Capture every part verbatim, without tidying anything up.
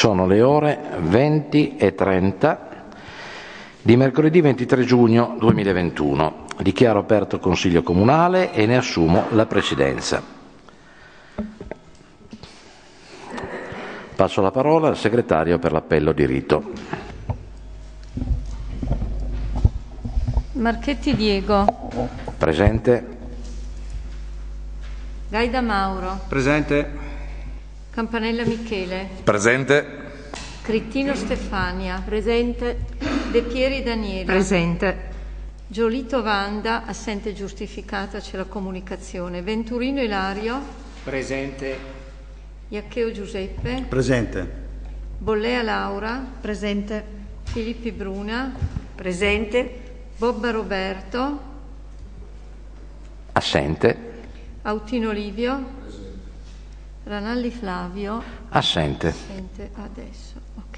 Sono le ore venti e trenta di mercoledì ventitré giugno duemilaventuno. Dichiaro aperto il Consiglio Comunale e ne assumo la Presidenza. Passo la parola al Segretario per l'appello di rito. Marchetti Diego. Presente. Gaida Mauro. Presente. Campanella Michele. Presente. Crittino Stefania. Presente. De Pieri Daniela. Presente. Giolito Vanda, assente giustificata, c'è la comunicazione. Venturino Ilario. Presente. Iaccheo Giuseppe. Presente. Bollea Laura. Presente. Filippi Bruna. Presente. Bobba Roberto. Assente. Autino Livio. Ranalli Flavio. Assente. Assente adesso, ok.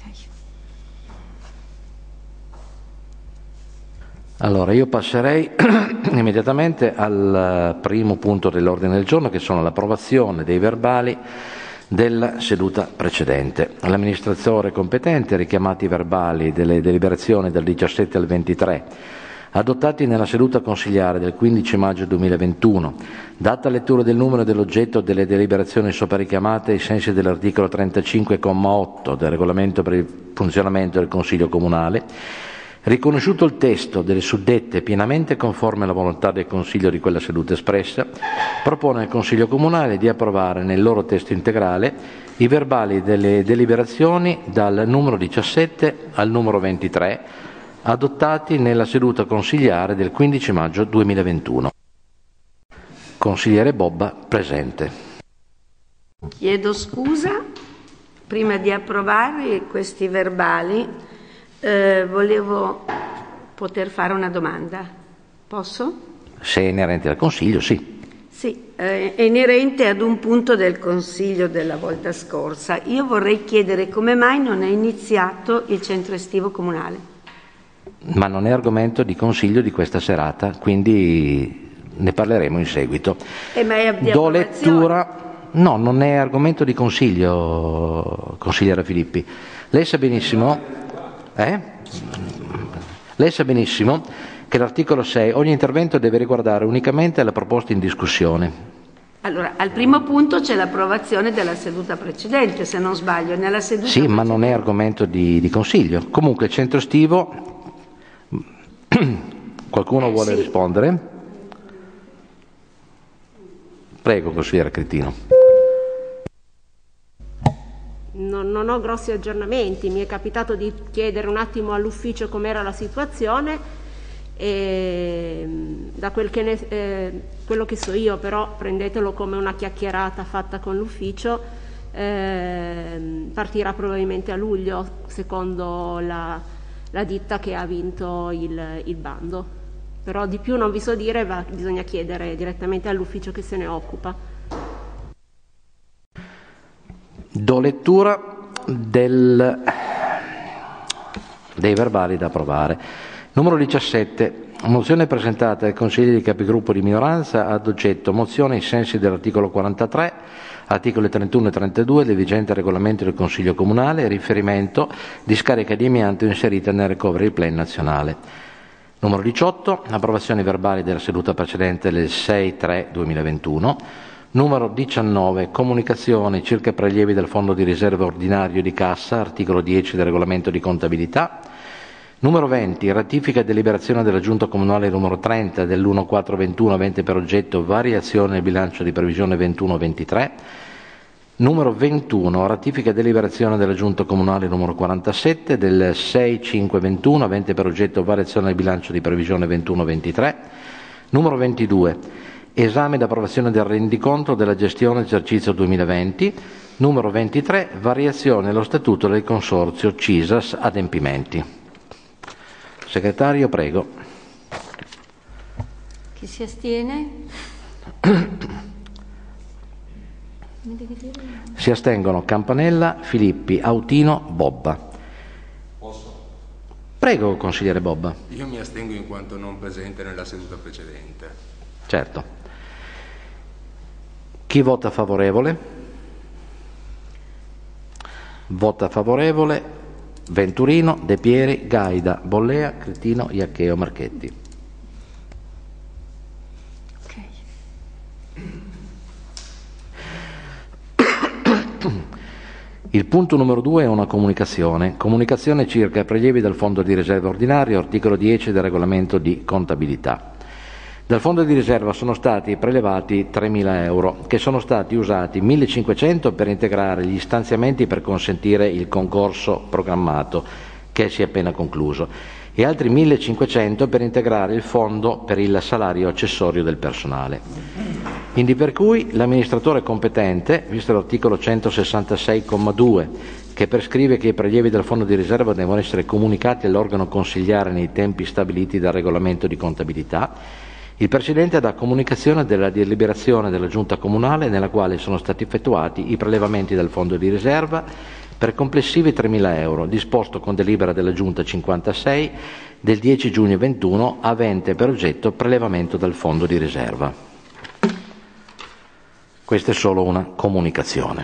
Allora, io passerei immediatamente al primo punto dell'ordine del giorno, che sono l'approvazione dei verbali della seduta precedente. L'amministratore competente ha richiamato i verbali delle deliberazioni dal diciassette al ventitré, adottati nella seduta consigliare del quindici maggio duemilaventuno, data lettura del numero e dell'oggetto delle deliberazioni sopra richiamate ai sensi dell'articolo trentacinque comma otto del regolamento per il funzionamento del Consiglio Comunale, riconosciuto il testo delle suddette pienamente conforme alla volontà del Consiglio di quella seduta espressa, propone al Consiglio Comunale di approvare nel loro testo integrale i verbali delle deliberazioni dal numero diciassette al numero ventitré, adottati nella seduta consigliare del quindici maggio duemilaventuno. Consigliere Bobba, presente. Chiedo scusa, prima di approvare questi verbali eh, volevo poter fare una domanda. Posso? Se è inerente al Consiglio, sì. Sì, eh, è inerente ad un punto del Consiglio della volta scorsa. Io vorrei chiedere come mai non è iniziato il centro estivo comunale. Ma non è argomento di Consiglio di questa serata, quindi ne parleremo in seguito. E ma è di Do lettura. No, non è argomento di Consiglio, consigliera Filippi. Lei sa benissimo, eh? Lei sa benissimo che l'articolo sei, ogni intervento deve riguardare unicamente la proposta in discussione. Allora, al primo punto c'è l'approvazione della seduta precedente, se non sbaglio. Nella seduta sì, precedente... ma non è argomento di, di Consiglio. Comunque il centro estivo... Qualcuno eh, vuole sì. rispondere? Prego, consigliere Crittino. Non, non ho grossi aggiornamenti, mi è capitato di chiedere un attimo all'ufficio com'era la situazione e da quel che ne, eh, quello che so io, però prendetelo come una chiacchierata fatta con l'ufficio, eh, partirà probabilmente a luglio secondo la, la ditta che ha vinto il, il bando. Però di più non vi so dire, va, bisogna chiedere direttamente all'ufficio che se ne occupa. Do lettura del, dei verbali da approvare. Numero diciassette. Mozione presentata dal Consiglio dei Capigruppo di minoranza ad oggetto mozione ai sensi dell'articolo quarantatré, articoli trentuno e trentadue del vigente regolamento del Consiglio Comunale, riferimento di scarica di amianto inserita nel recovery plan nazionale. Numero diciotto, approvazione verbali della seduta precedente del sei tre duemilaventuno. Numero diciannove, comunicazioni circa prelievi del Fondo di riserva ordinario di cassa, articolo dieci del regolamento di contabilità. Numero venti, ratifica e deliberazione della Giunta Comunale numero trenta dell'uno quattro ventuno avente per oggetto variazione del bilancio di previsione ventuno ventitré. Numero ventuno, ratifica e deliberazione della Giunta Comunale numero quarantasette del sei cinque ventuno avente per oggetto variazione del bilancio di previsione ventuno ventitré. Numero ventidue, esame ed approvazione del rendiconto della gestione esercizio duemilaventi. Numero ventitré, variazione allo statuto del consorzio C I S A S adempimenti. Segretario, prego. Chi si astiene? Si astengono Campanella, Filippi, Autino, Bobba. Posso? Prego, consigliere Bobba. Io mi astengo in quanto non presente nella seduta precedente. Certo. Chi vota favorevole? Vota favorevole Venturino, De Pieri, Gaida, Bollea, Cretino, Iacheo, Marchetti. Il punto numero due è una comunicazione. Comunicazione circa prelievi dal Fondo di Riserva Ordinario, articolo dieci del Regolamento di Contabilità. Dal Fondo di Riserva sono stati prelevati tremila euro, che sono stati usati millecinquecento per integrare gli stanziamenti per consentire il concorso programmato, che si è appena concluso, e altri millecinquecento per integrare il fondo per il salario accessorio del personale. Quindi per cui l'amministratore competente, visto l'articolo centosessantasei comma due, che prescrive che i prelievi del fondo di riserva devono essere comunicati all'organo consigliare nei tempi stabiliti dal regolamento di contabilità, il Presidente dà comunicazione della deliberazione della Giunta Comunale nella quale sono stati effettuati i prelevamenti del fondo di riserva per complessivi tremila euro, disposto con delibera della Giunta cinquantasei del dieci giugno ventuno, avente per oggetto prelevamento dal fondo di riserva. Questa è solo una comunicazione.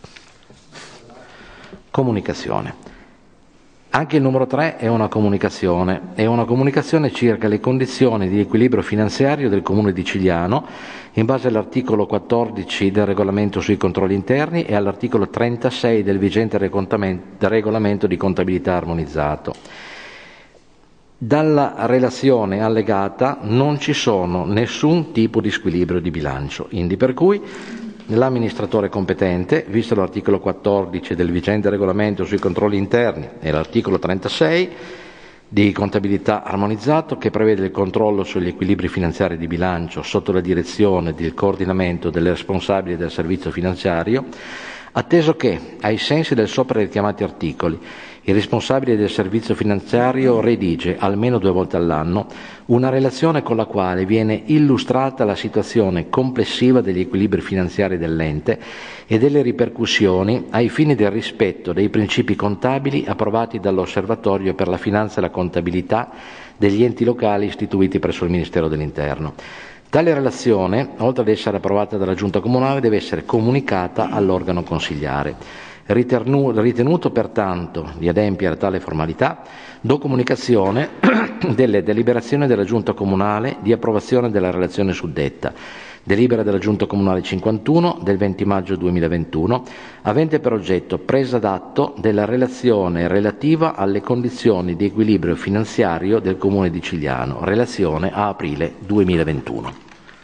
Comunicazione. Anche il numero tre è una comunicazione, è una comunicazione circa le condizioni di equilibrio finanziario del Comune di Cigliano in base all'articolo quattordici del regolamento sui controlli interni e all'articolo trentasei del vigente regolamento di contabilità armonizzato. Dalla relazione allegata non ci sono nessun tipo di squilibrio di bilancio, indi per cui l'amministratore competente, visto l'articolo quattordici del vigente regolamento sui controlli interni e l'articolo trentasei di contabilità armonizzato, che prevede il controllo sugli equilibri finanziari di bilancio sotto la direzione del coordinamento delle responsabili del servizio finanziario, atteso che, ai sensi del sopra richiamati articoli, il responsabile del servizio finanziario redige, almeno due volte all'anno, una relazione con la quale viene illustrata la situazione complessiva degli equilibri finanziari dell'ente e delle ripercussioni ai fini del rispetto dei principi contabili approvati dall'Osservatorio per la finanza e la contabilità degli enti locali istituiti presso il Ministero dell'Interno. Tale relazione, oltre ad essere approvata dalla Giunta Comunale, deve essere comunicata all'organo consigliare. Ritenuto pertanto di adempiere a tale formalità, do comunicazione delle deliberazioni della Giunta Comunale di approvazione della relazione suddetta. Delibera della Giunta Comunale cinquantuno del venti maggio duemilaventuno, avente per oggetto presa d'atto della relazione relativa alle condizioni di equilibrio finanziario del Comune di Cigliano, relazione a aprile duemilaventuno.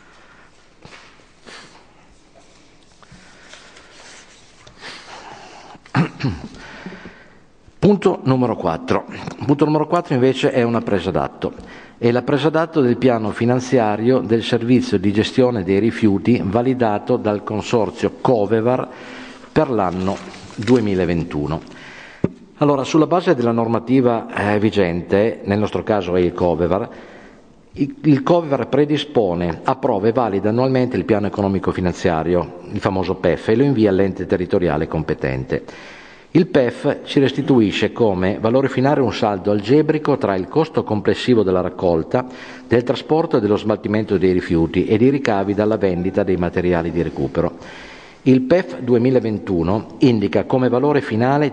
Punto numero quattro. Punto numero quattro invece è una presa d'atto. È la presa d'atto del piano finanziario del servizio di gestione dei rifiuti validato dal consorzio Covevar per l'anno duemilaventuno. Allora, sulla base della normativa eh, vigente, nel nostro caso è il Covevar, il, il Covevar predispone, approva e valida annualmente il piano economico finanziario, il famoso P E F, e lo invia all'ente territoriale competente. Il P E F ci restituisce come valore finale un saldo algebrico tra il costo complessivo della raccolta, del trasporto e dello smaltimento dei rifiuti e dei ricavi dalla vendita dei materiali di recupero. Il P E F duemilaventuno indica come valore finale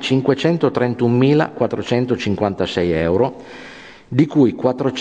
cinquecentotrentunomilaquattrocentocinquantasei euro, di cui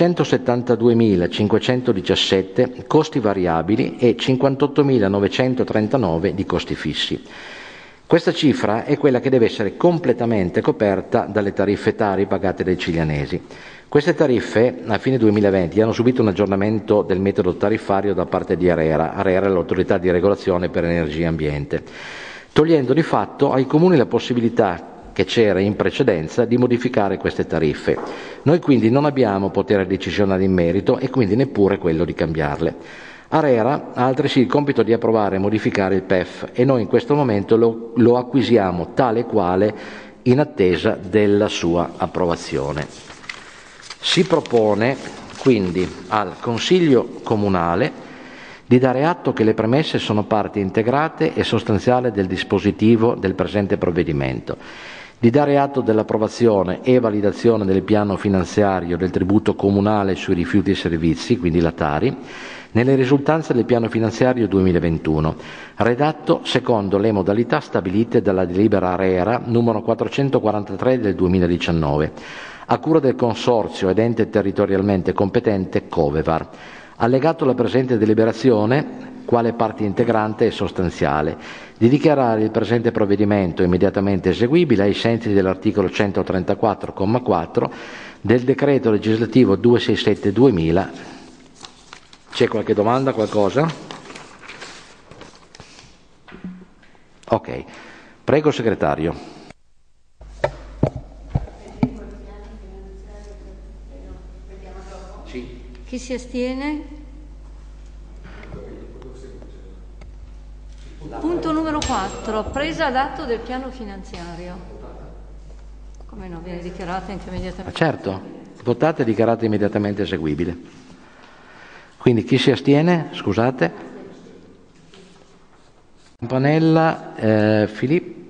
quattrocentosettantaduemilacinquecentodiciassette costi variabili e cinquantottomilanovecentotrentanove di costi fissi. Questa cifra è quella che deve essere completamente coperta dalle tariffe Tari pagate dai ciglianesi. Queste tariffe a fine duemilaventi hanno subito un aggiornamento del metodo tariffario da parte di ARERA, ARERA è l'autorità di regolazione per energia e ambiente, togliendo di fatto ai comuni la possibilità che c'era in precedenza di modificare queste tariffe. Noi quindi non abbiamo potere decisionale in merito e quindi neppure quello di cambiarle. ARERA ha altresì il compito di approvare e modificare il P E F e noi in questo momento lo, lo acquisiamo tale quale in attesa della sua approvazione. Si propone quindi al Consiglio Comunale di dare atto che le premesse sono parte integrate e sostanziale del dispositivo del presente provvedimento, di dare atto dell'approvazione e validazione del piano finanziario del tributo comunale sui rifiuti e servizi, quindi la Tari, nelle risultanze del piano finanziario duemilaventuno, redatto secondo le modalità stabilite dalla delibera ARERA numero quattrocentoquarantatré del duemiladiciannove, a cura del Consorzio ed ente territorialmente competente Covevar, allegato alla presente deliberazione, quale parte integrante e sostanziale, di dichiarare il presente provvedimento immediatamente eseguibile ai sensi dell'articolo centotrentaquattro comma quattro del decreto legislativo duecentosessantasette duemila. C'è qualche domanda, qualcosa? Ok, prego segretario. Sì. Chi si astiene? Punto numero quattro, presa d'atto del piano finanziario. Come no, viene dichiarata immediatamente? Certo, votata e dichiarata immediatamente eseguibile. Quindi chi si astiene? Scusate. Campanella, eh, Filippo.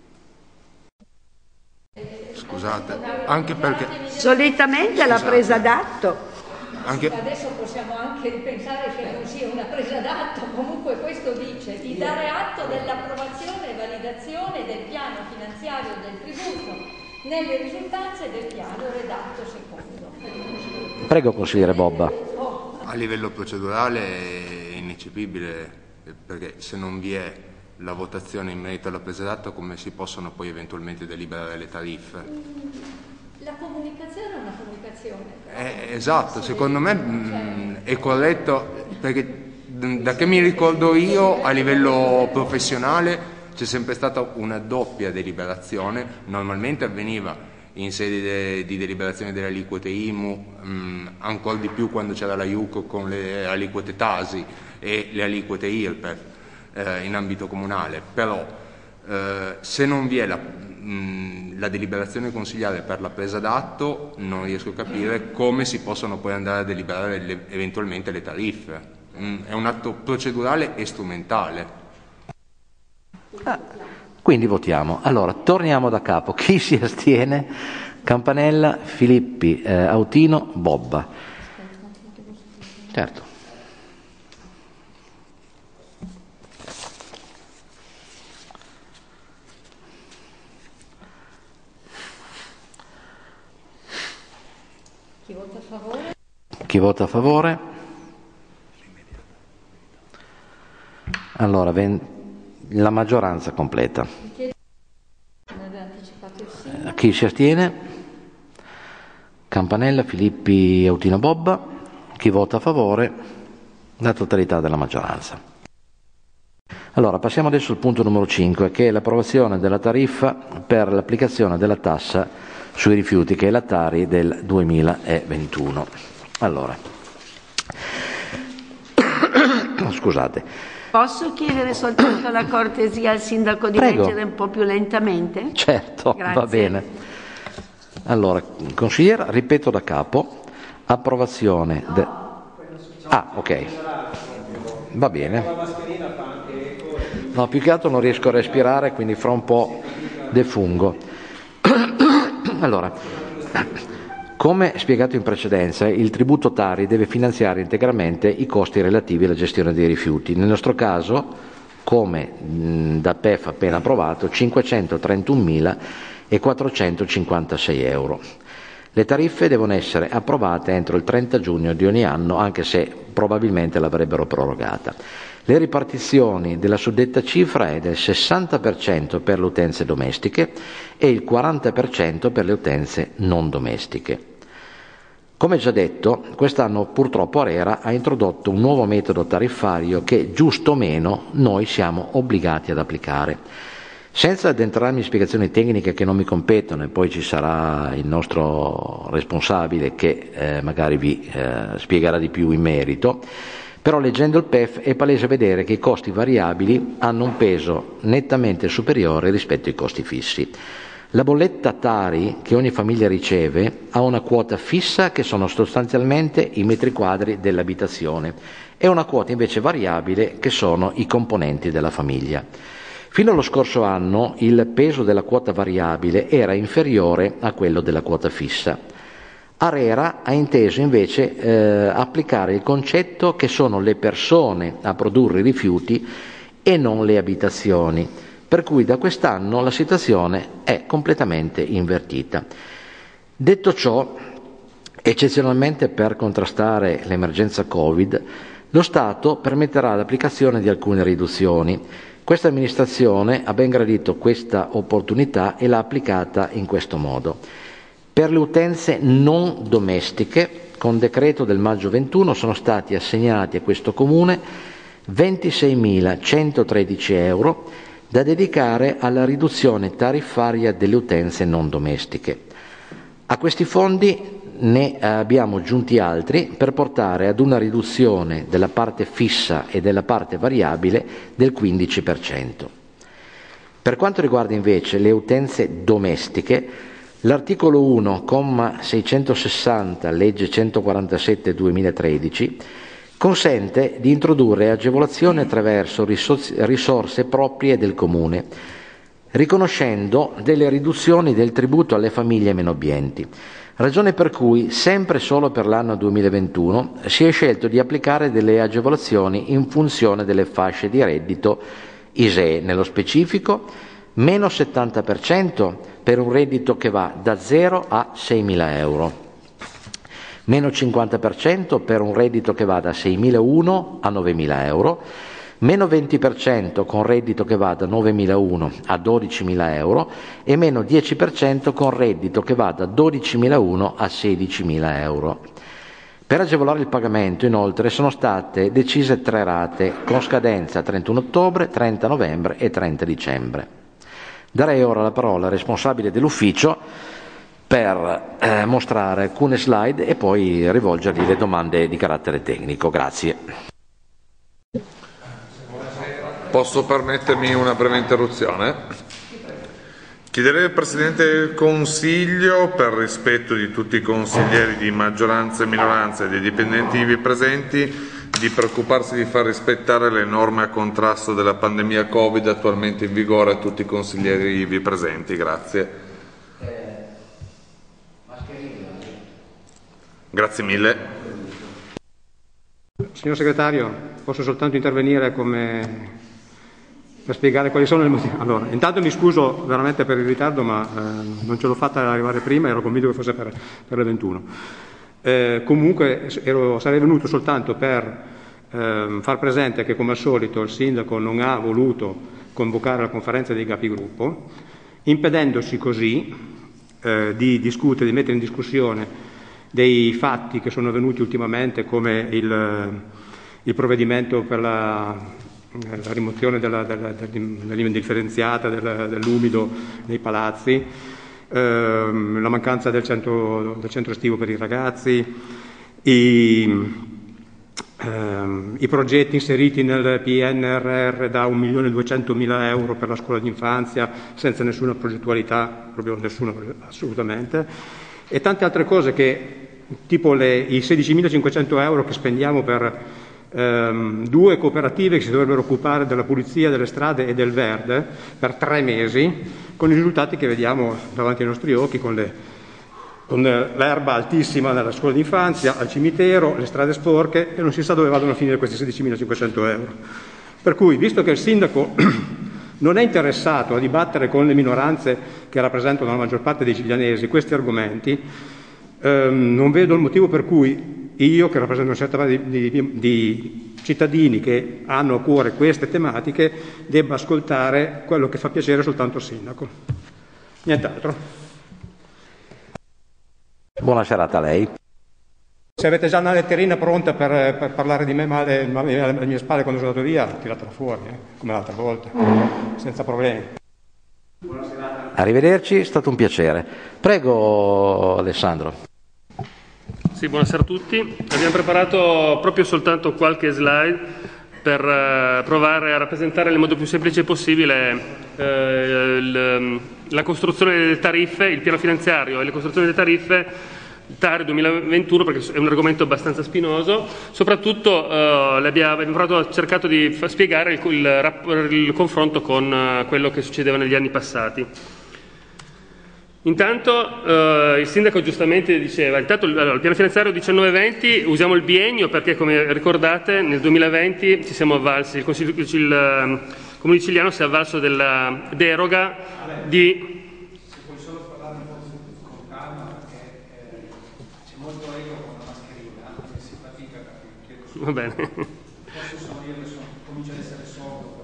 Scusate, anche perché... Solitamente la presa d'atto. Anche... Adesso possiamo anche ripensare che non sia una presa d'atto, comunque questo dice di dare atto dell'approvazione e validazione del piano finanziario del tributo nelle risultanze del piano redatto secondo. Prego consigliere Bobba. A livello procedurale è ineccepibile, perché se non vi è la votazione in merito alla presa d'atto, come si possono poi eventualmente deliberare le tariffe? La comunicazione è una comunicazione. Eh, esatto, secondo me mh, è corretto, perché da che mi ricordo io a livello professionale c'è sempre stata una doppia deliberazione, normalmente avveniva in sede de, di deliberazione delle aliquote I M U, mh, ancora di più quando c'era la IUCO con le aliquote TASI e le aliquote I R P E F eh, in ambito comunale, però eh, se non vi è la, mh, la deliberazione consigliare per la presa d'atto, non riesco a capire come si possono poi andare a deliberare le, eventualmente le tariffe. Mh, è un atto procedurale e strumentale. Ah, quindi votiamo. Allora, torniamo da capo. Chi si astiene? Campanella, Filippi, eh, Autino, Bobba. Certo. Chi vota a favore? Chi vota a favore? Allora, ven- la maggioranza completa. Chi si astiene? Campanella, Filippi, Autino, Bobba. Chi vota a favore? La totalità della maggioranza. Allora, passiamo adesso al punto numero cinque, che è l'approvazione della tariffa per l'applicazione della tassa sui rifiuti, che è la Tari del duemilaventuno. Allora, scusate. Posso chiedere soltanto la cortesia al sindaco di Prego. leggere un po' più lentamente? Certo, Grazie. va bene. Allora, consigliera, ripeto da capo, approvazione... De... Ah, ok. Va bene. No, più che altro non riesco a respirare, quindi fra un po' defungo. Allora, come spiegato in precedenza, il tributo Tari deve finanziare integralmente i costi relativi alla gestione dei rifiuti. Nel nostro caso, come mh, da P E F appena approvato, cinquecentotrentunomila quattrocentocinquantasei euro. Le tariffe devono essere approvate entro il trenta giugno di ogni anno, anche se probabilmente l'avrebbero prorogata. Le ripartizioni della suddetta cifra è del sessanta per cento per le utenze domestiche e il quaranta per cento per le utenze non domestiche. Come già detto, quest'anno purtroppo ARERA ha introdotto un nuovo metodo tariffario che, giusto o meno, noi siamo obbligati ad applicare. Senza addentrarmi in spiegazioni tecniche che non mi competono, e poi ci sarà il nostro responsabile che eh, magari vi eh, spiegherà di più in merito, però leggendo il P E F è palese vedere che i costi variabili hanno un peso nettamente superiore rispetto ai costi fissi. La bolletta Tari che ogni famiglia riceve ha una quota fissa, che sono sostanzialmente i metri quadri dell'abitazione, e una quota invece variabile, che sono i componenti della famiglia. Fino allo scorso anno il peso della quota variabile era inferiore a quello della quota fissa. ARERA ha inteso invece eh, applicare il concetto che sono le persone a produrre i rifiuti e non le abitazioni, per cui da quest'anno la situazione è completamente invertita. Detto ciò, eccezionalmente per contrastare l'emergenza Covid, lo Stato permetterà l'applicazione di alcune riduzioni. Questa amministrazione ha ben gradito questa opportunità e l'ha applicata in questo modo. Per le utenze non domestiche, con decreto del maggio ventuno sono stati assegnati a questo Comune ventiseimilacentotredici euro da dedicare alla riduzione tariffaria delle utenze non domestiche. A questi fondi ne abbiamo aggiunti altri per portare ad una riduzione della parte fissa e della parte variabile del quindici per cento. Per quanto riguarda invece le utenze domestiche, l'articolo uno, comma seicentosessanta, legge centoquarantasette duemilatredici, consente di introdurre agevolazioni attraverso risorse proprie del Comune, riconoscendo delle riduzioni del tributo alle famiglie meno abbienti, ragione per cui, sempre solo per l'anno duemilaventuno, si è scelto di applicare delle agevolazioni in funzione delle fasce di reddito I S E E, nello specifico meno settanta per cento per un reddito che va da zero a seimila euro, meno cinquanta per cento per un reddito che va da seimilauno a novemila euro, meno venti per cento con reddito che va da novemilauno a dodicimila euro e meno dieci per cento con reddito che va da dodicimilauno a sedicimila euro. Per agevolare il pagamento, inoltre, sono state decise tre rate con scadenza trentuno ottobre, trenta novembre e trenta dicembre. Darei ora la parola al responsabile dell'ufficio per eh, mostrare alcune slide e poi rivolgergli le domande di carattere tecnico. Grazie. Posso permettermi una breve interruzione? Chiederei al Presidente del Consiglio, per rispetto di tutti i consiglieri di maggioranza e minoranza e dei dipendenti ivi presenti, di preoccuparsi di far rispettare le norme a contrasto della pandemia Covid attualmente in vigore a tutti i consiglieri ivi presenti. Grazie. Grazie mille. Signor Segretario, posso soltanto intervenire come... per spiegare quali sono le motivazioni. Allora, intanto mi scuso veramente per il ritardo, ma eh, non ce l'ho fatta arrivare prima, ero convinto che fosse per, per le ventuno. Eh, comunque ero, sarei venuto soltanto per eh, far presente che, come al solito, il Sindaco non ha voluto convocare la conferenza dei capigruppo, impedendoci così eh, di discutere, di mettere in discussione dei fatti che sono avvenuti ultimamente, come il, il provvedimento per la la rimozione della, della, dell'indifferenziata, della, dell'umido nei palazzi, ehm, la mancanza del centro, del centro estivo per i ragazzi, i, ehm, i progetti inseriti nel P N R R da un milione e duecentomila euro per la scuola d'infanzia senza nessuna progettualità, proprio nessuna assolutamente, e tante altre cose che, tipo le, i sedicimilacinquecento euro che spendiamo per Um, due cooperative che si dovrebbero occupare della pulizia delle strade e del verde per tre mesi, con i risultati che vediamo davanti ai nostri occhi, con, le, con l'erba altissima nella scuola d'infanzia, al cimitero, le strade sporche, e non si sa dove vadano a finire questi sedicimilacinquecento euro. Per cui, visto che il Sindaco non è interessato a dibattere con le minoranze che rappresentano la maggior parte dei giglianesi questi argomenti, um, non vedo il motivo per cui io, che rappresento una certa parte di, di, di cittadini che hanno a cuore queste tematiche, debba ascoltare quello che fa piacere soltanto al Sindaco. Nient'altro. Buona serata a lei. Se avete già una letterina pronta per, per parlare di me male alle mie spalle quando sono andato via, tiratela fuori, eh, come l'altra volta, senza problemi. Buona serata. Arrivederci, è stato un piacere. Prego, Alessandro. Sì, buonasera a tutti. Abbiamo preparato proprio soltanto qualche slide per eh, provare a rappresentare nel modo più semplice possibile eh, il, la costruzione delle tariffe, il piano finanziario e le costruzioni delle tariffe TARI duemilaventuno, perché è un argomento abbastanza spinoso. Soprattutto eh, abbiamo, abbiamo cercato di fa, spiegare il, il, il confronto con eh, quello che succedeva negli anni passati. Intanto eh, il sindaco giustamente diceva, intanto allora, il piano finanziario diciannove venti usiamo il biennio perché, come ricordate, nel duemilaventi ci siamo avvalsi, il, Consiglio, il, il Comune di Cigliano si è avvalso della deroga di... Se puoi solo parlare un po' con calma perché eh, c'è molto ego con la mascherina e si fatica a capire. Va bene. Forse sono io che sono, comincio ad essere sordo.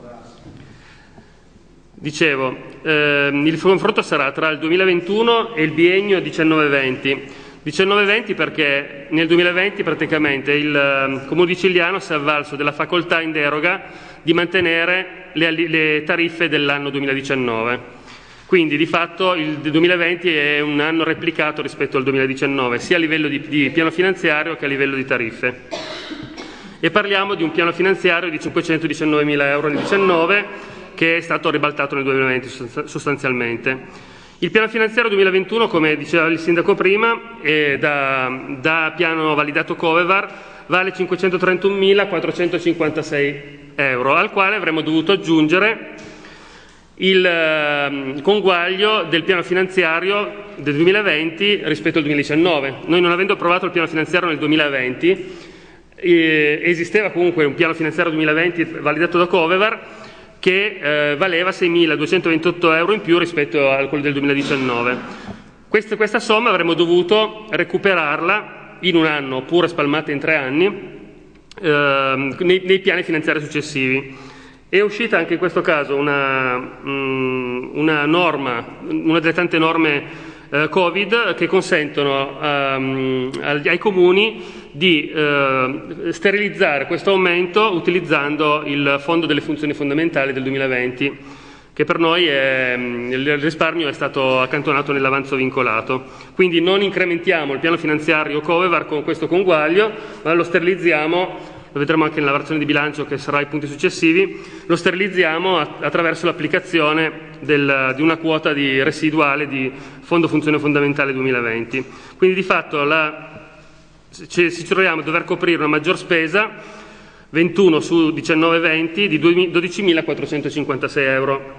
Dicevo, ehm, il confronto sarà tra il duemilaventuno e il biennio diciannove venti. diciannove venti perché nel duemilaventi praticamente il eh, Comune di Cigliano si è avvalso della facoltà in deroga di mantenere le, le tariffe dell'anno duemiladiciannove. Quindi di fatto il duemilaventi è un anno replicato rispetto al duemiladiciannove, sia a livello di, di piano finanziario che a livello di tariffe. E parliamo di un piano finanziario di cinquecentodiciannovemila euro nel duemiladiciannove, che è stato ribaltato nel duemilaventi sostanzialmente. Il piano finanziario duemilaventuno, come diceva il sindaco prima, è da, da piano validato Covevar, vale cinquecentotrentunomilaquattrocentocinquantasei euro, al quale avremmo dovuto aggiungere il eh, conguaglio del piano finanziario del duemilaventi rispetto al duemiladiciannove. Noi, non avendo approvato il piano finanziario nel duemilaventi, eh, esisteva comunque un piano finanziario duemilaventi validato da Covevar che eh, valeva seimiladuecentoventotto euro in più rispetto a quello del duemiladiciannove. Questa, questa somma avremmo dovuto recuperarla in un anno, oppure spalmata in tre anni, eh, nei, nei piani finanziari successivi. È uscita anche in questo caso una, um, una norma, una delle tante norme eh, Covid che consentono um, ai comuni di eh, sterilizzare questo aumento utilizzando il Fondo delle funzioni fondamentali del duemilaventi, che per noi è, il risparmio è stato accantonato nell'avanzo vincolato. Quindi non incrementiamo il piano finanziario Covevar con questo conguaglio, ma lo sterilizziamo, lo vedremo anche nella versione di bilancio che sarà ai punti successivi, lo sterilizziamo attraverso l'applicazione del, di una quota di residuale di Fondo Funzione Fondamentale duemilaventi. Quindi di fatto la, ci, ci troviamo a dover coprire una maggior spesa, ventuno su diciannove venti, di dodicimilaquattrocentocinquantasei euro.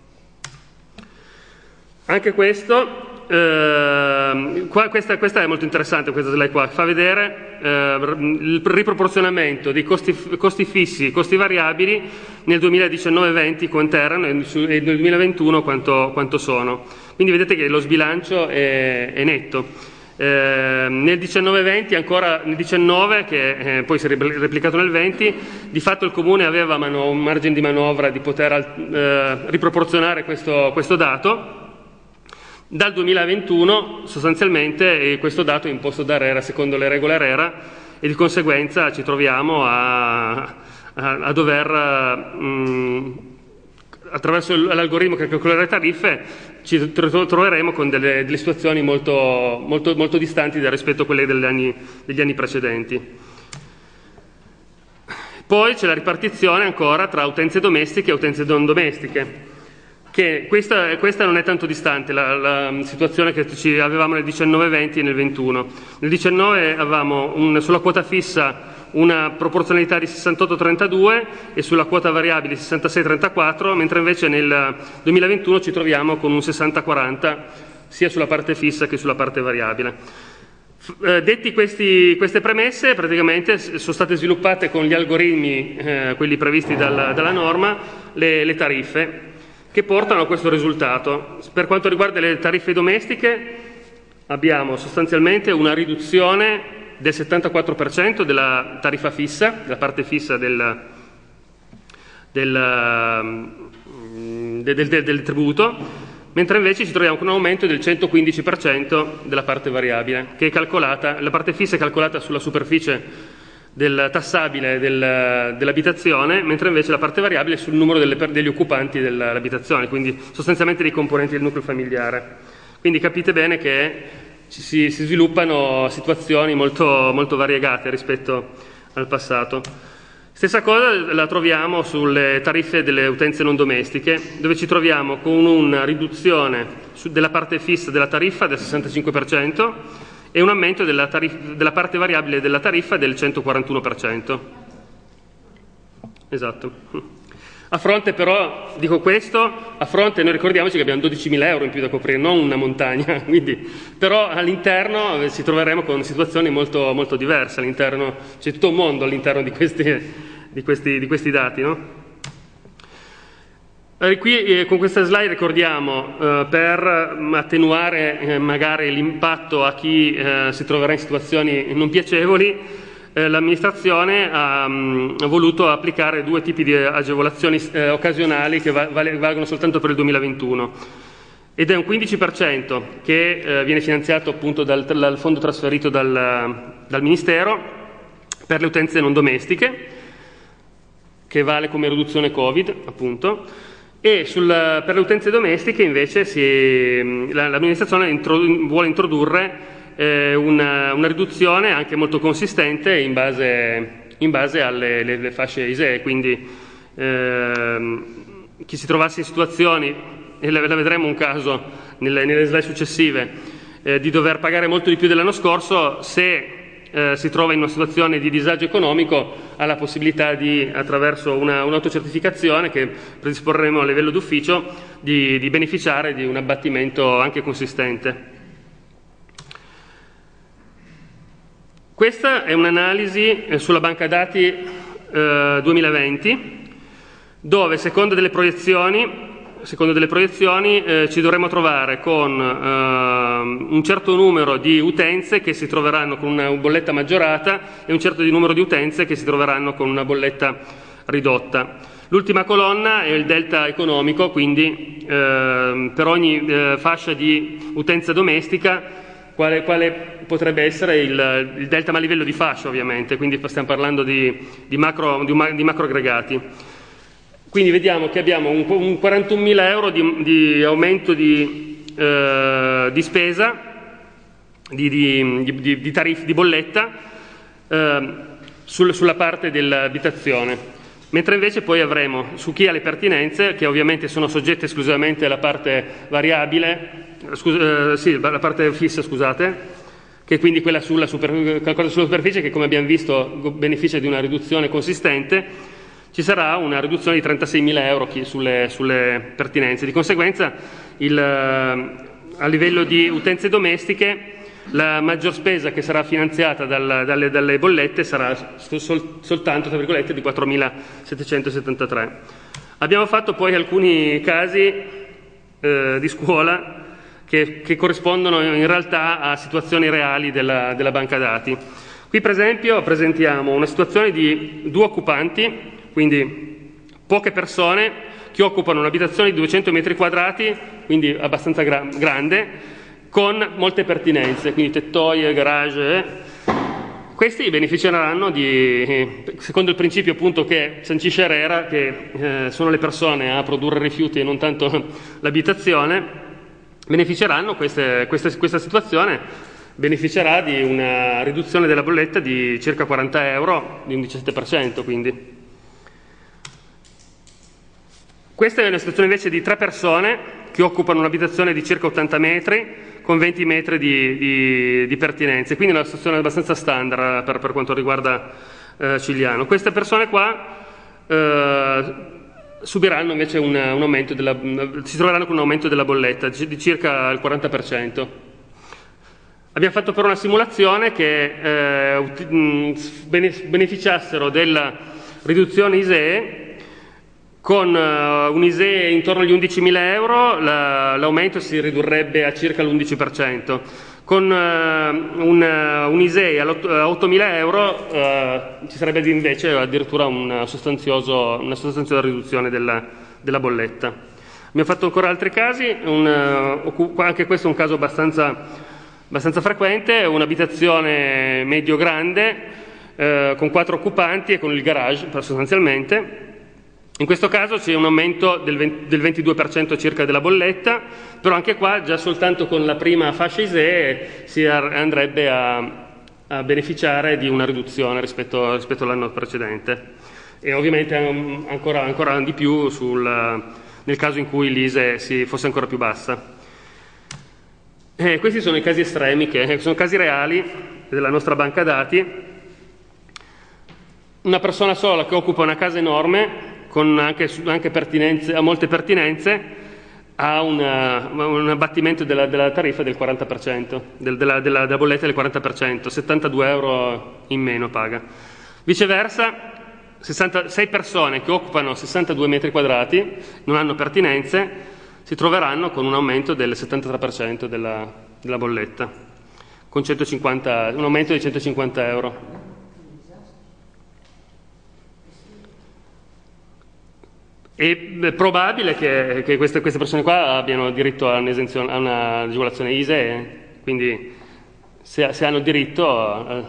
Anche questo... Uh, qua, questa, questa è molto interessante, questa slide qua, fa vedere uh, il riproporzionamento dei costi, costi fissi e costi variabili nel duemiladiciannove venti quanto erano e nel duemilaventuno quanto, quanto sono. Quindi vedete che lo sbilancio è, è netto. Uh, nel diciannove venti, ancora nel diciannove, che eh, poi si è replicato nel venti, di fatto il Comune aveva mano, un margine di manovra di poter uh, riproporzionare questo, questo dato. Dal duemilaventuno sostanzialmente questo dato è imposto da ARERA secondo le regole ARERA e di conseguenza ci troviamo a, a, a dover, mh, attraverso l'algoritmo che calcola le tariffe, ci troveremo con delle, delle situazioni molto, molto, molto distanti rispetto a quelle degli anni, degli anni precedenti. Poi c'è la ripartizione ancora tra utenze domestiche e utenze non domestiche. Che questa, questa non è tanto distante, la, la situazione che ci avevamo nel diciannove venti e nel ventuno. Nel diciannove avevamo un, sulla quota fissa una proporzionalità di sessantotto trentadue e sulla quota variabile sessantasei trentaquattro, mentre invece nel duemilaventuno ci troviamo con un sessanta quaranta sia sulla parte fissa che sulla parte variabile. Eh, detti questi, queste premesse, praticamente sono state sviluppate con gli algoritmi, eh, quelli previsti dalla, dalla norma, le, le tariffe, che portano a questo risultato. Per quanto riguarda le tariffe domestiche, abbiamo sostanzialmente una riduzione del settantaquattro per cento della tariffa fissa, della parte fissa del, del, del, del, del tributo, mentre invece ci troviamo con un aumento del centoquindici per cento della parte variabile, che è calcolata, la parte fissa è calcolata sulla superficie del tassabile del, dell'abitazione, mentre invece la parte variabile è sul numero delle, degli occupanti dell'abitazione, quindi sostanzialmente dei componenti del nucleo familiare. Quindi capite bene che ci si, si sviluppano situazioni molto, molto variegate rispetto al passato. Stessa cosa la troviamo sulle tariffe delle utenze non domestiche, dove ci troviamo con una riduzione della parte fissa della tariffa del sessantacinque per cento e un aumento della, della parte variabile della tariffa del centoquarantuno per cento. Esatto. A fronte però, dico questo, a fronte noi ricordiamoci che abbiamo dodicimila euro in più da coprire, non una montagna, quindi, però all'interno ci troveremo con situazioni molto, molto diverse, all'interno, c'è tutto un mondo all'interno di questi, di questi, di questi dati, no? E qui eh, con questa slide ricordiamo eh, per attenuare eh, magari l'impatto a chi eh, si troverà in situazioni non piacevoli, Eh, l'amministrazione ha, mh, ha voluto applicare due tipi di agevolazioni eh, occasionali che va, vale, valgono soltanto per il duemilaventuno, ed è un quindici per cento che eh, viene finanziato appunto dal, dal fondo trasferito dal, dal Ministero per le utenze non domestiche, che vale come riduzione Covid appunto, e sul, per le utenze domestiche invece si, l'amministrazione intro, vuole introdurre Eh, una, una riduzione anche molto consistente in base, in base alle le, le fasce I S E E, quindi ehm, chi si trovasse in situazioni, e la, la vedremo un caso nelle, nelle slide successive, eh, di dover pagare molto di più dell'anno scorso, se eh, si trova in una situazione di disagio economico ha la possibilità di, attraverso una, un'autocertificazione che predisporremo a livello d'ufficio, di, di beneficiare di un abbattimento anche consistente. Questa è un'analisi sulla banca dati eh, duemilaventi, dove secondo delle proiezioni, secondo delle proiezioni eh, ci dovremo trovare con eh, un certo numero di utenze che si troveranno con una bolletta maggiorata e un certo numero di utenze che si troveranno con una bolletta ridotta. L'ultima colonna è il delta economico, quindi eh, per ogni eh, fascia di utenza domestica Quale, quale potrebbe essere il, il delta, ma a livello di fascia ovviamente, quindi stiamo parlando di, di, macro, di, di macro aggregati. Quindi vediamo che abbiamo un, un quarantunomila euro di, di aumento di, eh, di spesa, di, di, di, di tariffe, di bolletta, eh, sul, sulla parte dell'abitazione. Mentre invece poi avremo su chi ha le pertinenze, che ovviamente sono soggette esclusivamente alla parte variabile, Scusa, eh, sì, la parte fissa, scusate, che è quindi quella sulla, super, sulla superficie, che come abbiamo visto beneficia di una riduzione consistente, ci sarà una riduzione di trentaseimila euro sulle, sulle pertinenze. Di conseguenza il, a livello di utenze domestiche la maggior spesa che sarà finanziata dal, dalle, dalle bollette sarà sol, soltanto tra virgolette di quattromilasettecentosettantatré. Abbiamo fatto poi alcuni casi eh, di scuola Che, che corrispondono in realtà a situazioni reali della, della banca dati. Qui per esempio presentiamo una situazione di due occupanti, quindi poche persone, che occupano un'abitazione di duecento metri quadrati, quindi abbastanza gra- grande, con molte pertinenze, quindi tettoie, garage. Questi beneficeranno di, secondo il principio appunto che sancisce ARERA, che eh, sono le persone a produrre rifiuti e non tanto l'abitazione, beneficeranno queste, questa, questa situazione beneficerà di una riduzione della bolletta di circa quaranta euro, di un diciassette per cento quindi. Questa è una situazione invece di tre persone che occupano un'abitazione di circa ottanta metri con venti metri di, di, di pertinenze, quindi una situazione abbastanza standard per, per quanto riguarda eh, Cigliano. Queste persone qua eh, subiranno invece un, un aumento della, si troveranno con un aumento della bolletta di circa il quaranta per cento. Abbiamo fatto però una simulazione che eh, beneficiassero della riduzione I S E E con uh, un I S E E intorno agli undicimila euro, la, l'aumento si ridurrebbe a circa l'undici per cento. Con uh, un, uh, un I S E E a ottomila euro uh, ci sarebbe invece addirittura un sostanzioso, una sostanziosa riduzione della, della bolletta. Abbiamo fatto ancora altri casi, un, uh, anche questo è un caso abbastanza, abbastanza frequente, un'abitazione medio-grande uh, con quattro occupanti e con il garage sostanzialmente. In questo caso c'è un aumento del, venti, del ventidue per cento circa della bolletta, però anche qua già soltanto con la prima fascia I S E E si andrebbe a, a beneficiare di una riduzione rispetto, rispetto all'anno precedente, e ovviamente ancora, ancora di più sul, nel caso in cui l'I S E E si fosse ancora più bassa. E questi sono i casi estremi, che sono casi reali della nostra banca dati. Una persona sola che occupa una casa enorme con anche, anche pertinenze, a molte pertinenze, ha una, un abbattimento della, della tariffa del quaranta per cento, del, della, della, della bolletta del quaranta per cento, settantadue euro in meno paga. Viceversa, sessantasei persone che occupano sessantadue metri quadrati, non hanno pertinenze, si troveranno con un aumento del settantatré per cento della, della bolletta, con centocinquanta, un aumento di centocinquanta euro. È probabile che, che queste, queste persone qua abbiano diritto a un'esenzione, a un'agevolazione I S E E, quindi se, se hanno diritto a...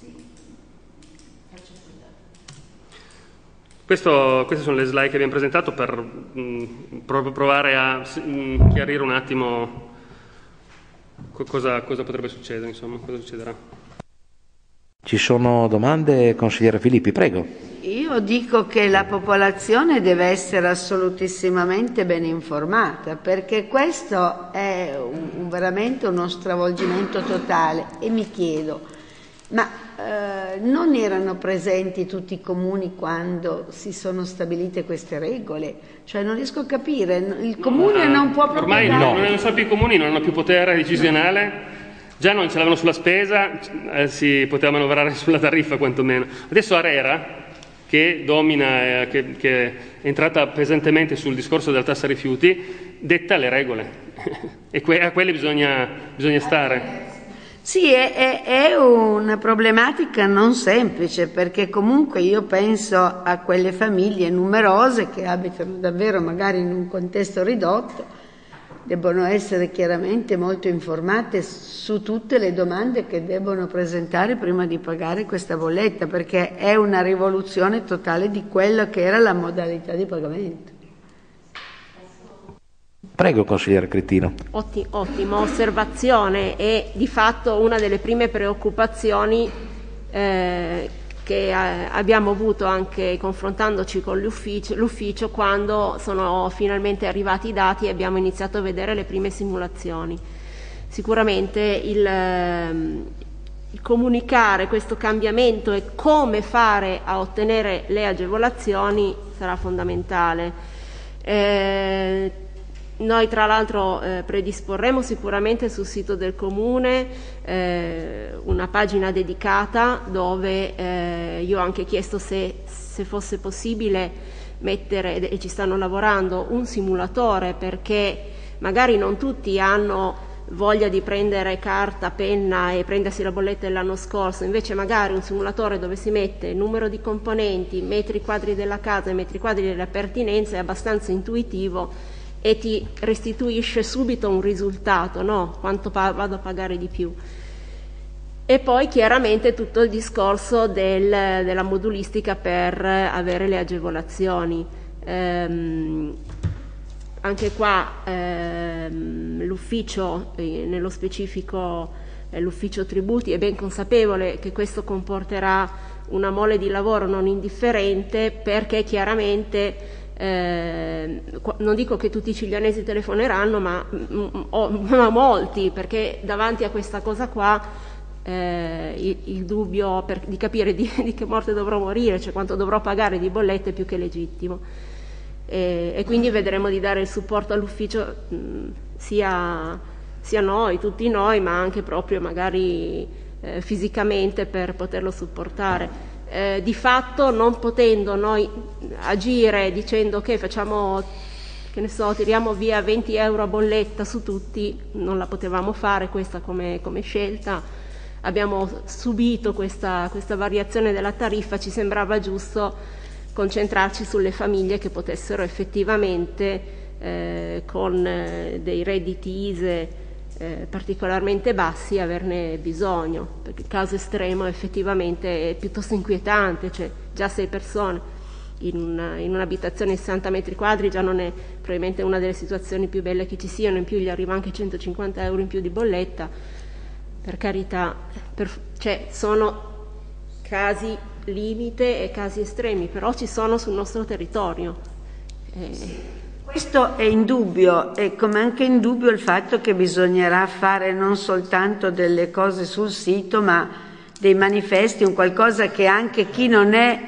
Questo, queste sono le slide che abbiamo presentato per mh, provare a mh, chiarire un attimo cosa, cosa potrebbe succedere, insomma, cosa succederà. Ci sono domande, consigliere Filippi, prego. Io dico che la popolazione deve essere assolutissimamente ben informata, perché questo è un, veramente uno stravolgimento totale, e mi chiedo, ma eh, non erano presenti tutti i comuni quando si sono stabilite queste regole? Cioè non riesco a capire, il comune no, non può proprio ormai dare... no, non sono più i comuni, non hanno più potere decisionale. Già non ce l'avevano sulla spesa, eh, si poteva manovrare sulla tariffa quantomeno. Adesso ARERA, che domina, eh, che, che è entrata pesantemente sul discorso della tassa rifiuti, detta le regole e que- a quelle bisogna, bisogna stare. Sì, è, è, è una problematica non semplice, perché comunque io penso a quelle famiglie numerose che abitano davvero magari in un contesto ridotto, debbono essere chiaramente molto informate su tutte le domande che debbono presentare prima di pagare questa bolletta, perché è una rivoluzione totale di quella che era la modalità di pagamento. Prego, consigliere Cretino. Otti, ottima osservazione, e di fatto una delle prime preoccupazioni eh, che eh, abbiamo avuto anche confrontandoci con l'ufficio, l'ufficio quando sono finalmente arrivati i dati e abbiamo iniziato a vedere le prime simulazioni. Sicuramente il, il comunicare questo cambiamento e come fare a ottenere le agevolazioni sarà fondamentale. Eh, Noi tra l'altro eh, predisporremo sicuramente sul sito del Comune eh, una pagina dedicata dove eh, io ho anche chiesto se, se fosse possibile mettere, e ci stanno lavorando, un simulatore, perché magari non tutti hanno voglia di prendere carta, penna e prendersi la bolletta dell'anno scorso, invece magari un simulatore dove si mette il numero di componenti, metri quadri della casa e metri quadri della pertinenza è abbastanza intuitivo e ti restituisce subito un risultato, no? Quanto pa- vado a pagare di più. E poi chiaramente tutto il discorso del, della modulistica per avere le agevolazioni. Ehm, anche qua ehm, l'ufficio, eh, nello specifico eh, l'ufficio tributi, è ben consapevole che questo comporterà una mole di lavoro non indifferente, perché chiaramente Eh, non dico che tutti i ciglianesi telefoneranno, ma, ma molti, perché davanti a questa cosa qua eh, il, il dubbio per, di capire di, di che morte dovrò morire, cioè quanto dovrò pagare di bollette, è più che legittimo, e, e quindi vedremo di dare il supporto all'ufficio mh, sia, sia noi, tutti noi, ma anche proprio magari eh, fisicamente per poterlo supportare. Eh, di fatto, non potendo noi agire dicendo che facciamo, che ne so, tiriamo via venti euro a bolletta su tutti, non la potevamo fare questa come, come scelta. Abbiamo subito questa, questa variazione della tariffa, ci sembrava giusto concentrarci sulle famiglie che potessero effettivamente eh, con eh, dei redditi I S E Eh, particolarmente bassi averne bisogno, perché il caso estremo effettivamente è piuttosto inquietante, cioè già sei persone in, una, in un'abitazione di sessanta metri quadri già non è probabilmente una delle situazioni più belle che ci siano, in più gli arriva anche centocinquanta euro in più di bolletta, per carità, per, cioè sono casi limite e casi estremi, però ci sono sul nostro territorio. Eh, Questo è indubbio, e come anche indubbio il fatto che bisognerà fare non soltanto delle cose sul sito, ma dei manifesti, un qualcosa che anche chi non è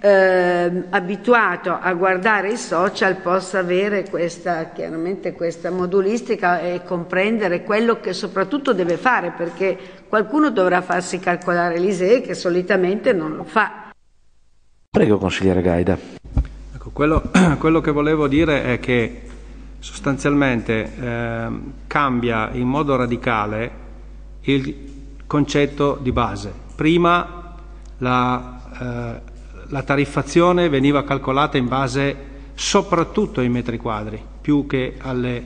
eh, abituato a guardare i social possa avere questa, chiaramente questa modulistica e comprendere quello che soprattutto deve fare, perché qualcuno dovrà farsi calcolare l'I S E E che solitamente non lo fa. Prego, consigliere Gaida. Ecco, quello, quello che volevo dire è che sostanzialmente eh, cambia in modo radicale il concetto di base. Prima la, eh, la tariffazione veniva calcolata in base soprattutto ai metri quadri, più che alle,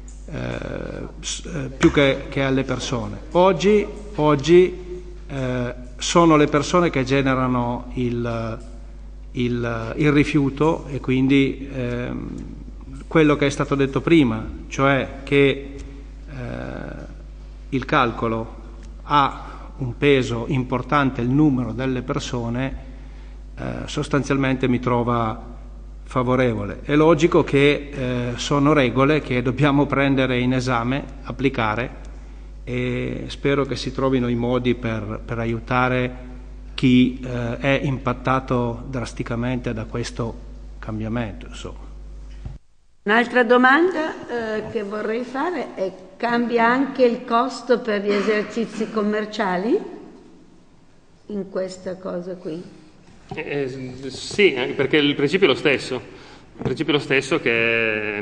eh, più che, che alle persone. Oggi, oggi eh, sono le persone che generano il, il, il rifiuto e quindi eh, quello che è stato detto prima, cioè che eh, il calcolo ha un peso importante, il numero delle persone, eh, sostanzialmente mi trova favorevole. È logico che eh, sono regole che dobbiamo prendere in esame, applicare, e spero che si trovino i modi per, per aiutare chi eh, è impattato drasticamente da questo cambiamento, insomma. Un'altra domanda eh, che vorrei fare è: cambia anche il costo per gli esercizi commerciali in questa cosa qui? Eh, sì, anche perché il principio è lo stesso. Il principio è lo stesso che...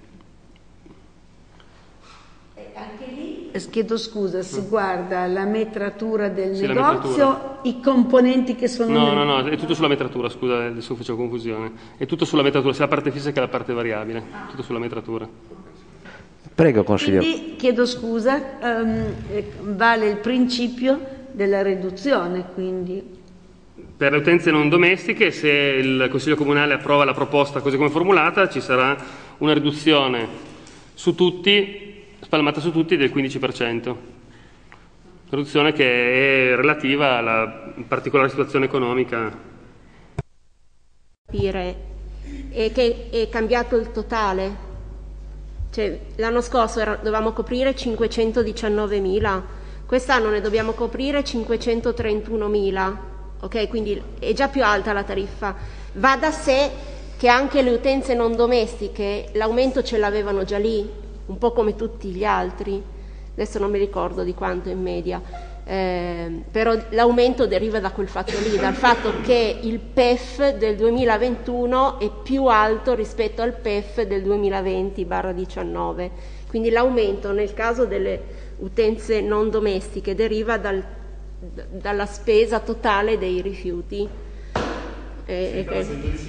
Anche lì, chiedo scusa, si guarda la metratura del Sì, negozio, metratura. I componenti che sono... No, nel... no, no, è tutto sulla metratura, scusa, adesso facevo confusione. È tutto sulla metratura, sia la parte fissa che la parte variabile, tutto sulla metratura. Prego, consigliere. Quindi, chiedo scusa, um, vale il principio della riduzione, quindi... Per le utenze non domestiche, se il Consiglio Comunale approva la proposta così come formulata, ci sarà una riduzione su tutti, spalmata su tutti, del quindici per cento. Riduzione che è relativa alla particolare situazione economica. Capire è che è cambiato il totale. Cioè, l'anno scorso era, dovevamo coprire cinquecentodiciannovemila, quest'anno ne dobbiamo coprire cinquecentotrentunomila. Ok, quindi è già più alta la tariffa. Va da sé che anche le utenze non domestiche l'aumento ce l'avevano già lì, un po' come tutti gli altri, adesso non mi ricordo di quanto in media, eh, però l'aumento deriva da quel fatto lì, dal fatto che il P E F del duemilaventuno è più alto rispetto al P E F del duemilaventi diciannove, quindi l'aumento nel caso delle utenze non domestiche deriva dal dalla spesa totale dei rifiuti. E, e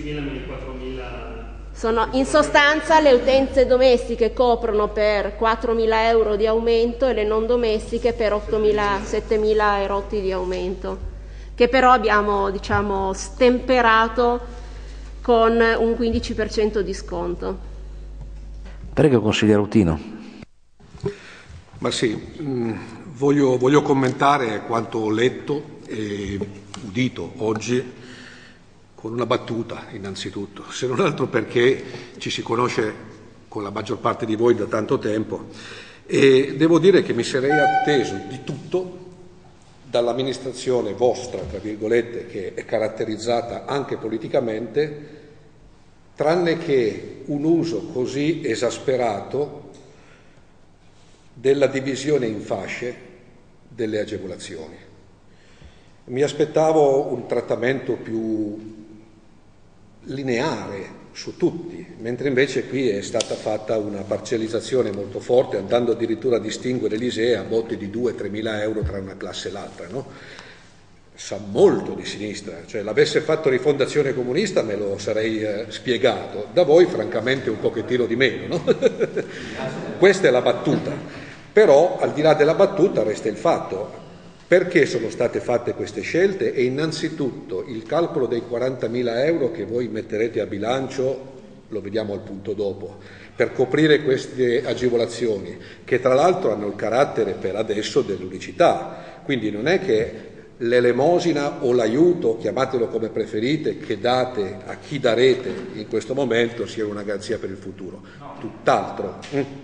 sono in sostanza le utenze domestiche coprono per quattromila euro di aumento e le non domestiche per ottomila settemila erotti di aumento, che però abbiamo, diciamo, stemperato con un quindici per cento di sconto. Prego, consigliere Utino. Ma sì, mh, voglio, voglio commentare quanto ho letto e udito oggi con una battuta, innanzitutto, se non altro perché ci si conosce con la maggior parte di voi da tanto tempo, e devo dire che mi sarei atteso di tutto dall'amministrazione vostra, tra virgolette, che è caratterizzata anche politicamente, tranne che un uso così esasperato della divisione in fasce delle agevolazioni. Mi aspettavo un trattamento più lineare su tutti, mentre invece qui è stata fatta una parcellizzazione molto forte, andando addirittura a distinguere l'I S E E a botte di due tre mila euro tra una classe e l'altra, no? Sa molto di sinistra, cioè l'avesse fatto Rifondazione Comunista me lo sarei eh, spiegato, da voi francamente un pochettino di meno, no? Questa è la battuta. Però al di là della battuta resta il fatto: perché sono state fatte queste scelte? E innanzitutto il calcolo dei quarantamila euro che voi metterete a bilancio, lo vediamo al punto dopo, per coprire queste agevolazioni, che tra l'altro hanno il carattere per adesso dell'unicità, quindi non è che l'elemosina o l'aiuto, chiamatelo come preferite, che date a chi darete in questo momento sia una garanzia per il futuro, tutt'altro. Mm.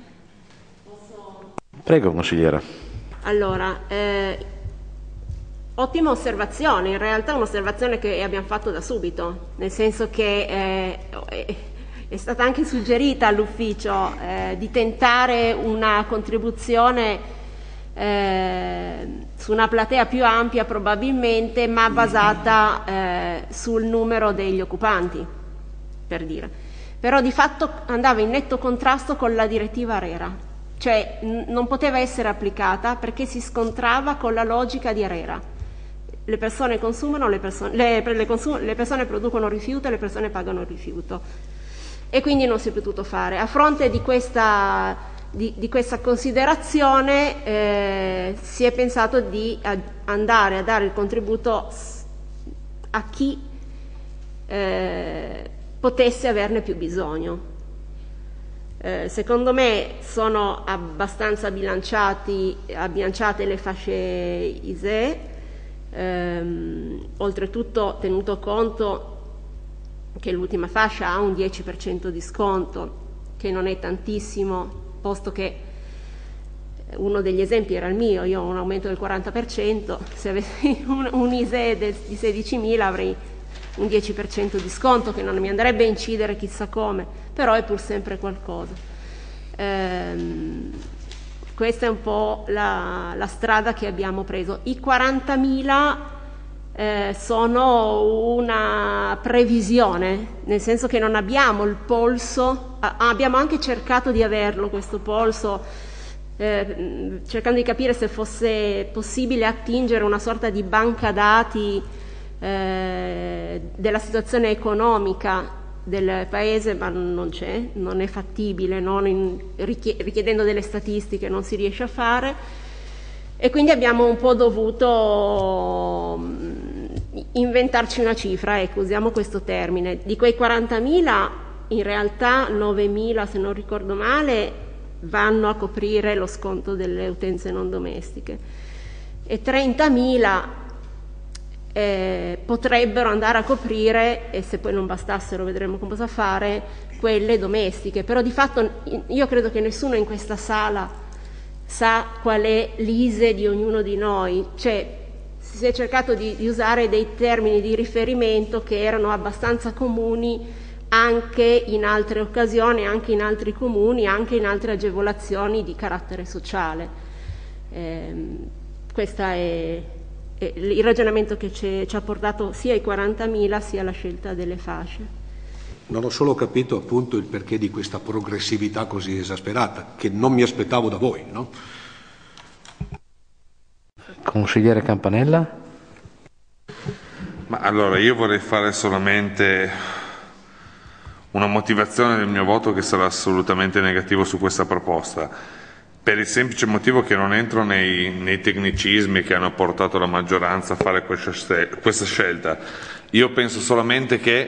Prego, consigliera. Allora, eh, Ottima osservazione, in realtà è un'osservazione che abbiamo fatto da subito, nel senso che eh, è stata anche suggerita all'ufficio eh, di tentare una contribuzione eh, su una platea più ampia probabilmente, ma basata eh, sul numero degli occupanti, per dire. Però di fatto andava in netto contrasto con la direttiva ARERA, cioè n- non poteva essere applicata perché si scontrava con la logica di ARERA. Le persone consumano, le persone, le, le, consum- le persone producono rifiuto e le persone pagano il rifiuto, e quindi non si è potuto fare. A fronte di questa, di, di questa considerazione eh, si è pensato di a, andare a dare il contributo a chi eh, potesse averne più bisogno. Eh, secondo me sono abbastanza bilanciati, bilanciate le fasce I S E E. Ehm, oltretutto tenuto conto che l'ultima fascia ha un dieci per cento di sconto, che non è tantissimo, posto che uno degli esempi era il mio, io ho un aumento del quaranta per cento, se avessi un, un I S E E del, di sedicimila avrei un dieci per cento di sconto, che non mi andrebbe a incidere chissà come, però è pur sempre qualcosa. Ehm, Questa è un po' la, la strada che abbiamo preso. I quarantamila eh, sono una previsione, nel senso che non abbiamo il polso, ah, abbiamo anche cercato di averlo questo polso, eh, cercando di capire se fosse possibile attingere una sorta di banca dati eh, della situazione economica del paese, ma non c'è, non è fattibile, non in, richiedendo delle statistiche non si riesce a fare, e quindi abbiamo un po' dovuto inventarci una cifra, ecco, usiamo questo termine. Di quei quarantamila in realtà novemila, se non ricordo male, vanno a coprire lo sconto delle utenze non domestiche e trentamila Eh, potrebbero andare a coprire, e se poi non bastassero vedremo cosa fare, quelle domestiche. Però di fatto io credo che nessuno in questa sala sa qual è l'I S E E di ognuno di noi, cioè si è cercato di, di usare dei termini di riferimento che erano abbastanza comuni anche in altre occasioni, anche in altri comuni, anche in altre agevolazioni di carattere sociale. Eh, questa è il ragionamento che ci ha portato sia ai quarantamila sia alla scelta delle fasce. Non ho solo capito appunto il perché di questa progressività così esasperata, che non mi aspettavo da voi, no? Consigliere Campanella? Ma allora io vorrei fare solamente una motivazione del mio voto, che sarà assolutamente negativo su questa proposta, per il semplice motivo che non entro nei, nei tecnicismi che hanno portato la maggioranza a fare questa, questa scelta. Io penso solamente che,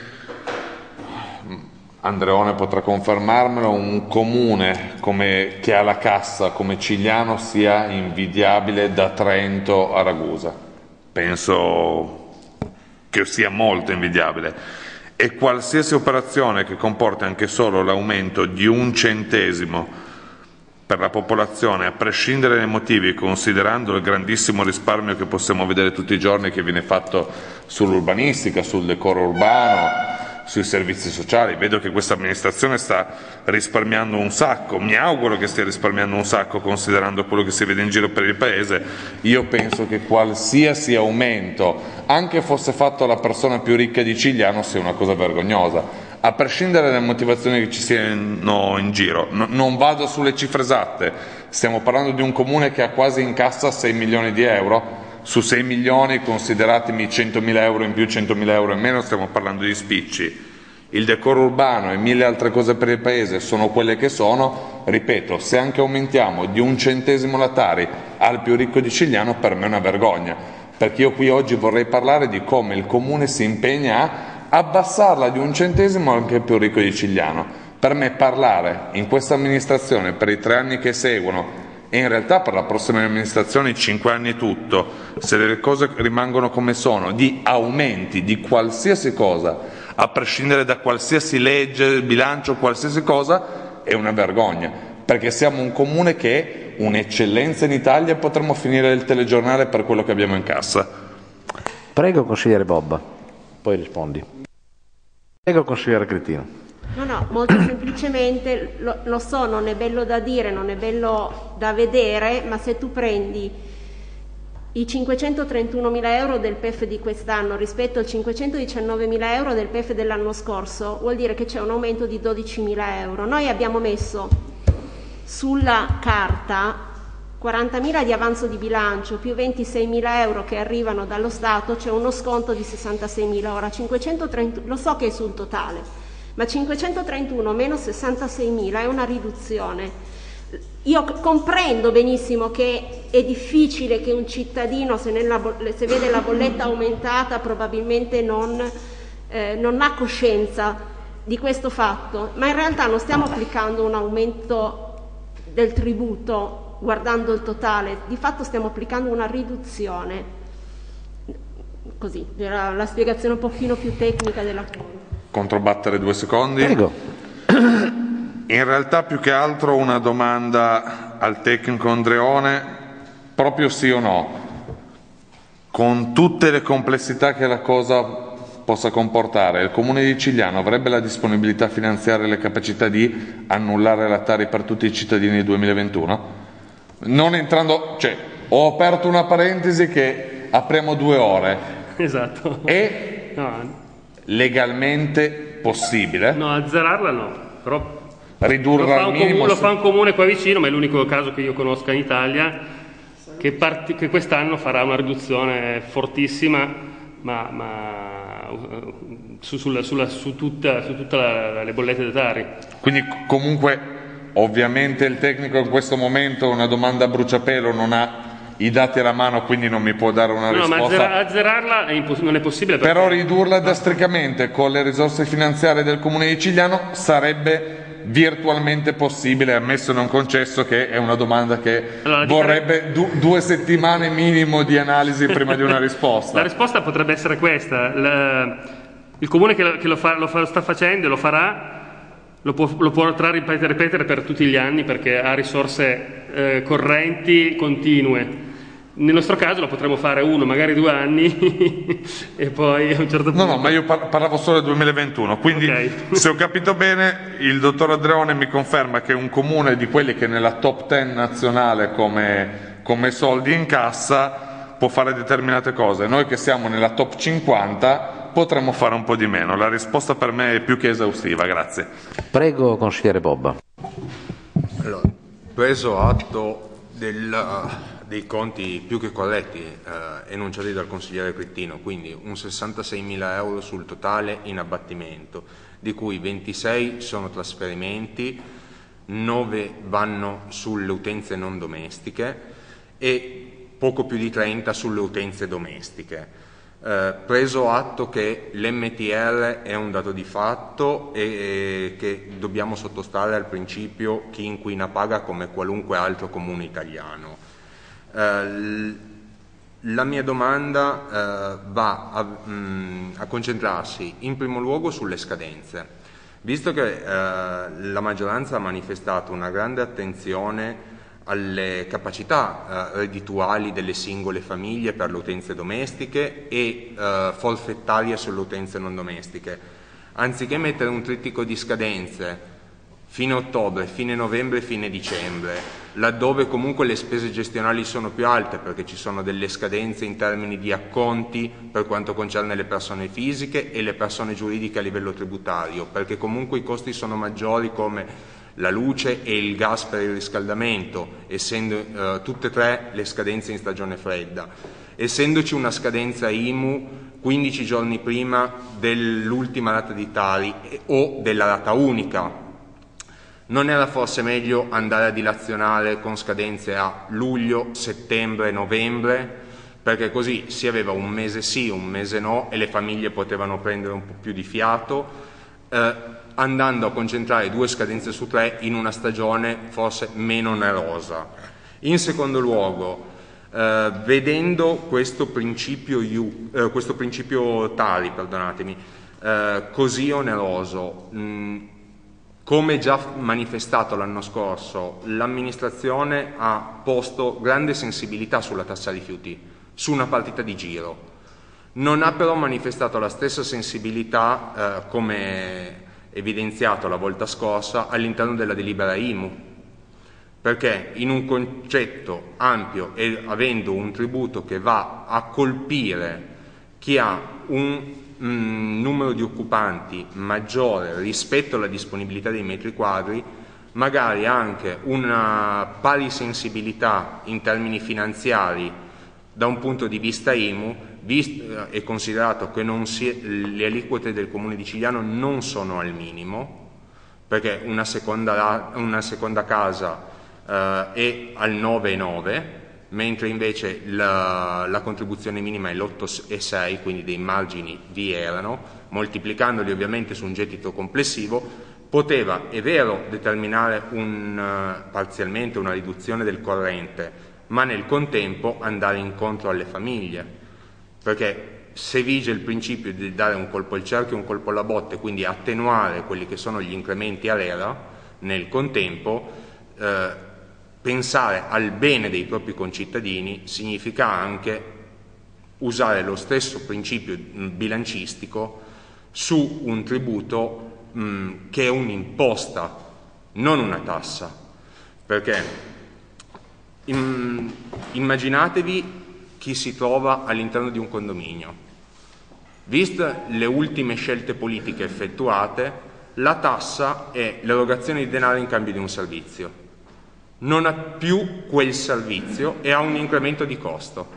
Andreone potrà confermarmelo, un comune come, che ha la cassa come Cigliano sia invidiabile da Trento a Ragusa. Penso che sia molto invidiabile, e qualsiasi operazione che comporti anche solo l'aumento di un centesimo per la popolazione, a prescindere dai motivi, considerando il grandissimo risparmio che possiamo vedere tutti i giorni che viene fatto sull'urbanistica, sul decoro urbano, sui servizi sociali. Vedo che questa amministrazione sta risparmiando un sacco, mi auguro che stia risparmiando un sacco considerando quello che si vede in giro per il paese. Io penso che qualsiasi aumento, anche fosse fatto alla persona più ricca di Cigliano, sia una cosa vergognosa, a prescindere dalle motivazioni che ci siano in giro. No, non vado sulle cifre esatte, stiamo parlando di un comune che ha quasi in cassa sei milioni di euro, su sei milioni consideratemi centomila euro in più, centomila euro in meno, stiamo parlando di spicci. Il decoro urbano e mille altre cose per il paese sono quelle che sono. Ripeto, se anche aumentiamo di un centesimo la Tari al più ricco di Cigliano, per me è una vergogna, perché io qui oggi vorrei parlare di come il comune si impegna a abbassarla di un centesimo anche il più ricco di Cigliano. Per me parlare in questa amministrazione per i tre anni che seguono, e in realtà per la prossima amministrazione cinque anni e tutto, se le cose rimangono come sono, di aumenti di qualsiasi cosa, a prescindere da qualsiasi legge, bilancio, qualsiasi cosa, è una vergogna, perché siamo un comune che un'eccellenza in Italia e potremmo finire il telegiornale per quello che abbiamo in cassa. Prego, consigliere Bobba, poi rispondi. Prego, consigliere Cretino. No, no, molto semplicemente, lo, lo so, non è bello da dire, non è bello da vedere, ma se tu prendi i cinquecentotrentunomila euro del P E F di quest'anno rispetto ai cinquecentodiciannovemila euro del P E F dell'anno scorso, vuol dire che c'è un aumento di dodicimila euro. Noi abbiamo messo sulla carta quarantamila di avanzo di bilancio più ventiseimila euro che arrivano dallo Stato, c'è uno sconto di sessantaseimila. Ora cinquecentotrentuno, lo so che è sul totale, ma cinquecentotrentuno meno sessantaseimila è una riduzione. Io comprendo benissimo che è difficile che un cittadino, se, nella, se vede la bolletta aumentata, probabilmente non, eh, non ha coscienza di questo fatto, ma in realtà non stiamo applicando un aumento del tributo guardando il totale, di fatto stiamo applicando una riduzione. Così, era la spiegazione un pochino più tecnica della cosa. Controbattere due secondi. Prego. In realtà più che altro una domanda al tecnico Andreone, proprio sì o no, con tutte le complessità che la cosa possa comportare, il Comune di Cigliano avrebbe la disponibilità finanziaria e le capacità di annullare la Tari per tutti i cittadini del duemilaventuno? Non entrando, cioè, ho aperto una parentesi che apriamo due ore. Esatto. E no. Legalmente possibile? No, azzerarla no, però ridurla al minimo. Comune, lo fa un comune qua vicino, ma è l'unico caso che io conosca in Italia che, parti, che quest'anno farà una riduzione fortissima, ma, ma su, sulla, sulla, su tutte su tutta le bollette da Tari. Quindi comunque ovviamente il tecnico in questo momento una domanda a bruciapelo non ha i dati alla mano, quindi non mi può dare una no, risposta. Ma azzera, azzerarla è imposs- non è possibile. Perché... Però ridurla drasticamente con le risorse finanziarie del Comune di Cigliano sarebbe virtualmente possibile, ammesso e non concesso, che è una domanda che allora, vorrebbe du- due settimane minimo di analisi prima di una risposta. La risposta potrebbe essere questa: il, il Comune che, lo, che lo, fa, lo, fa, lo sta facendo e lo farà lo, può, lo potrà ripetere, ripetere per tutti gli anni perché ha risorse eh, correnti continue. Nel nostro caso lo potremmo fare uno, magari due anni e poi a un certo punto... No, no, ma io par- parlavo solo del duemilaventuno, quindi okay. Se ho capito bene il dottor Andreone mi conferma che un comune di quelli che nella top dieci nazionale come, come soldi in cassa può fare determinate cose. Noi che siamo nella top cinquanta potremmo fare un po' di meno. La risposta per me è più che esaustiva, grazie. Prego, consigliere Bobba. Allora, preso atto del... dei conti più che corretti eh, enunciati dal consigliere Cretino, quindi un sessantaseimila euro sul totale in abbattimento, di cui ventisei sono trasferimenti, nove vanno sulle utenze non domestiche e poco più di trenta sulle utenze domestiche. Eh, preso atto che l'M T R è un dato di fatto e, e che dobbiamo sottostare al principio chi inquina paga come qualunque altro comune italiano. La mia domanda eh, va a, mh, a concentrarsi in primo luogo sulle scadenze. Visto che eh, la maggioranza ha manifestato una grande attenzione alle capacità eh, reddituali delle singole famiglie per le utenze domestiche e eh, forfettarie sulle utenze non domestiche, anziché mettere un trittico di scadenze fine ottobre, fine novembre e fine dicembre, laddove comunque le spese gestionali sono più alte perché ci sono delle scadenze in termini di acconti per quanto concerne le persone fisiche e le persone giuridiche a livello tributario, perché comunque i costi sono maggiori come la luce e il gas per il riscaldamento, essendo eh, tutte e tre le scadenze in stagione fredda. Essendoci una scadenza I M U quindici giorni prima dell'ultima rata di Tari o della rata unica, non era forse meglio andare a dilazionare con scadenze a luglio, settembre, novembre, perché così si aveva un mese sì, un mese no e le famiglie potevano prendere un po' più di fiato, eh, andando a concentrare due scadenze su tre in una stagione forse meno onerosa. In secondo luogo, eh, vedendo questo principio, U, eh, questo principio Tari, perdonatemi, eh, così oneroso, mh, come già manifestato l'anno scorso, l'amministrazione ha posto grande sensibilità sulla tassa rifiuti, su una partita di giro. Non ha però manifestato la stessa sensibilità, eh, come evidenziato la volta scorsa, all'interno della delibera I M U, perché in un concetto ampio e avendo un tributo che va a colpire chi ha un mm, numero di occupanti maggiore rispetto alla disponibilità dei metri quadri, magari anche una pari sensibilità in termini finanziari da un punto di vista I M U, visto e considerato che non si, le aliquote del Comune di Cigliano non sono al minimo, perché una seconda, una seconda casa Uh, è al nove virgola nove, mentre invece la, la contribuzione minima è l'otto virgola sei, quindi dei margini vi erano, moltiplicandoli ovviamente su un gettito complessivo, poteva, è vero, determinare un, uh, parzialmente una riduzione del corrente, ma nel contempo andare incontro alle famiglie, perché se vige il principio di dare un colpo al cerchio e un colpo alla botte, quindi attenuare quelli che sono gli incrementi a l'era, nel contempo uh, pensare al bene dei propri concittadini significa anche usare lo stesso principio bilancistico su un tributo mh, che è un'imposta, non una tassa. Perché im, immaginatevi chi si trova all'interno di un condominio. Viste le ultime scelte politiche effettuate, la tassa è l'erogazione di denaro in cambio di un servizio. Non ha più quel servizio e ha un incremento di costo.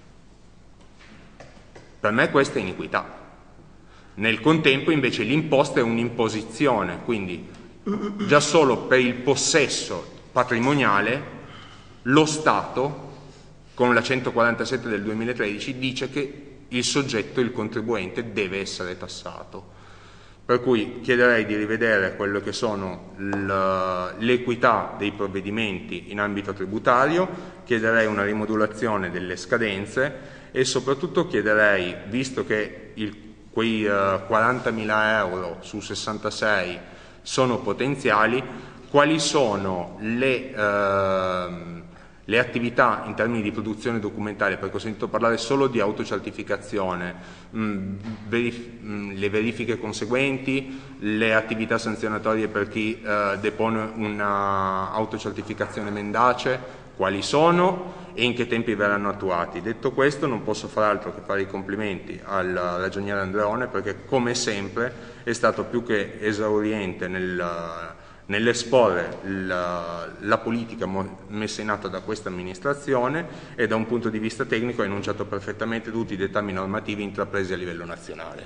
Per me questa è iniquità. Nel contempo invece l'imposta è un'imposizione, quindi già solo per il possesso patrimoniale lo Stato, con la centoquarantasette del duemilatredici, dice che il soggetto, il contribuente, deve essere tassato. Per cui chiederei di rivedere quello che sono l'equità dei provvedimenti in ambito tributario, chiederei una rimodulazione delle scadenze e soprattutto chiederei, visto che il, quei uh, quarantamila euro su sessantasei sono potenziali, quali sono le, uh, le attività in termini di produzione documentale, perché ho sentito parlare solo di autocertificazione, mh, verif- mh, le verifiche conseguenti, le attività sanzionatorie per chi uh, depone una autocertificazione mendace, quali sono e in che tempi verranno attuati. Detto questo, non posso far altro che fare i complimenti al ragioniere Andreone, perché come sempre è stato più che esauriente nel nell'esporre la, la politica messa in atto da questa amministrazione e da un punto di vista tecnico ha enunciato perfettamente tutti i dettami normativi intrapresi a livello nazionale.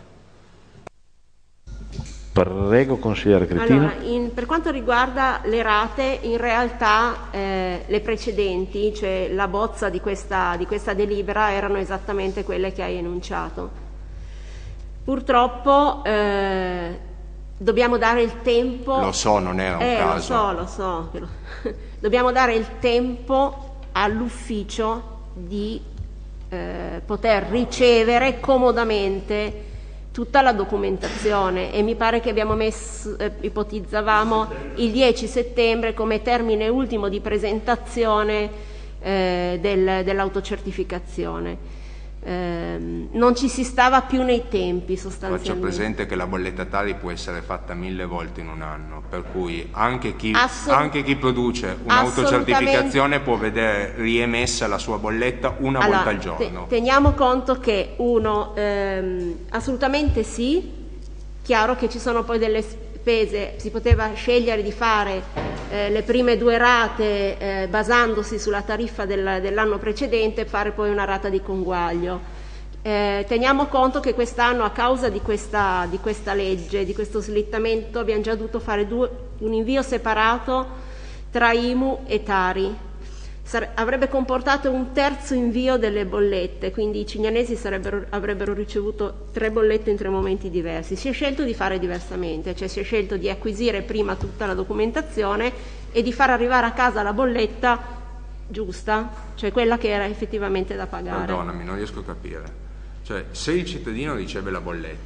Prego, consigliere Cretino. Allora, in, per quanto riguarda le rate, in realtà eh, le precedenti, cioè la bozza di questa, di questa delibera, erano esattamente quelle che hai enunciato. Purtroppo eh, dobbiamo dare il tempo. Lo so, non era un eh, caso. Lo so, lo so. Lo... dobbiamo dare il tempo all'ufficio di eh, poter ricevere comodamente tutta la documentazione e mi pare che abbiamo messo, eh, ipotizzavamo il dieci settembre come termine ultimo di presentazione eh, del, dell'autocertificazione. Eh, non ci si stava più nei tempi sostanzialmente. Faccio presente che la bolletta Tari può essere fatta mille volte in un anno, per cui anche chi, Assolut- anche chi produce un'autocertificazione può vedere riemessa la sua bolletta una allora, volta al giorno. Te- teniamo conto che uno, ehm, assolutamente sì, chiaro che ci sono poi delle spese, si poteva scegliere di fare eh, le prime due rate eh, basandosi sulla tariffa del, dell'anno precedente e fare poi una rata di conguaglio. Eh, teniamo conto che quest'anno a causa di questa, di questa legge, di questo slittamento, abbiamo già dovuto fare due, un invio separato tra I M U e Tari. Sare- avrebbe comportato un terzo invio delle bollette, quindi i ciglianesi sarebbero, avrebbero ricevuto tre bollette in tre momenti diversi. Si è scelto di fare diversamente, cioè si è scelto di acquisire prima tutta la documentazione e di far arrivare a casa la bolletta giusta, cioè quella che era effettivamente da pagare. Perdonami, non riesco a capire. Cioè, se il cittadino riceve la bolletta,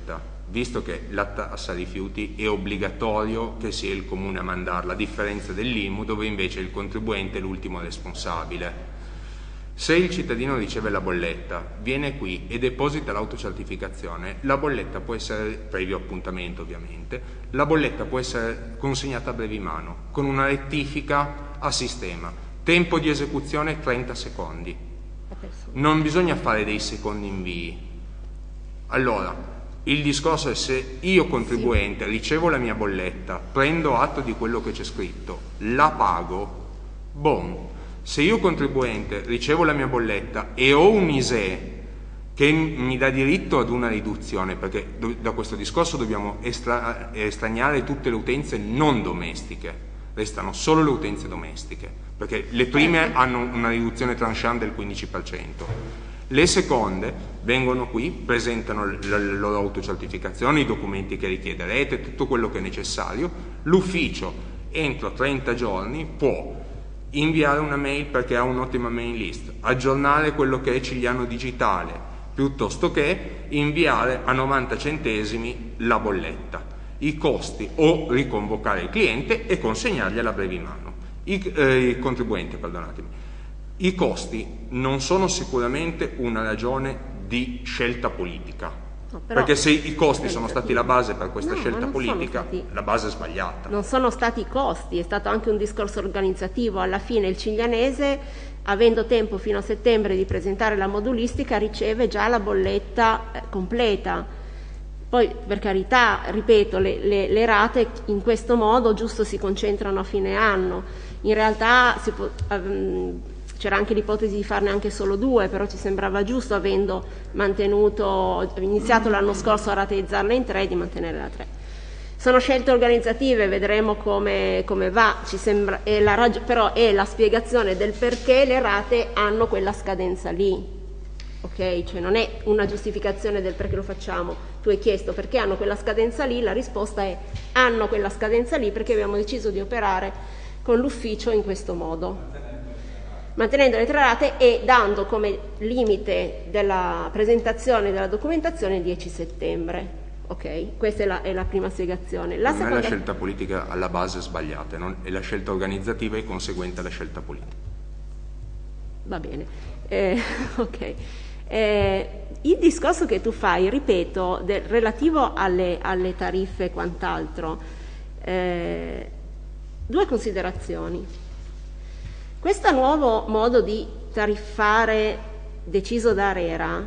visto che la tassa rifiuti è obbligatorio che sia il comune a mandarla, a differenza dell'I M U dove invece il contribuente è l'ultimo responsabile. Se il cittadino riceve la bolletta, viene qui e deposita l'autocertificazione, la bolletta può essere, previo appuntamento ovviamente, la bolletta può essere consegnata a brevi mano, con una rettifica a sistema. Tempo di esecuzione trenta secondi. Non bisogna fare dei secondi invii. Allora, il discorso è: se io contribuente ricevo la mia bolletta, prendo atto di quello che c'è scritto, la pago, boom. Se io contribuente ricevo la mia bolletta e ho un I S E E che mi dà diritto ad una riduzione, perché da questo discorso dobbiamo estra- estraniare tutte le utenze non domestiche, restano solo le utenze domestiche, perché le prime hanno una riduzione tranchant del quindici per cento. Le seconde vengono qui, presentano la loro autocertificazione, i documenti che richiederete, tutto quello che è necessario. L'ufficio entro trenta giorni può inviare una mail perché ha un'ottima mail list, aggiornare quello che è Cigliano Digitale, piuttosto che inviare a novanta centesimi la bolletta, i costi, o riconvocare il cliente e consegnargli alla brevi mano. I, eh, il contribuente, perdonatemi. I costi non sono sicuramente una ragione di scelta politica. No, però, perché se i costi sono stati la base per questa no, scelta politica, stati, la base è sbagliata. Non sono stati i costi, è stato anche un discorso organizzativo. Alla fine il ciglianese, avendo tempo fino a settembre di presentare la modulistica, riceve già la bolletta eh, completa. Poi, per carità, ripeto, le, le, le rate in questo modo giusto si concentrano a fine anno. In realtà si può... Um, c'era anche l'ipotesi di farne anche solo due, però ci sembrava giusto, avendo mantenuto, iniziato l'anno scorso a rateizzarle in tre, di mantenere la tre. Sono scelte organizzative, vedremo come, come va, ci sembra, è la rag- però è la spiegazione del perché le rate hanno quella scadenza lì, ok? Cioè non è una giustificazione del perché lo facciamo. Tu hai chiesto perché hanno quella scadenza lì, la risposta è: hanno quella scadenza lì perché abbiamo deciso di operare con l'ufficio in questo modo, mantenendo le tre rate e dando come limite della presentazione della documentazione il dieci settembre. Ok, questa è la, è la prima spiegazione. La non seconda... è la scelta politica alla base sbagliata, non è la scelta organizzativa e conseguente alla scelta politica. Va bene, eh, ok. Eh, il discorso che tu fai, ripeto, del, relativo alle, alle tariffe e quant'altro, eh, due considerazioni. Questo nuovo modo di tariffare deciso da ARERA,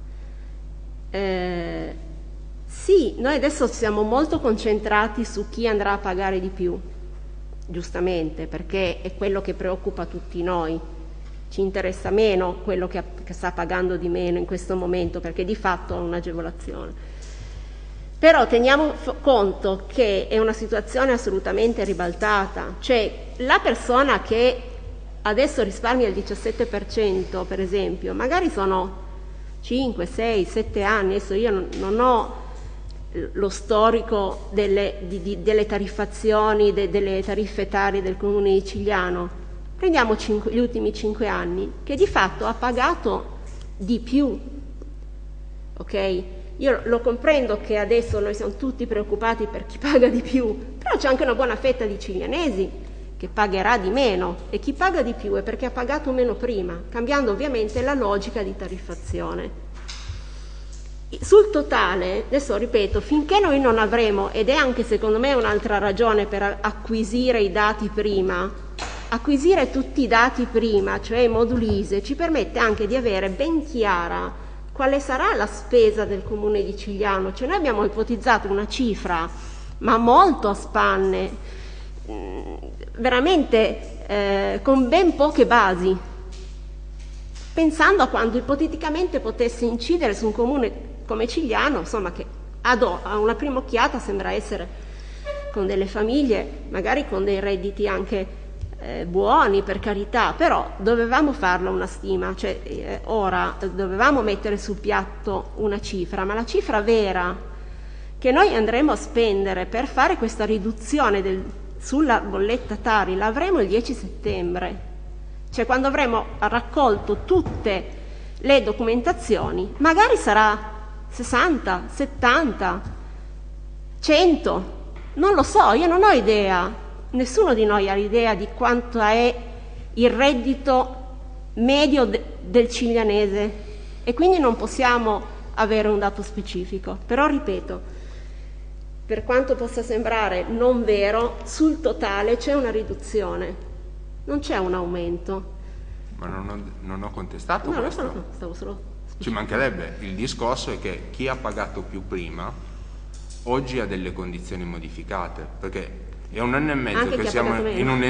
eh, sì, noi adesso siamo molto concentrati su chi andrà a pagare di più, giustamente, perché è quello che preoccupa tutti noi. Ci interessa meno quello che, che sta pagando di meno in questo momento, perché di fatto ha un'agevolazione. Però teniamo conto che è una situazione assolutamente ribaltata, cioè la persona che adesso risparmia il diciassette per cento, per esempio, magari sono cinque, sei, sette anni, adesso io non, non ho lo storico delle, di, di, delle tariffazioni, de, delle tariffe etarie del comune di Cigliano, prendiamo cinque, gli ultimi cinque anni, che di fatto ha pagato di più, ok? Io lo comprendo che adesso noi siamo tutti preoccupati per chi paga di più, però c'è anche una buona fetta di ciglianesi che pagherà di meno, e chi paga di più è perché ha pagato meno prima, cambiando ovviamente la logica di tariffazione. Sul totale, adesso ripeto, finché noi non avremo, ed è anche secondo me un'altra ragione per acquisire i dati prima, acquisire tutti i dati prima, cioè i moduli I S E E, ci permette anche di avere ben chiara quale sarà la spesa del comune di Cigliano. Cioè noi abbiamo ipotizzato una cifra, ma molto a spanne, veramente eh, con ben poche basi, pensando a quanto ipoteticamente potesse incidere su un comune come Cigliano, insomma, che ad o, a una prima occhiata sembra essere con delle famiglie, magari con dei redditi anche eh, buoni, per carità, però dovevamo farlo una stima, cioè eh, ora dovevamo mettere sul piatto una cifra, ma la cifra vera che noi andremo a spendere per fare questa riduzione del sulla bolletta Tari la avremo il dieci settembre, cioè quando avremo raccolto tutte le documentazioni, magari sarà sessanta, settanta, cento? Non lo so, io non ho idea, nessuno di noi ha idea di quanto è il reddito medio de- del ciglianese e quindi non possiamo avere un dato specifico. Però ripeto, per quanto possa sembrare non vero, sul totale c'è una riduzione, non c'è un aumento. Ma non ho, non ho contestato no, questo. No, stavo solo... Ci mancherebbe, il discorso è che chi ha pagato più prima oggi ha delle condizioni modificate, perché è un anno e mezzo Anche che siamo in, un,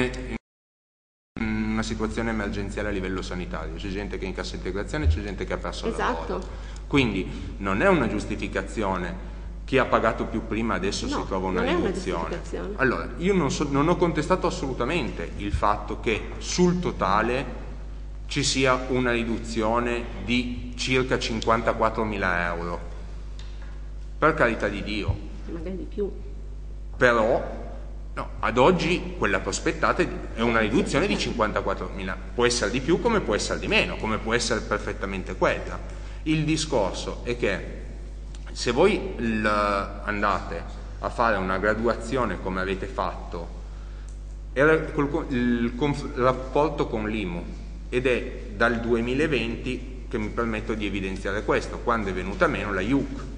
in una situazione emergenziale a livello sanitario, c'è gente che è in cassa integrazione, c'è gente che ha perso il esatto. lavoro, quindi non è una giustificazione chi ha pagato più prima adesso no, si trova una non riduzione. È una allora, io non, so, non ho contestato assolutamente il fatto che sul totale ci sia una riduzione di circa cinquantaquattromila euro, per carità di Dio, magari di più, però no, ad oggi quella prospettata è una riduzione di cinquantaquattromila, può essere di più come può essere di meno, come può essere perfettamente quella. Il discorso è che se voi l- andate a fare una graduazione come avete fatto, era col, il, il rapporto con l'I M U, ed è dal duemilaventi che mi permetto di evidenziare questo, quando è venuta meno la I U C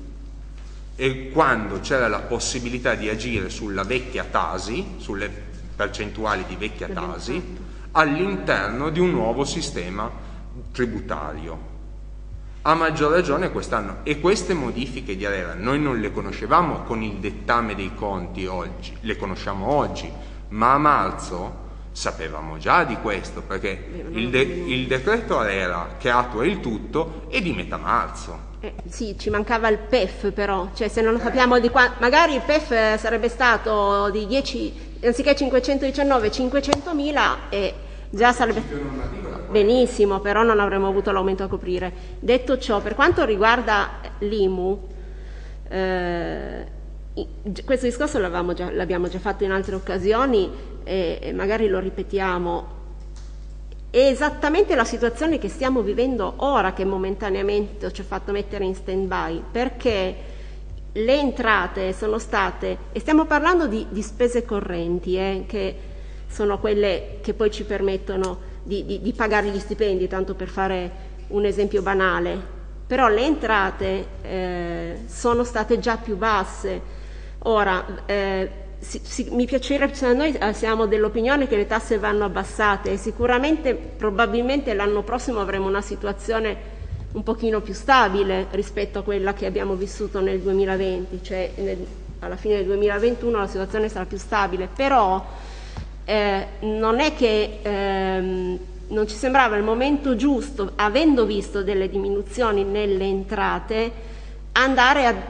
e quando c'era la possibilità di agire sulla vecchia Tasi, sulle percentuali di vecchia Tasi, all'interno di un nuovo sistema tributario. A maggior ragione quest'anno, e queste modifiche di ARERA noi non le conoscevamo con il dettame dei conti oggi, le conosciamo oggi, ma a marzo sapevamo già di questo, perché il, de- il decreto ARERA che attua il tutto è di metà marzo. Eh, sì, ci mancava il P E F però, cioè se non lo sappiamo di quanto, magari il P E F sarebbe stato di dieci, anziché cinquecentodiciannove, cinquecentomila e già sarebbe benissimo, però non avremmo avuto l'aumento a coprire. Detto ciò, per quanto riguarda l'I M U, eh, questo discorso l'avevamo già, l'abbiamo già fatto in altre occasioni e, e magari lo ripetiamo. È esattamente la situazione che stiamo vivendo ora che momentaneamente ci ha fatto mettere in stand-by, perché le entrate sono state, e stiamo parlando di, di spese correnti, eh, che sono quelle che poi ci permettono di, di, di pagare gli stipendi, tanto per fare un esempio banale, però le entrate eh, sono state già più basse. Ora, eh, Si, si, mi piacerebbe, cioè noi siamo dell'opinione che le tasse vanno abbassate e sicuramente probabilmente l'anno prossimo avremo una situazione un pochino più stabile rispetto a quella che abbiamo vissuto nel duemilaventi, cioè nel, alla fine del duemilaventuno la situazione sarà più stabile, però eh, non è che ehm, non ci sembrava il momento giusto, avendo visto delle diminuzioni nelle entrate, andare a,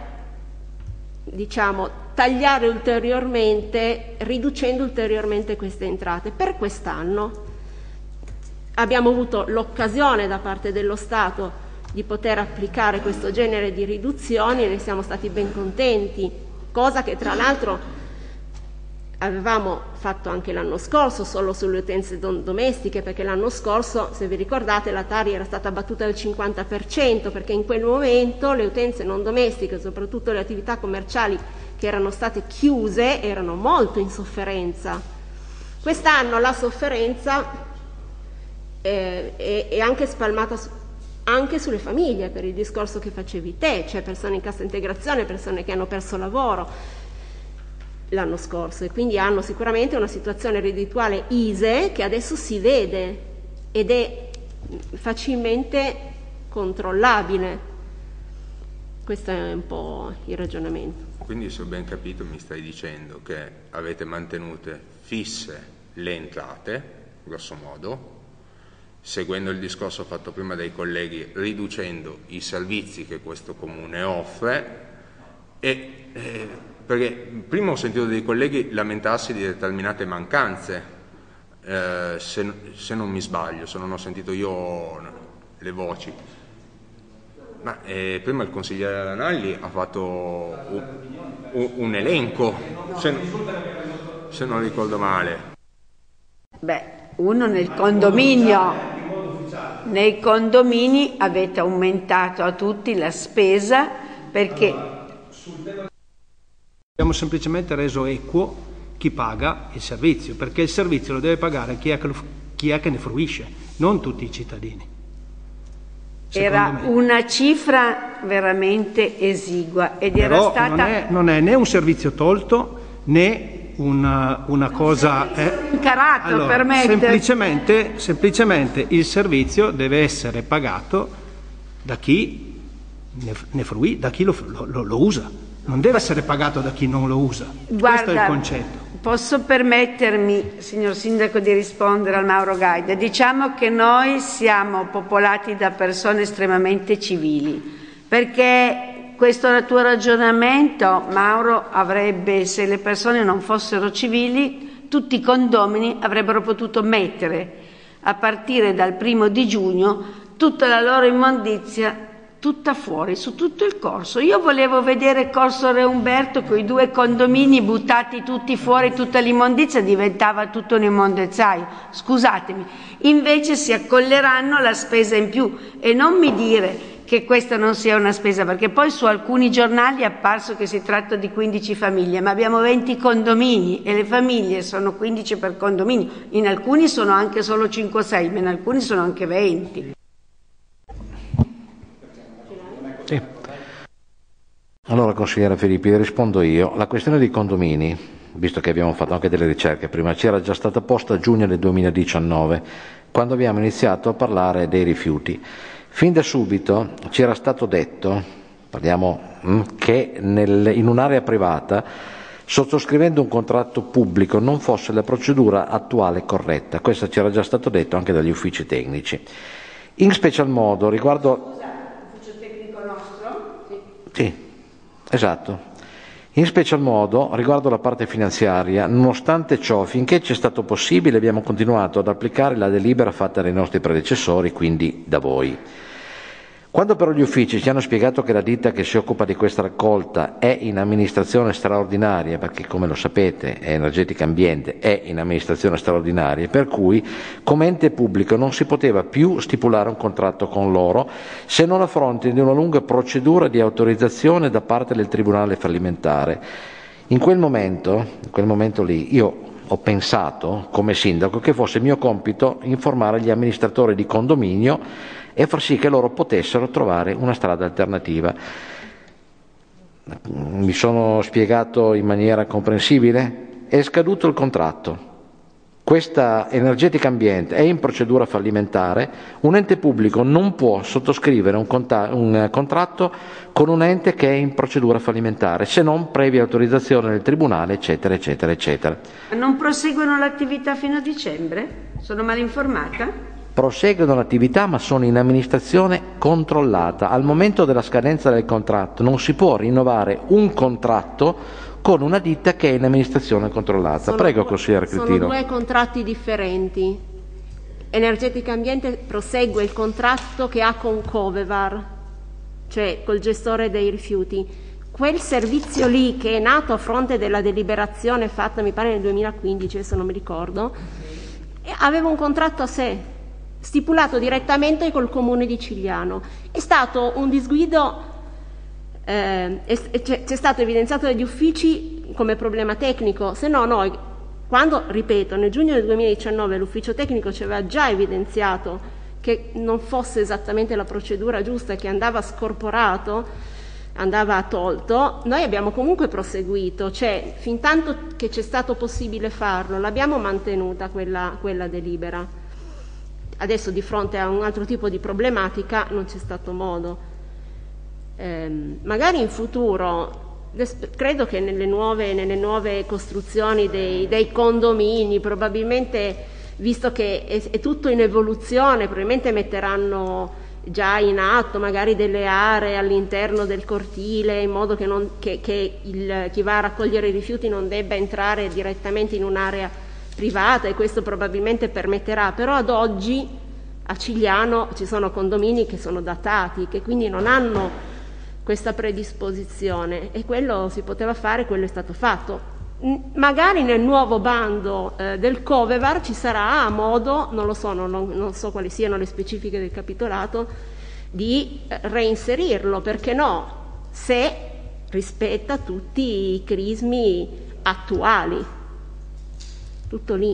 diciamo, tagliare ulteriormente, riducendo ulteriormente queste entrate. Per quest'anno abbiamo avuto l'occasione da parte dello Stato di poter applicare questo genere di riduzioni e ne siamo stati ben contenti, cosa che tra l'altro avevamo fatto anche l'anno scorso solo sulle utenze don- domestiche, perché l'anno scorso, se vi ricordate, la Tari era stata abbattuta del cinquanta per cento, perché in quel momento le utenze non domestiche, soprattutto le attività commerciali che erano state chiuse, erano molto in sofferenza. Quest'anno la sofferenza eh, è, è anche spalmata su, anche sulle famiglie, per il discorso che facevi te, cioè persone in cassa integrazione, persone che hanno perso lavoro l'anno scorso e quindi hanno sicuramente una situazione reddituale I S E E che adesso si vede ed è facilmente controllabile. Questo è un po' il ragionamento. Quindi, se ho ben capito, mi stai dicendo che avete mantenute fisse le entrate, grosso modo, seguendo il discorso fatto prima dai colleghi, riducendo i servizi che questo comune offre, e eh, perché prima ho sentito dei colleghi lamentarsi di determinate mancanze, eh, se, se non mi sbaglio, se non ho sentito io le voci. Ma eh, prima il consigliere Ranalli ha fatto un, un, un elenco, se, se non ricordo male. Beh, uno nel condominio, nei condomini avete aumentato a tutti la spesa perché Abbiamo semplicemente reso equo chi paga il servizio, perché il servizio lo deve pagare chi è che, lo, chi è che ne fruisce, non tutti i cittadini. Era me. Una cifra veramente esigua ed Però era stata... Non è, non è né un servizio tolto né una, una cosa... Eh. Incarato, allora, permette. Semplicemente, semplicemente il servizio deve essere pagato da chi ne, ne fruisce, da chi lo, lo, lo usa. Non deve essere pagato da chi non lo usa. Guarda, questo è il concetto. Posso permettermi, signor Sindaco, di rispondere al Mauro Gaida? Diciamo che noi siamo popolati da persone estremamente civili, perché questo tuo ragionamento, Mauro, avrebbe, se le persone non fossero civili, tutti i condomini avrebbero potuto mettere, a partire dal primo di giugno, tutta la loro immondizia tutta fuori, su tutto il corso. Io volevo vedere Corso Re Umberto con i due condomini buttati tutti fuori, tutta l'immondizia, diventava tutto un immondezzaio. Scusatemi, invece si accolleranno la spesa in più e non mi dire che questa non sia una spesa, perché poi su alcuni giornali è apparso che si tratta di quindici famiglie, ma abbiamo venti condomini e le famiglie sono quindici per condominio, in alcuni sono anche solo cinque o sei, ma in alcuni sono anche venti. Sì. Allora, consigliere Filippi, rispondo io. La questione dei condomini, visto che abbiamo fatto anche delle ricerche prima, c'era già stata posta a giugno del duemiladiciannove, quando abbiamo iniziato a parlare dei rifiuti. Fin da subito ci era stato detto, parliamo, che nel, in un'area privata, sottoscrivendo un contratto pubblico, non fosse la procedura attuale corretta. Questo ci era già stato detto anche dagli uffici tecnici. In special modo riguardo... Sì, esatto. In special modo, riguardo la parte finanziaria, nonostante ciò, finché ci è stato possibile, abbiamo continuato ad applicare la delibera fatta dai nostri predecessori, quindi da voi. Quando però gli uffici ci hanno spiegato che la ditta che si occupa di questa raccolta è in amministrazione straordinaria, perché come lo sapete è Energetica Ambiente, è in amministrazione straordinaria, per cui come ente pubblico non si poteva più stipulare un contratto con loro se non a fronte di una lunga procedura di autorizzazione da parte del Tribunale fallimentare. In quel momento, in quel momento lì, io ho pensato come sindaco che fosse mio compito informare gli amministratori di condominio e far sì che loro potessero trovare una strada alternativa. Mi sono spiegato in maniera comprensibile? È scaduto il contratto. Questa Energetica Ambiente è in procedura fallimentare, un ente pubblico non può sottoscrivere un, conta- un contratto con un ente che è in procedura fallimentare, se non previa autorizzazione del Tribunale, eccetera, eccetera, eccetera. Non proseguono l'attività fino a dicembre? Sono mal informata? Proseguono l'attività ma sono in amministrazione controllata. Al momento della scadenza del contratto non si può rinnovare un contratto con una ditta che è in amministrazione controllata. Sono Prego, due, consigliere Cretino. Sono due contratti differenti. Energetica Ambiente prosegue il contratto che ha con Covevar, cioè col gestore dei rifiuti. Quel servizio lì che è nato a fronte della deliberazione fatta, mi pare nel duemilaquindici, adesso non mi ricordo, aveva un contratto a sé, stipulato direttamente col comune di Cigliano. È stato un disguido, eh, c'è, c'è stato evidenziato dagli uffici come problema tecnico, se no noi, quando, ripeto, nel giugno del duemiladiciannove l'ufficio tecnico ci aveva già evidenziato che non fosse esattamente la procedura giusta, che andava scorporato, andava tolto, noi abbiamo comunque proseguito, cioè fin tanto che c'è stato possibile farlo, l'abbiamo mantenuta quella, quella delibera. Adesso di fronte a un altro tipo di problematica non c'è stato modo. Eh, magari in futuro, credo che nelle nuove, nelle nuove costruzioni dei, dei condomini, probabilmente, visto che è, è tutto in evoluzione, probabilmente metteranno già in atto magari delle aree all'interno del cortile, in modo che, non, che, che il, chi va a raccogliere i rifiuti non debba entrare direttamente in un'area privata, e questo probabilmente permetterà. Però ad oggi a Cigliano ci sono condomini che sono datati, che quindi non hanno questa predisposizione, e quello si poteva fare, quello è stato fatto. Magari nel nuovo bando eh, del Covevar ci sarà a modo, non lo so, non, non so quali siano le specifiche del capitolato, di eh, reinserirlo, perché no, se rispetta tutti i crismi attuali. Tutto lì.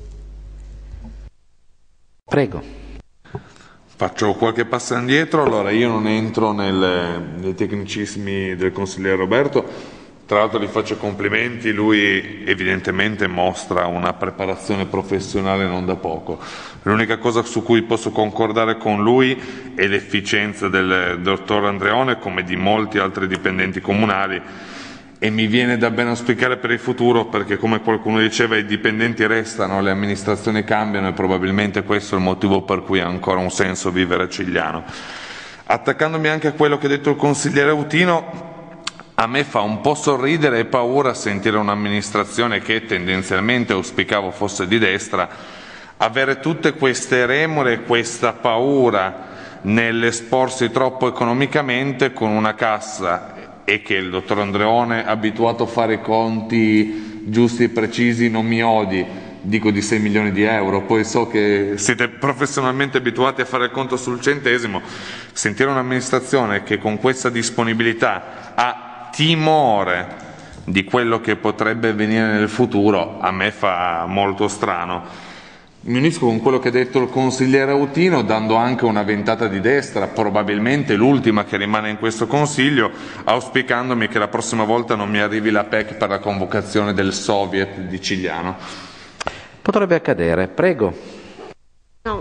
Prego. Faccio qualche passo indietro, allora io non entro nel, nei tecnicismi del consigliere Roberto, tra l'altro gli faccio complimenti, lui evidentemente mostra una preparazione professionale non da poco. L'unica cosa su cui posso concordare con lui è l'efficienza del dottor Andreone, come di molti altri dipendenti comunali, e mi viene da ben auspicare per il futuro, perché come qualcuno diceva i dipendenti restano, le amministrazioni cambiano e probabilmente questo è il motivo per cui ha ancora un senso vivere a Cigliano. Attaccandomi anche a quello che ha detto il consigliere Autino, a me fa un po' sorridere e paura sentire un'amministrazione che tendenzialmente auspicavo fosse di destra avere tutte queste remore e questa paura nell'esporsi troppo economicamente con una cassa, e che il dottor Andreone, abituato a fare conti giusti e precisi, non mi odi, dico di sei milioni di euro, poi so che siete professionalmente abituati a fare il conto sul centesimo. Sentire un'amministrazione che con questa disponibilità ha timore di quello che potrebbe venire nel futuro a me fa molto strano. Mi unisco con quello che ha detto il consigliere Autino, dando anche una ventata di destra, probabilmente l'ultima che rimane in questo Consiglio, auspicandomi che la prossima volta non mi arrivi la P E C per la convocazione del Soviet di Cigliano. Potrebbe accadere, prego. No,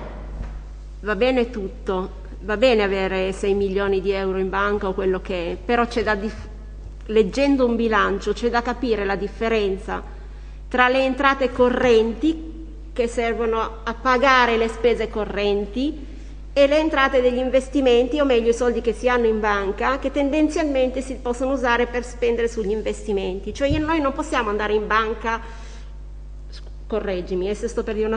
va bene tutto, va bene avere sei milioni di euro in banca o quello che è, però c'è da dif- leggendo un bilancio c'è da capire la differenza tra le entrate correnti che servono a pagare le spese correnti e le entrate degli investimenti, o meglio i soldi che si hanno in banca, che tendenzialmente si possono usare per spendere sugli investimenti. Cioè io, noi non possiamo andare in banca, correggimi, eh, se sto per dire una...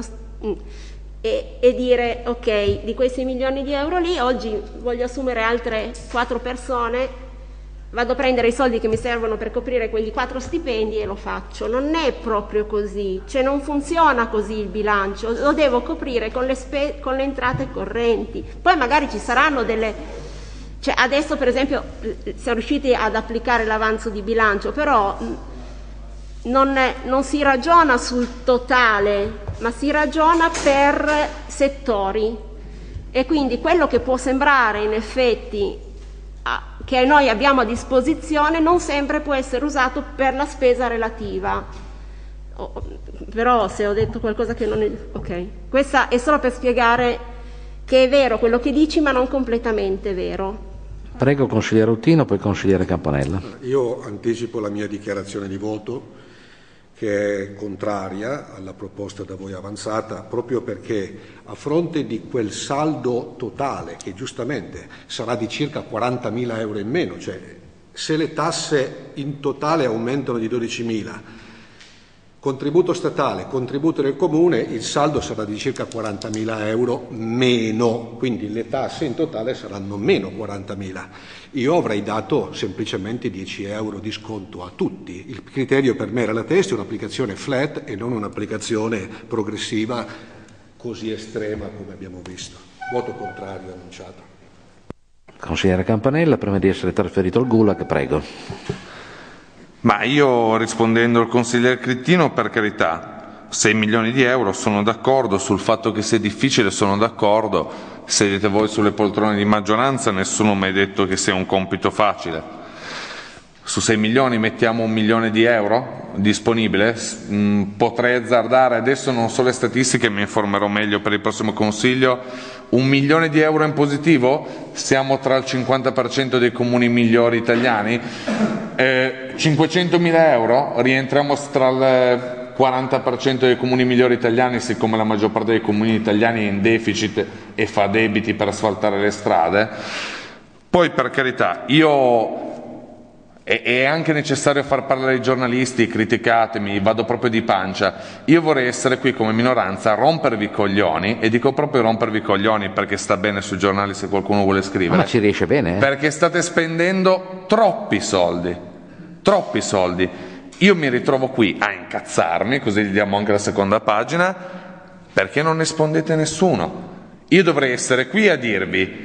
E, e dire ok, di quei sei milioni di euro lì oggi voglio assumere altre quattro persone, vado a prendere i soldi che mi servono per coprire quegli quattro stipendi e lo faccio. Non è proprio così, cioè non funziona così il bilancio, lo devo coprire con le, spe- con le entrate correnti. Poi magari ci saranno delle, cioè adesso per esempio siamo riusciti ad applicare l'avanzo di bilancio, però non, è, non si ragiona sul totale, ma si ragiona per settori, e quindi quello che può sembrare in effetti che noi abbiamo a disposizione non sempre può essere usato per la spesa relativa. Oh, però se ho detto qualcosa che non è... ok, questa è solo per spiegare che è vero quello che dici, ma non completamente vero. Prego consigliere Autino, poi consigliere Campanella. Io anticipo la mia dichiarazione di voto, che è contraria alla proposta da voi avanzata, proprio perché a fronte di quel saldo totale, che giustamente sarà di circa quarantamila euro in meno, cioè se le tasse in totale aumentano di dodicimila, contributo statale, contributo del comune, il saldo sarà di circa quarantamila euro meno, quindi le tasse in totale saranno meno quarantamila. Io avrei dato semplicemente dieci euro di sconto a tutti. Il criterio per me era la testa, un'applicazione flat e non un'applicazione progressiva così estrema come abbiamo visto. Voto contrario annunciato. Consigliere Campanella, prima di essere trasferito al Gulag, prego. Ma io, rispondendo al consigliere Crittino, per carità, sei milioni di euro, sono d'accordo, sul fatto che sia difficile sono d'accordo, sedete voi sulle poltrone di maggioranza, nessuno mi ha detto che sia un compito facile. Su sei milioni mettiamo un milione di euro disponibile, mm, potrei azzardare, adesso non so le statistiche, mi informerò meglio per il prossimo Consiglio, un milione di euro in positivo? Siamo tra il cinquanta per cento dei comuni migliori italiani? Eh, cinquecentomila euro? Rientriamo tra il quaranta per cento dei comuni migliori italiani, siccome la maggior parte dei comuni italiani è in deficit e fa debiti per asfaltare le strade. Poi, per carità, io... è anche necessario far parlare i giornalisti, criticatemi, vado proprio di pancia. Io vorrei essere qui come minoranza a rompervi i coglioni, e dico proprio rompervi i coglioni perché sta bene sui giornali se qualcuno vuole scrivere. Ma ci riesce bene? Eh? Perché state spendendo troppi soldi, troppi soldi. Io mi ritrovo qui a incazzarmi, così gli diamo anche la seconda pagina, perché non ne spondete nessuno. Io dovrei essere qui a dirvi: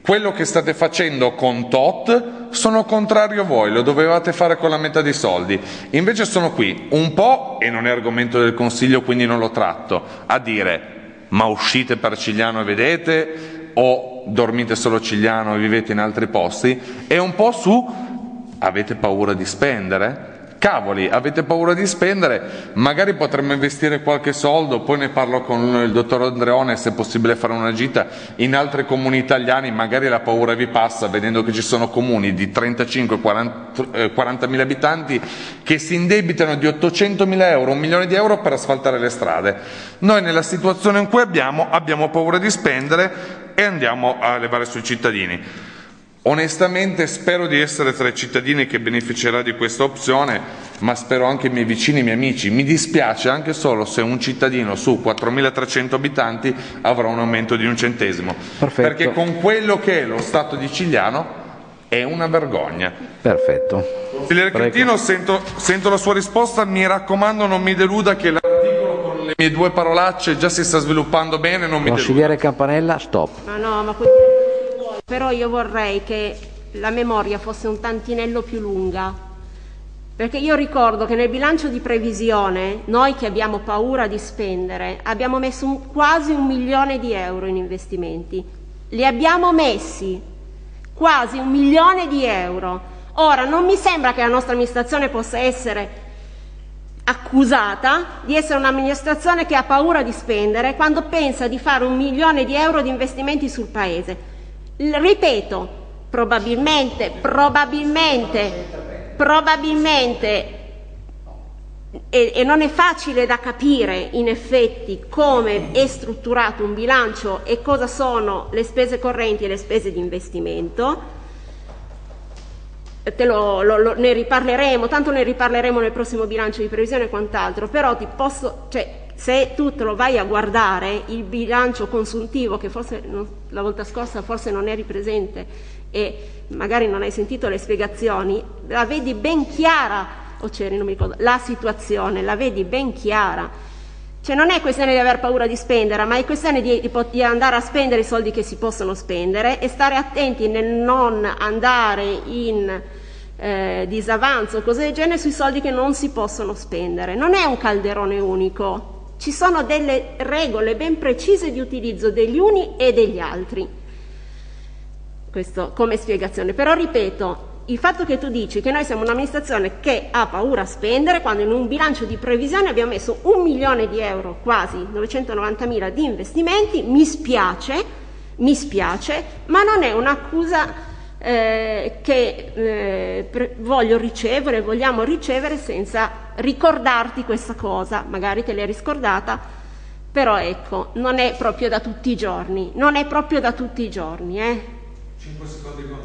quello che state facendo con tot sono contrario a voi, lo dovevate fare con la metà dei soldi. Invece sono qui un po', e non è argomento del Consiglio quindi non lo tratto, a dire ma uscite per Cigliano e vedete, o dormite solo Cigliano e vivete in altri posti, e un po' su avete paura di spendere? Cavoli, avete paura di spendere? Magari potremmo investire qualche soldo, poi ne parlo con il dottor Andreone se è possibile fare una gita in altre comuni italiane, magari la paura vi passa vedendo che ci sono comuni di trentacinque quarantamila abitanti che si indebitano di ottocentomila euro, un milione di euro per asfaltare le strade. Noi nella situazione in cui abbiamo, abbiamo paura di spendere e andiamo a levare sui cittadini. Onestamente spero di essere tra i cittadini che beneficerà di questa opzione, ma spero anche i miei vicini e i miei amici. Mi dispiace anche solo se un cittadino su quattromilatrecento abitanti avrà un aumento di un centesimo. Perfetto. Perché con quello che è lo Stato di Cigliano è una vergogna. Perfetto. Consigliere Cantino, sento, sento la sua risposta, mi raccomando non mi deluda che l'articolo con le mie due parolacce già si sta sviluppando bene, non mi Consigliere deluda. Campanella, stop. Ma no, ma però io vorrei che la memoria fosse un tantinello più lunga, perché io ricordo che nel bilancio di previsione noi che abbiamo paura di spendere abbiamo messo un, quasi un milione di euro in investimenti, li abbiamo messi quasi un milione di euro. Ora non mi sembra che la nostra amministrazione possa essere accusata di essere un'amministrazione che ha paura di spendere quando pensa di fare un milione di euro di investimenti sul paese. Ripeto, probabilmente, probabilmente, probabilmente, e, e non è facile da capire in effetti come è strutturato un bilancio e cosa sono le spese correnti e le spese di investimento. Te lo, lo, lo, ne riparleremo, tanto ne riparleremo nel prossimo bilancio di previsione e quant'altro, però ti posso, cioè, se tu te lo vai a guardare, il bilancio consuntivo, che forse non, la volta scorsa forse non eri presente e magari non hai sentito le spiegazioni, la vedi ben chiara, o c'eri, non mi ricordo, la situazione, la vedi ben chiara. Cioè non è questione di aver paura di spendere, ma è questione di, di, di andare a spendere i soldi che si possono spendere e stare attenti nel non andare in eh, disavanzo o cose del genere sui soldi che non si possono spendere. Non è un calderone unico. Ci sono delle regole ben precise di utilizzo degli uni e degli altri. Questo come spiegazione. Però ripeto, il fatto che tu dici che noi siamo un'amministrazione che ha paura a spendere, quando in un bilancio di previsione abbiamo messo un milione di euro, quasi novecentonovantamila di investimenti, mi spiace, mi spiace, ma non è un'accusa eh, che eh, voglio ricevere, vogliamo ricevere senza ricordarti questa cosa. Magari te l'hai riscordata, però ecco, non è proprio da tutti i giorni, non è proprio da tutti i giorni, eh. cinque secondi con...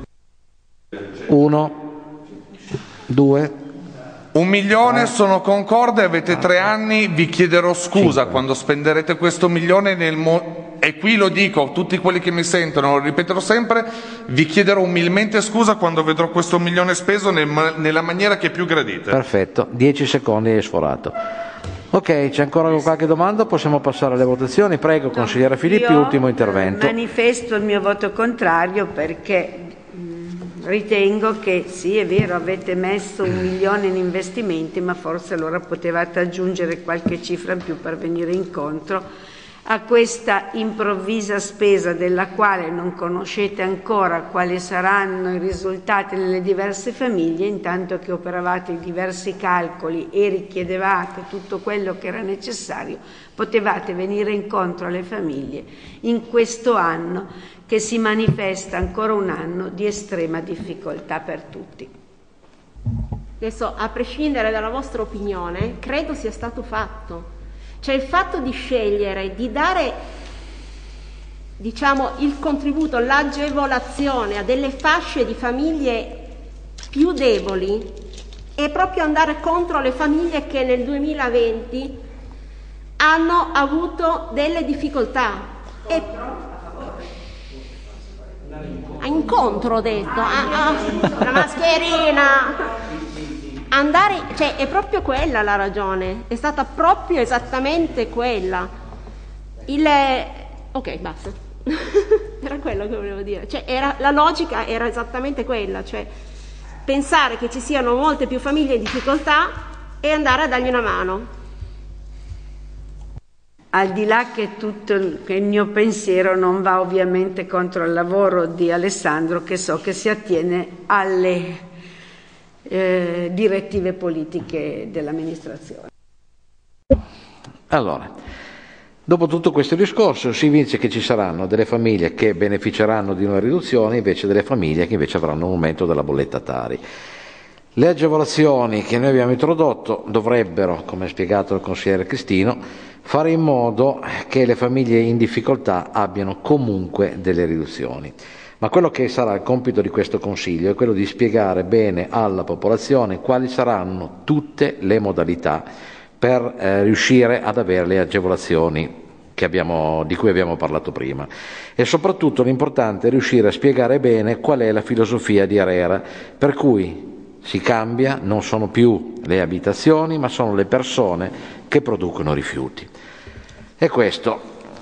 Uno, due, un milione, sono concorde, avete tre anni, vi chiederò scusa cinque. Quando spenderete questo milione nel mo- e qui lo dico a tutti quelli che mi sentono, lo ripeterò sempre, vi chiederò umilmente scusa quando vedrò questo milione speso nel ma- nella maniera che più gradite. Perfetto, dieci secondi hai sforato. Ok, c'è ancora qualche domanda? Possiamo passare alle votazioni. Prego, no, consigliere Filippi, io, ultimo intervento. Manifesto il mio voto contrario perché mh, ritengo che sì, è vero, avete messo un milione in investimenti, ma forse allora potevate aggiungere qualche cifra in più per venire incontro a questa improvvisa spesa della quale non conoscete ancora quali saranno i risultati nelle diverse famiglie, intanto che operavate i diversi calcoli e richiedevate tutto quello che era necessario, potevate venire incontro alle famiglie in questo anno che si manifesta ancora un anno di estrema difficoltà per tutti. Adesso, a prescindere dalla vostra opinione, credo sia stato fatto. Cioè il fatto di scegliere, di dare, diciamo, il contributo, l'agevolazione a delle fasce di famiglie più deboli è proprio andare contro le famiglie che nel duemilaventi hanno avuto delle difficoltà. E... a incontro ho detto, ah, ah, la mascherina. Andare, cioè è proprio quella la ragione, è stata proprio esattamente quella. Il, ok, basta. Era quello che volevo dire, cioè era, la logica era esattamente quella, cioè pensare che ci siano molte più famiglie in difficoltà e andare a dargli una mano. Al di là che tutto il, che il mio pensiero non va ovviamente contro il lavoro di Alessandro, che so che si attiene alle eh, direttive politiche dell'amministrazione. Allora, dopo tutto questo discorso si evince che ci saranno delle famiglie che beneficeranno di una riduzione, invece delle famiglie che invece avranno un aumento della bolletta Tari. Le agevolazioni che noi abbiamo introdotto dovrebbero, come ha spiegato il consigliere Cristino, fare in modo che le famiglie in difficoltà abbiano comunque delle riduzioni. Ma quello che sarà il compito di questo Consiglio è quello di spiegare bene alla popolazione quali saranno tutte le modalità per eh, riuscire ad avere le agevolazioni che abbiamo, di cui abbiamo parlato prima. E soprattutto l'importante è riuscire a spiegare bene qual è la filosofia di ARERA, per cui si cambia, non sono più le abitazioni, ma sono le persone che producono rifiuti. E questo,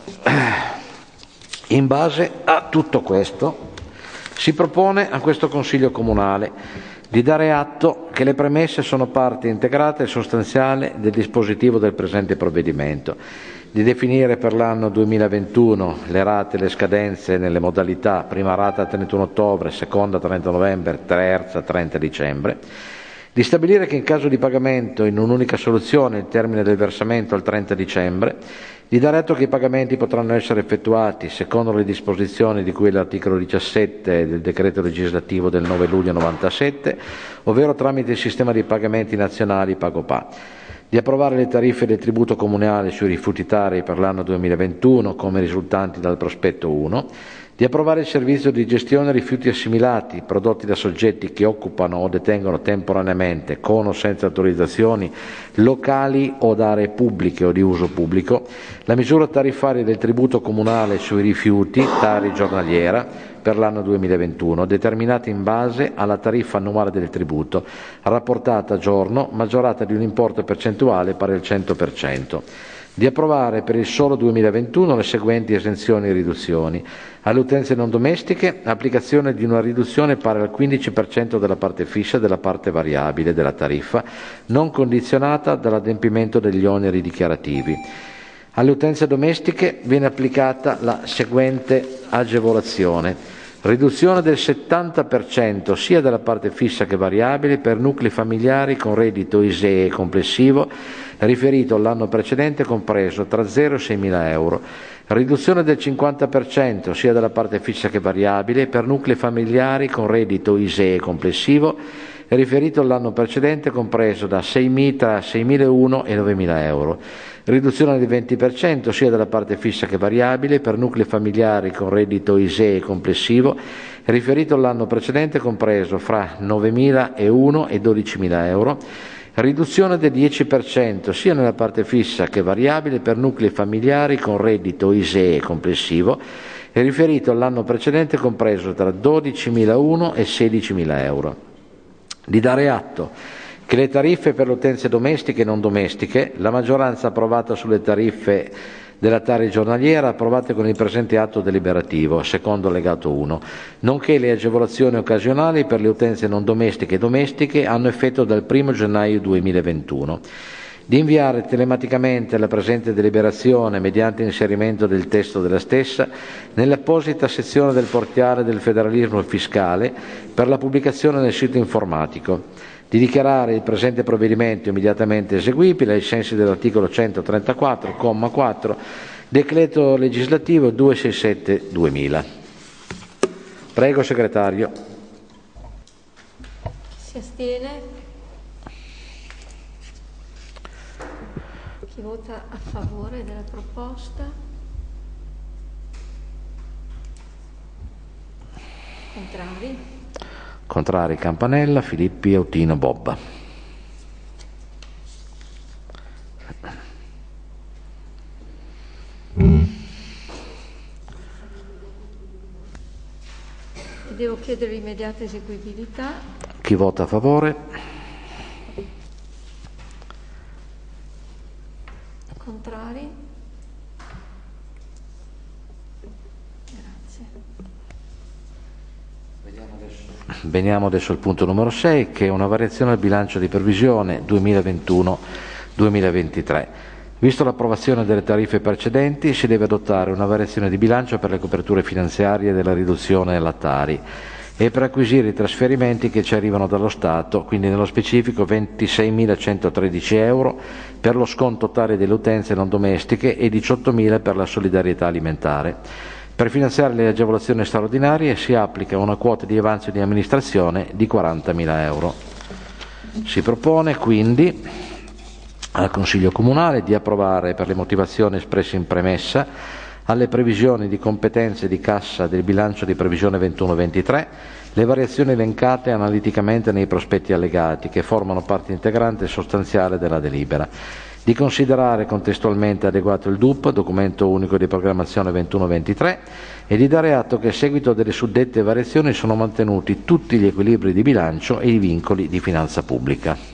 in base a tutto questo, si propone a questo Consiglio Comunale di dare atto che le premesse sono parte integrata e sostanziale del dispositivo del presente provvedimento, di definire per l'anno duemilaventuno le rate e le scadenze nelle modalità prima rata trentuno ottobre, seconda trenta novembre, terza trenta dicembre, di stabilire che in caso di pagamento in un'unica soluzione il termine del versamento al trenta dicembre, di dare atto che i pagamenti potranno essere effettuati secondo le disposizioni di cui è l'articolo diciassette del decreto legislativo del nove luglio novantasette, ovvero tramite il sistema di pagamenti nazionali PagoPA, di approvare le tariffe del tributo comunale sui rifiuti Tari per l'anno duemilaventuno come risultanti dal prospetto uno, di approvare il servizio di gestione rifiuti assimilati prodotti da soggetti che occupano o detengono temporaneamente, con o senza autorizzazioni, locali o aree pubbliche o di uso pubblico, la misura tariffaria del tributo comunale sui rifiuti Tari giornaliera per l'anno duemilaventuno, determinata in base alla tariffa annuale del tributo, rapportata a giorno, maggiorata di un importo percentuale pari al cento per cento. Di approvare per il solo duemilaventuno le seguenti esenzioni e riduzioni. Alle utenze non domestiche, applicazione di una riduzione pari al quindici per cento della parte fissa e della parte variabile della tariffa, non condizionata dall'adempimento degli oneri dichiarativi. Alle utenze domestiche viene applicata la seguente agevolazione. Riduzione del settanta per cento sia della parte fissa che variabile per nuclei familiari con reddito I S E E complessivo riferito all'anno precedente compreso tra zero e seimila euro. Riduzione del cinquanta per cento sia della parte fissa che variabile per nuclei familiari con reddito I S E E complessivo riferito all'anno precedente compreso da seimilauno e novemila euro. Riduzione del venti per cento sia della parte fissa che variabile per nuclei familiari con reddito I S E E complessivo riferito all'anno precedente compreso fra novemilauno e dodicimila euro. Riduzione del dieci per cento sia nella parte fissa che variabile per nuclei familiari con reddito I S E E complessivo riferito all'anno precedente compreso tra dodicimilauno e sedicimila euro. Di dare atto che le tariffe per le utenze domestiche e non domestiche, la maggioranza approvata sulle tariffe della Tari giornaliera approvate con il presente atto deliberativo, secondo allegato uno, nonché le agevolazioni occasionali per le utenze non domestiche e domestiche hanno effetto dal primo gennaio duemilaventuno. Di inviare telematicamente la presente deliberazione mediante inserimento del testo della stessa nell'apposita sezione del portale del federalismo fiscale per la pubblicazione nel sito informatico. Di dichiarare il presente provvedimento immediatamente eseguibile ai sensi dell'articolo centotrentaquattro, comma quattro, decreto legislativo duecentosessantasette duemila. Prego, segretario. Si astiene? Chi vota a favore della proposta? Contrari? Contrari Campanella, Filippi, Autino, Bobba. Devo chiedere immediata eseguibilità. Chi vota a favore? Contrari? Veniamo adesso al punto numero sei, che è una variazione al bilancio di previsione duemilaventuno duemilaventitré. Visto l'approvazione delle tariffe precedenti, si deve adottare una variazione di bilancio per le coperture finanziarie della riduzione della Tari e per acquisire i trasferimenti che ci arrivano dallo Stato, quindi nello specifico ventiseimilacentotredici euro per lo sconto Tari delle utenze non domestiche e diciottomila per la solidarietà alimentare. Per finanziare le agevolazioni straordinarie si applica una quota di avanzo di amministrazione di quarantamila euro. Si propone quindi al Consiglio Comunale di approvare, per le motivazioni espresse in premessa, alle previsioni di competenze di cassa del bilancio di previsione ventuno ventitré, le variazioni elencate analiticamente nei prospetti allegati, che formano parte integrante e sostanziale della delibera, di considerare contestualmente adeguato il D U P, documento unico di programmazione ventuno ventitré, e di dare atto che a seguito delle suddette variazioni sono mantenuti tutti gli equilibri di bilancio e i vincoli di finanza pubblica.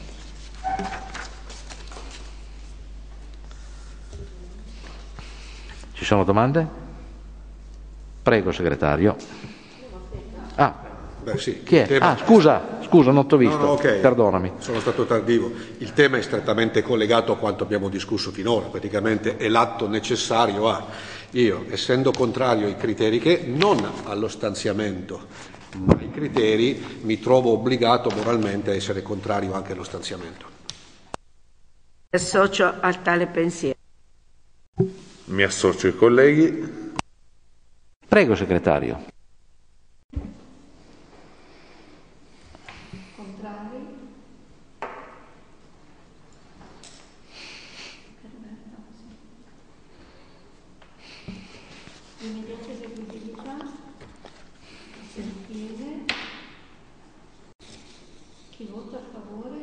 Ci sono domande? Prego, segretario. Ah, Beh, sì, chi è? tema... Ah, scusa, scusa, non ti ho visto. No, no, okay. Perdonami. Sono stato tardivo. Il tema è strettamente collegato a quanto abbiamo discusso finora, praticamente è l'atto necessario a... Io, essendo contrario ai criteri che, non allo stanziamento, ma ai criteri, mi trovo obbligato moralmente a essere contrario anche allo stanziamento. Associo a tale pensiero. Mi associo ai colleghi. Prego, segretario. Contrari? Immediata esecutività? Sentire? Chi vota a favore?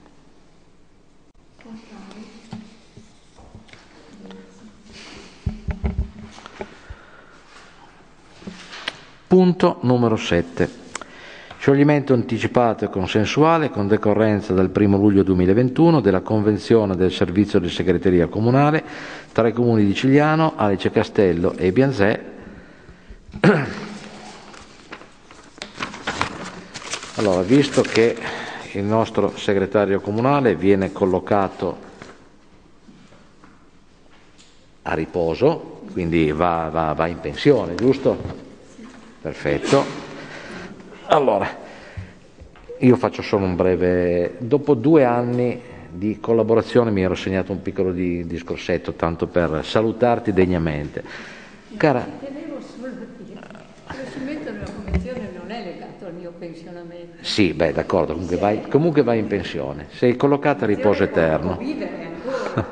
Contrari? Punto numero sette. Scioglimento anticipato e consensuale con decorrenza dal primo luglio duemilaventuno della convenzione del servizio di segreteria comunale tra i comuni di Cigliano, Alice Castello e Bianzè. Allora, visto che il nostro segretario comunale viene collocato a riposo, quindi va, va, va in pensione, giusto? Perfetto. Allora, io faccio solo un breve... Dopo due anni di collaborazione mi ero segnato un piccolo di, discorsetto, tanto per salutarti degnamente. Cara... Tenevo solo a dire, il riconoscimento della convenzione non è legato al mio pensionamento. Sì, beh, d'accordo, comunque vai, comunque vai in pensione. Sei collocata a riposo eterno. Vivere ancora.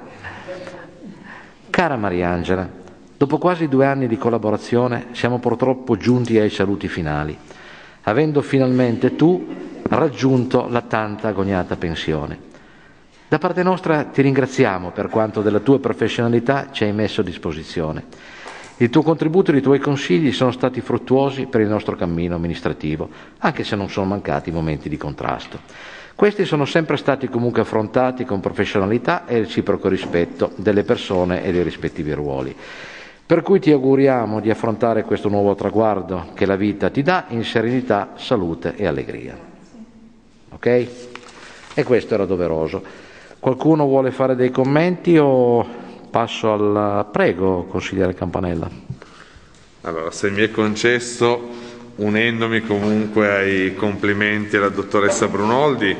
Cara Mariangela, dopo quasi due anni di collaborazione siamo purtroppo giunti ai saluti finali, avendo finalmente tu raggiunto la tanta agoniata pensione. Da parte nostra ti ringraziamo per quanto della tua professionalità ci hai messo a disposizione. Il tuo contributo e i tuoi consigli sono stati fruttuosi per il nostro cammino amministrativo, anche se non sono mancati momenti di contrasto. Questi sono sempre stati comunque affrontati con professionalità e reciproco rispetto delle persone e dei rispettivi ruoli. Per cui ti auguriamo di affrontare questo nuovo traguardo che la vita ti dà in serenità, salute e allegria. Ok? E questo era doveroso. Qualcuno vuole fare dei commenti o passo al... Prego, consigliere Campanella. Allora, se mi è concesso, unendomi comunque ai complimenti alla dottoressa Brunoldi,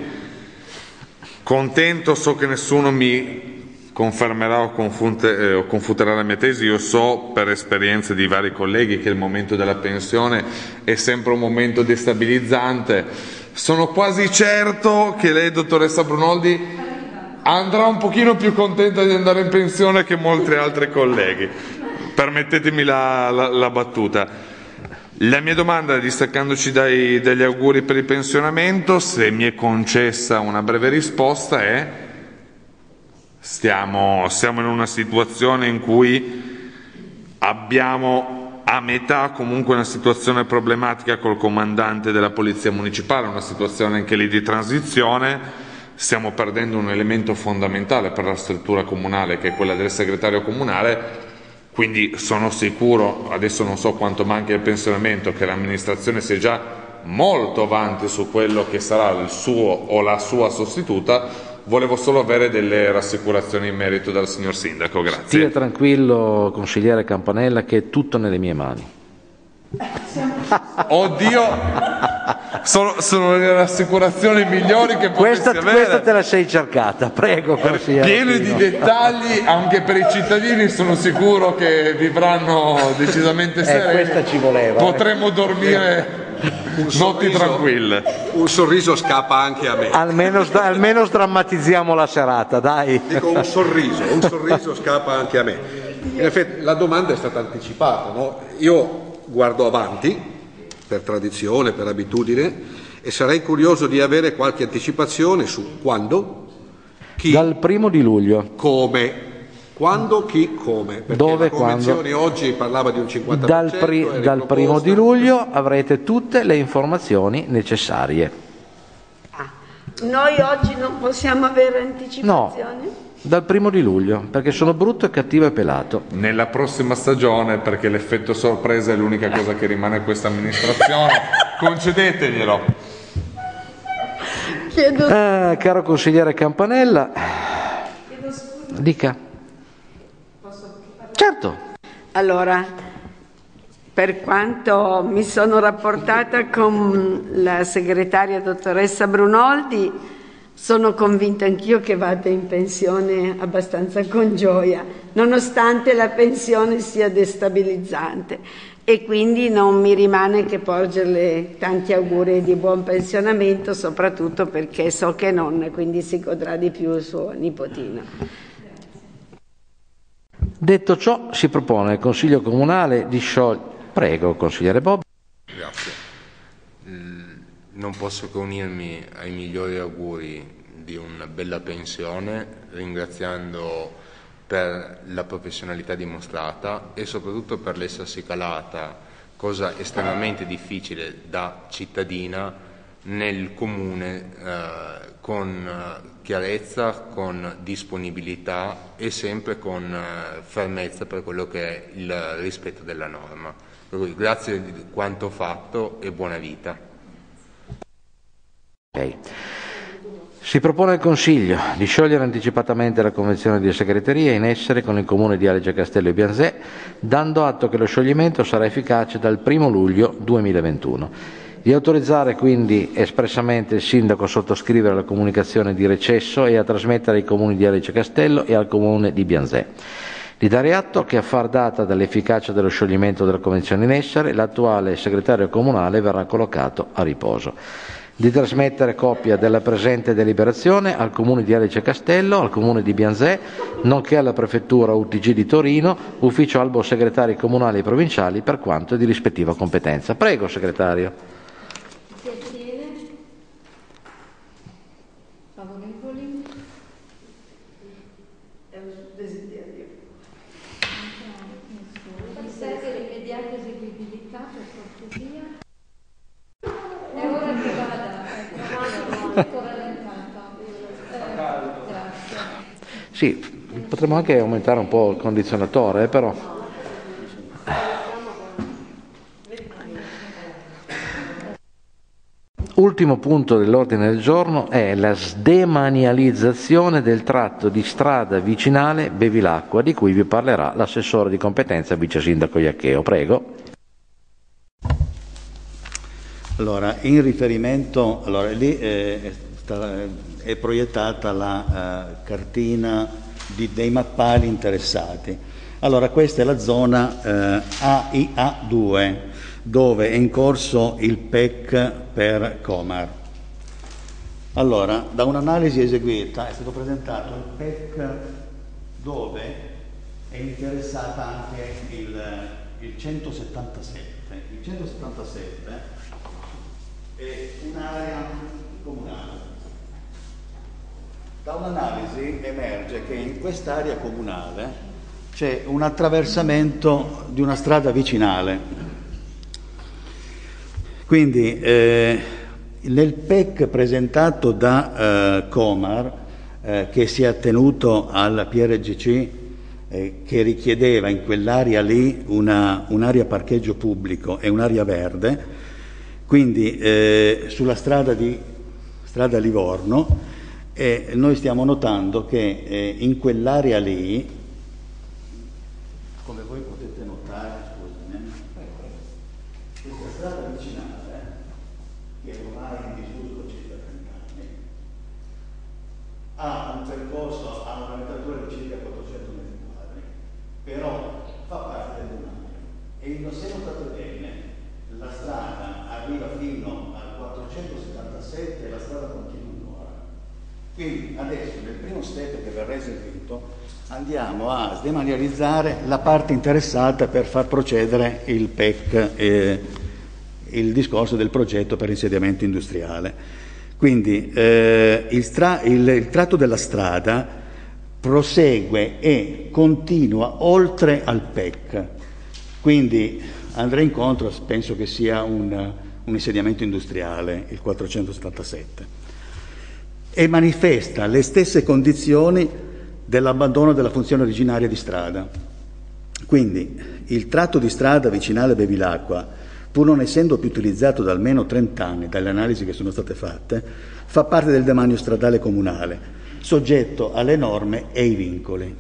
contento, so che nessuno mi confermerà o, confute, eh, o confuterà la mia tesi. Io so per esperienze di vari colleghi che il momento della pensione è sempre un momento destabilizzante. Sono quasi certo che lei, dottoressa Brunoldi, andrà un pochino più contenta di andare in pensione che molti altri colleghi. Permettetemi la, la, la battuta. La mia domanda, distaccandoci dai, dagli auguri per il pensionamento, se mi è concessa una breve risposta, è Stiamo, siamo in una situazione in cui abbiamo a metà comunque una situazione problematica col comandante della Polizia Municipale, una situazione anche lì di transizione. Stiamo perdendo un elemento fondamentale per la struttura comunale, che è quella del segretario comunale, quindi sono sicuro, adesso non so quanto manchi il pensionamento, che l'amministrazione si è già molto avanti su quello che sarà il suo o la sua sostituta. Volevo solo avere delle rassicurazioni in merito dal signor Sindaco, grazie. Stia tranquillo, consigliere Campanella, che è tutto nelle mie mani. Oddio, sono, sono le rassicurazioni migliori che potessi questa, avere. Questa te la sei cercata, prego consigliere. Piene di dettagli anche per i cittadini, sono sicuro che vivranno decisamente sereni. Eh, questa ci voleva. Potremmo eh. dormire un notti sorriso, tranquille. Un sorriso scappa anche a me. Almeno, almeno sdrammatizziamo la serata, dai. Dico un sorriso, un sorriso scappa anche a me. In effetti la domanda è stata anticipata, no? Io guardo avanti, per tradizione, per abitudine, e sarei curioso di avere qualche anticipazione su quando, chi, dal primo di luglio. Come, quando, chi, come. Perché Dove, la convenzione quando? oggi parlava di un cinquanta Dal, per cento. pri- dal primo di luglio avrete tutte le informazioni necessarie. Ah, noi oggi non possiamo avere anticipazioni? No. Dal primo di luglio, perché sono brutto e cattivo e pelato. Nella prossima stagione, perché l'effetto sorpresa è l'unica cosa che rimane a questa amministrazione, concedeteglielo. Chiedo... Eh, caro consigliere Campanella, dica. Certo. Allora, per quanto mi sono rapportata con la segretaria dottoressa Brunoldi, sono convinta anch'io che vada in pensione abbastanza con gioia, nonostante la pensione sia destabilizzante, e quindi non mi rimane che porgerle tanti auguri di buon pensionamento, soprattutto perché so che è nonna, quindi si godrà di più il suo nipotino. Detto ciò, si propone al Consiglio Comunale di sciogliere... Prego, consigliere Bob. Grazie. Non posso che unirmi ai migliori auguri di una bella pensione, ringraziando per la professionalità dimostrata e soprattutto per l'essersi calata, cosa estremamente difficile da cittadina, nel comune eh, con chiarezza, con disponibilità e sempre con eh, fermezza per quello che è il rispetto della norma. Per cui grazie di quanto fatto e buona vita. Okay. Si propone al Consiglio di sciogliere anticipatamente la convenzione di segreteria in essere con il Comune di Adige Castello e Bianzè, dando atto che lo scioglimento sarà efficace dal primo luglio duemilaventuno. Di autorizzare quindi espressamente il Sindaco a sottoscrivere la comunicazione di recesso e a trasmettere ai Comuni di Adige Castello e al Comune di Bianzè. Di dare atto che a far data dall'efficacia dello scioglimento della convenzione in essere, l'attuale segretario comunale verrà collocato a riposo. Di trasmettere copia della presente deliberazione al Comune di Adige Castello, al Comune di Bianzè, nonché alla Prefettura U T G di Torino, Ufficio Albo Segretari Comunali e Provinciali, per quanto di rispettiva competenza. Prego, segretario. Si astiene? Favorevoli? È un desiderio. Nessuno. Serve l'immediata eseguibilità, per cortesia. È ora che vada. Molto rallentata. Eh, grazie. Sì, potremmo anche aumentare un po' il condizionatore, eh, però. Ultimo punto dell'ordine del giorno è la sdemanializzazione del tratto di strada vicinale Bevilacqua, di cui vi parlerà l'assessore di competenza vice sindaco Iaccheo. Prego. Allora, in riferimento, allora, lì è, è, è proiettata la uh, cartina di, dei mappali interessati. Allora, questa è la zona uh, A I A due, dove è in corso il P E C per Comar. Allora, da un'analisi eseguita è stato presentato il P E C dove è interessata anche il, il centosettantasette. Il centosettantasette è un'area comunale. Da un'analisi emerge che in quest'area comunale c'è un attraversamento di una strada vicinale. Quindi eh, nel P E C presentato da eh, Comar, eh, che si è attenuto al P R G C, eh, che richiedeva in quell'area lì una, un'area parcheggio pubblico e un'area verde, Quindi eh, sulla strada di strada Livorno eh, noi stiamo notando che eh, in quell'area lì, come voi potete notare, scusami, questa strada vicinale, che ormai è in disuso circa trenta anni, ha un percorso, ha una metratura di circa quattrocento metri quadri, però fa parte del demanio. E se notate bene, la strada arriva fino al quattrocentosettantasette e la strada continua ancora. Quindi adesso nel primo step che verrà eseguito andiamo a sdemanializzare la parte interessata per far procedere il P E C, eh, il discorso del progetto per insediamento industriale. Quindi eh, il, stra- il, il tratto della strada prosegue e continua oltre al P E C. Quindi andrà incontro, penso che sia un, un insediamento industriale, il quattrocentosettantasette, e manifesta le stesse condizioni dell'abbandono della funzione originaria di strada. Quindi il tratto di strada vicinale Bevilacqua, pur non essendo più utilizzato da almeno trenta anni, dalle analisi che sono state fatte, fa parte del demanio stradale comunale, soggetto alle norme e ai vincoli.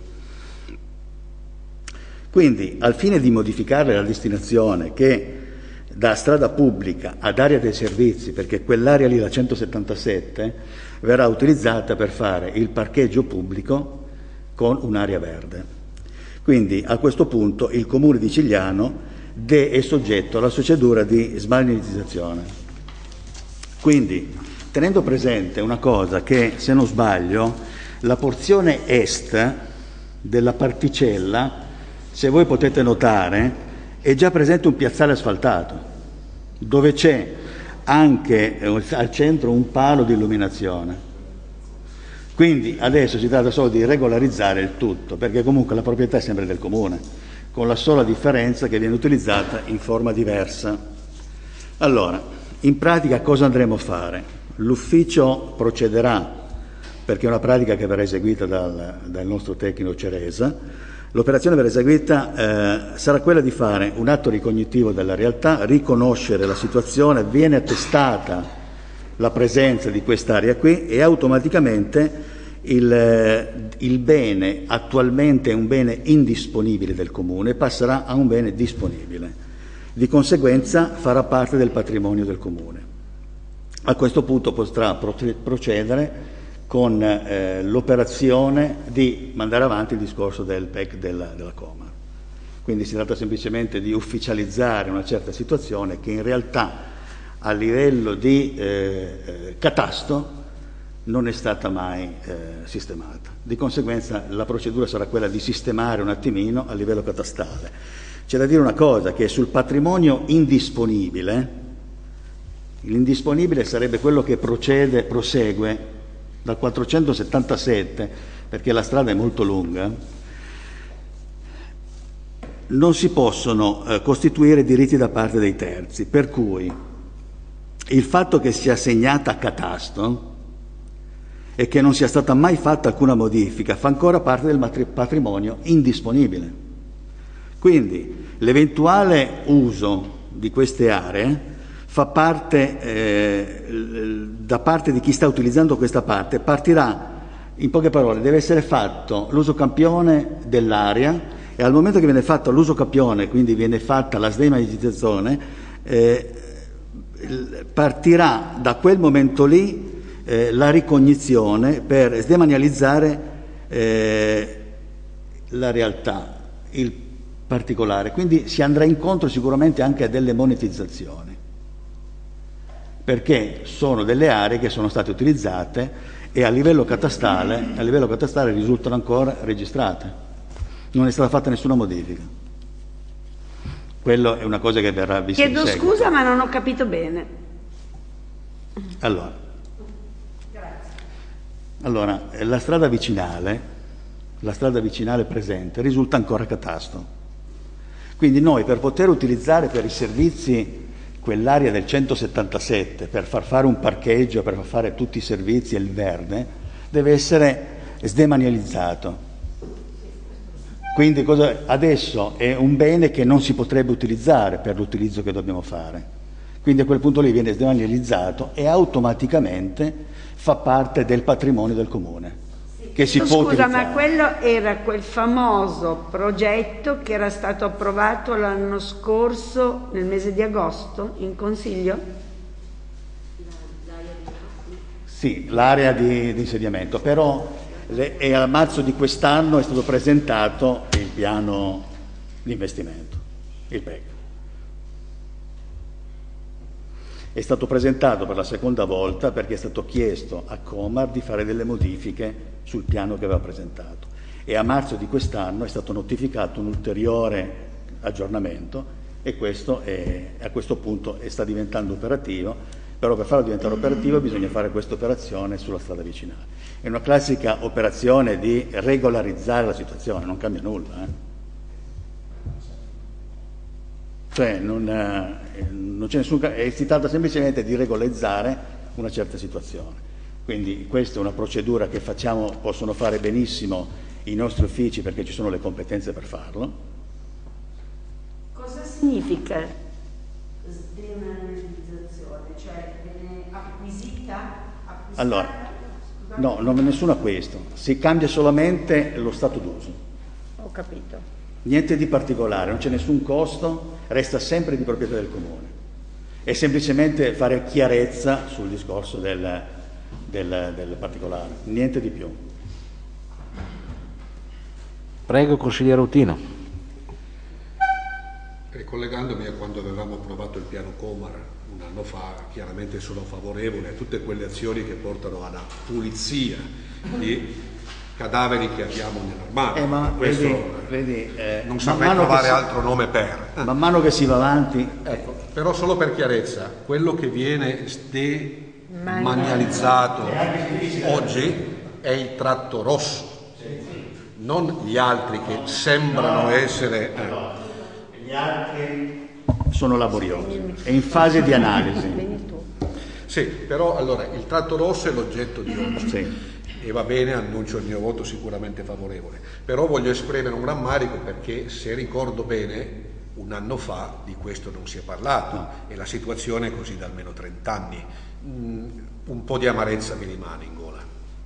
Quindi, al fine di modificare la destinazione che da strada pubblica ad area dei servizi, perché quell'area lì, la centosettantasette, verrà utilizzata per fare il parcheggio pubblico con un'area verde. Quindi, a questo punto, il Comune di Cigliano de- è soggetto alla procedura di sbalnealizzazione. Quindi, tenendo presente una cosa che, se non sbaglio, la porzione est della particella, se voi potete notare, è già presente un piazzale asfaltato, dove c'è anche al centro un palo di illuminazione. Quindi adesso si tratta solo di regolarizzare il tutto, perché comunque la proprietà è sempre del Comune, con la sola differenza che viene utilizzata in forma diversa. Allora, in pratica cosa andremo a fare? L'ufficio procederà, perché è una pratica che verrà eseguita dal, dal nostro tecnico Ceresa. L'operazione verrà eseguita, eh, sarà quella di fare un atto ricognitivo della realtà, riconoscere la situazione, viene attestata la presenza di quest'area qui e automaticamente il, il bene attualmente è un bene indisponibile del Comune, passerà a un bene disponibile. Di conseguenza farà parte del patrimonio del Comune. A questo punto potrà procedere con eh, l'operazione di mandare avanti il discorso del P E C della, della Coma. Quindi si tratta semplicemente di ufficializzare una certa situazione che in realtà a livello di eh, catasto non è stata mai eh, sistemata. Di conseguenza la procedura sarà quella di sistemare un attimino a livello catastale. C'è da dire una cosa, che sul patrimonio indisponibile, l'indisponibile sarebbe quello che procede, prosegue dal quattrocentosettantasette, perché la strada è molto lunga, non si possono eh, costituire diritti da parte dei terzi, per cui il fatto che sia segnata a catasto e che non sia stata mai fatta alcuna modifica fa ancora parte del matri- patrimonio indisponibile. Quindi l'eventuale uso di queste aree fa parte, eh, da parte di chi sta utilizzando questa parte, partirà, in poche parole, deve essere fatto l'uso campione dell'area e al momento che viene fatto l'uso campione, quindi viene fatta la sdemanializzazione, eh, partirà da quel momento lì eh, la ricognizione per sdemanializzare eh, la realtà, il particolare. Quindi si andrà incontro sicuramente anche a delle monetizzazioni, perché sono delle aree che sono state utilizzate e a livello catastale, a livello catastale risultano ancora registrate. Non è stata fatta nessuna modifica. Quello è una cosa che verrà vista in Chiedo seguito. scusa, ma non ho capito bene. Allora, allora la strada vicinale, la strada vicinale presente risulta ancora catasto. Quindi noi, per poter utilizzare per i servizi quell'area del centosettantasette, per far fare un parcheggio, per far fare tutti i servizi e il verde, deve essere sdemanializzato. Quindi cosa, adesso è un bene che non si potrebbe utilizzare per l'utilizzo che dobbiamo fare. Quindi a quel punto lì viene sdemanializzato e automaticamente fa parte del patrimonio del comune. Che si Scusa, può utilizzare. ma quello era quel famoso progetto che era stato approvato l'anno scorso, nel mese di agosto, in Consiglio? Sì, l'area di, di insediamento, però le, e a marzo di quest'anno è stato presentato il piano di investimento, il P E C. È stato presentato per la seconda volta perché è stato chiesto a Comar di fare delle modifiche sul piano che aveva presentato e a marzo di quest'anno è stato notificato un ulteriore aggiornamento e questo è, a questo punto è, sta diventando operativo, però per farlo diventare operativo bisogna fare questa operazione sulla strada vicinale. È una classica operazione di regolarizzare la situazione, non cambia nulla. Eh? Cioè non, eh, non c'è nessun, è si tratta semplicemente di regolarizzare una certa situazione. Quindi questa è una procedura che facciamo, possono fare benissimo i nostri uffici perché ci sono le competenze per farlo. Cosa significa sdemanializzazione? Cioè viene acquisita? acquisita? Allora, no, non è nessuno acquisto, si cambia solamente lo stato d'uso. Ho capito. Niente di particolare, non c'è nessun costo, resta sempre di proprietà del comune. È semplicemente fare chiarezza sul discorso del, del, del particolare, niente di più. Prego, consigliere Utino. Ricollegandomi a quando avevamo approvato il piano Comar un anno fa, chiaramente sono favorevole a tutte quelle azioni che portano alla pulizia di cadaveri che abbiamo nell'armadio. Eh, ma questo vedi, vedi, eh, non saprei trovare si, altro nome per. Man mano che si va avanti. Ecco, però solo per chiarezza, quello che viene demanializzato oggi è il tratto rosso, non gli altri che sembrano essere. Eh. Gli altri sono laboriosi, è in fase di analisi. Sì, però allora il tratto rosso è l'oggetto di oggi. Sì. E va bene, annuncio il mio voto sicuramente favorevole, però voglio esprimere un rammarico perché se ricordo bene un anno fa di questo non si è parlato no. E la situazione è così da almeno trent'anni, mm, un po' di amarezza mi rimane in gola.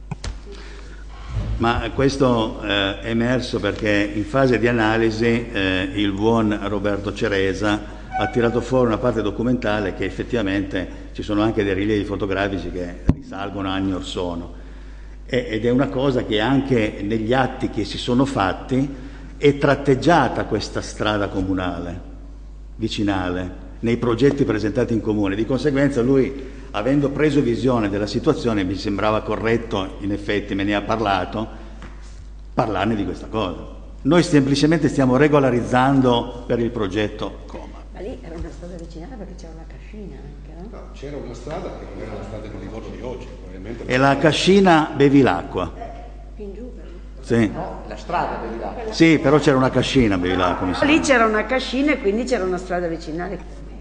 Ma questo eh, è emerso perché in fase di analisi eh, il buon Roberto Ceresa ha tirato fuori una parte documentale che effettivamente ci sono anche dei rilievi fotografici che risalgono a anni or sono. Ed è una cosa che anche negli atti che si sono fatti è tratteggiata questa strada comunale, vicinale, nei progetti presentati in comune. Di conseguenza lui, avendo preso visione della situazione, mi sembrava corretto, in effetti me ne ha parlato, parlarne di questa cosa. Noi semplicemente stiamo regolarizzando per il progetto Comar. Ma lì era una strada vicinale perché c'era una cascina anche, no? No, c'era una strada che non era la strada di Livorno di oggi. E la cascina Bevilacqua. In giù, sì. No, la strada Bevilacqua. Sì, però c'era una cascina Bevilacqua. Mi lì c'era una cascina e quindi c'era una strada vicinale.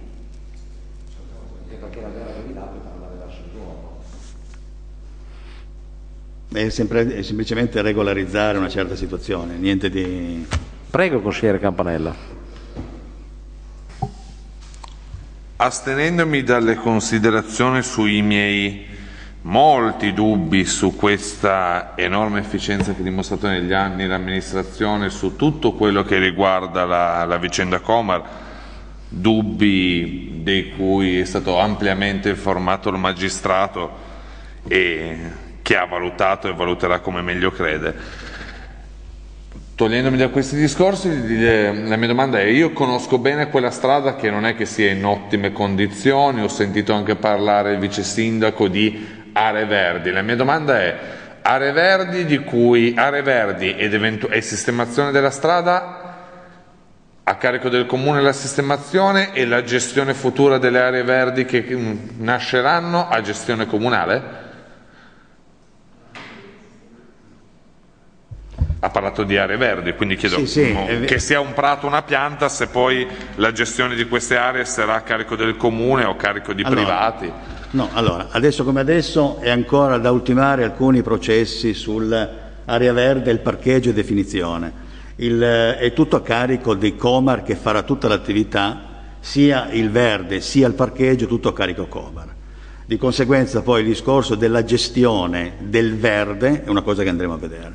Perché la vera Bevilacqua parlava verso il Duomo. È, sempre, è semplicemente regolarizzare una certa situazione, niente di... Prego, consigliere Campanella. Astenendomi dalle considerazioni sui miei molti dubbi su questa enorme efficienza che ha dimostrato negli anni l'amministrazione su tutto quello che riguarda la, la vicenda Comar, dubbi di cui è stato ampiamente informato il magistrato e che ha valutato e valuterà come meglio crede. Togliendomi da questi discorsi, la mia domanda è: io conosco bene quella strada che non è che sia in ottime condizioni, ho sentito anche parlare il vice sindaco di aree verdi. La mia domanda è: aree verdi di cui aree verdi ed eventu- e sistemazione della strada a carico del comune, la sistemazione e la gestione futura delle aree verdi che nasceranno a gestione comunale? Ha parlato di aree verdi, quindi chiedo sì, sì, no, che sia un prato o una pianta, se poi la gestione di queste aree sarà a carico del comune o a carico di allora, privati. No, allora, adesso come adesso è ancora da ultimare alcuni processi sull'area verde, il parcheggio e definizione. Il, è tutto a carico di Comar che farà tutta l'attività sia il verde sia il parcheggio tutto a carico Comar. Di conseguenza poi il discorso della gestione del verde è una cosa che andremo a vedere.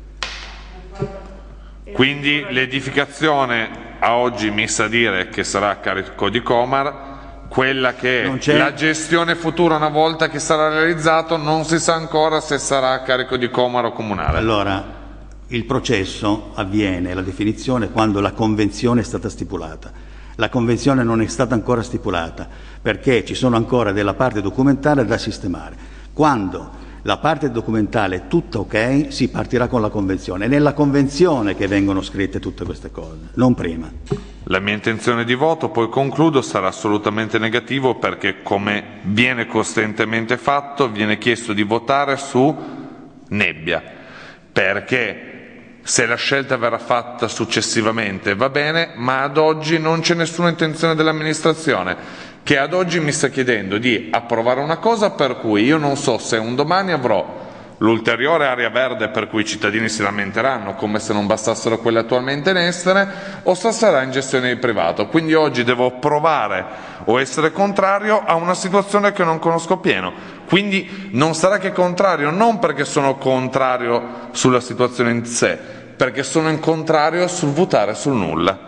Quindi l'edificazione a oggi mi sa dire che sarà a carico di Comar, quella che è la gestione futura una volta che sarà realizzato non si sa ancora se sarà a carico di Comar o comunale. Allora, il processo avviene, la definizione, quando la convenzione è stata stipulata. La convenzione non è stata ancora stipulata perché ci sono ancora della parte documentale da sistemare. Quando la parte documentale è tutta ok, si partirà con la convenzione. È nella convenzione che vengono scritte tutte queste cose, non prima. La mia intenzione di voto, poi concludo, sarà assolutamente negativo perché, come viene costantemente fatto, viene chiesto di votare su nebbia, perché se la scelta verrà fatta successivamente va bene, ma ad oggi non c'è nessuna intenzione dell'amministrazione, che ad oggi mi sta chiedendo di approvare una cosa per cui io non so se un domani avrò l'ulteriore area verde per cui i cittadini si lamenteranno come se non bastassero quelle attualmente in essere, o se sarà in gestione di privato. Quindi oggi devo provare o essere contrario a una situazione che non conosco pieno. Quindi non sarà che contrario, non perché sono contrario sulla situazione in sé, perché sono in contrario sul votare sul nulla.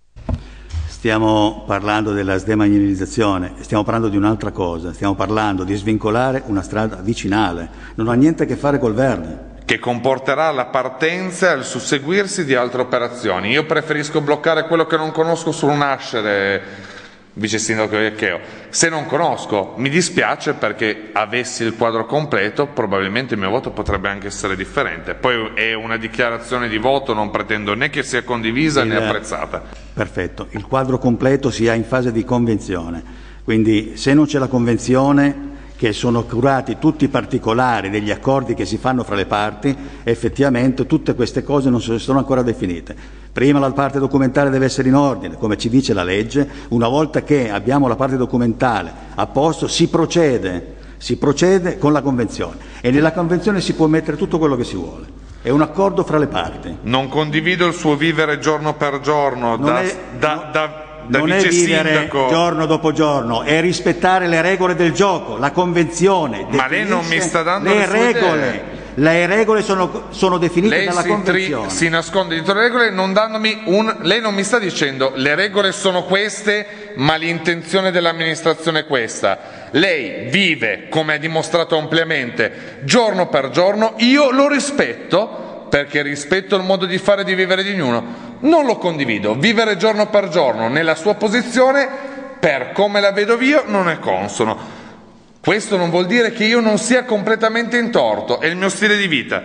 Stiamo parlando della sdemanializzazione, stiamo parlando di un'altra cosa, stiamo parlando di svincolare una strada vicinale, non ha niente a che fare col verde. Che comporterà la partenza e il susseguirsi di altre operazioni. Io preferisco bloccare quello che non conosco sul nascere, vice sindaco Iaccheo. Se non conosco, mi dispiace, perché avessi il quadro completo probabilmente il mio voto potrebbe anche essere differente. Poi è una dichiarazione di voto, non pretendo né che sia condivisa il, né apprezzata. Perfetto, il quadro completo si ha in fase di convenzione, quindi se non c'è la convenzione, che sono curati tutti i particolari degli accordi che si fanno fra le parti, effettivamente tutte queste cose non sono ancora definite. Prima la parte documentale deve essere in ordine, come ci dice la legge. Una volta che abbiamo la parte documentale a posto, si procede, si procede con la convenzione, e nella convenzione si può mettere tutto quello che si vuole. È un accordo fra le parti. Non condivido il suo vivere giorno per giorno Non da, è- da, da, da non è vice vivere sindaco. giorno dopo giorno, è rispettare le regole del gioco, la convenzione. Ma lei non mi sta dando le le sue regole. idee. Le regole sono, sono definite Lei dalla si, convenzione. tri- si nasconde dietro le regole non dandomi un... Lei non mi sta dicendo le regole sono queste ma l'intenzione dell'amministrazione è questa. Lei vive, come ha dimostrato ampiamente, giorno per giorno. Io lo rispetto, perché rispetto il modo di fare e di vivere di ognuno. Non lo condivido. Vivere giorno per giorno nella sua posizione, per come la vedo io, non è consono. Questo non vuol dire che io non sia completamente in torto, è il mio stile di vita.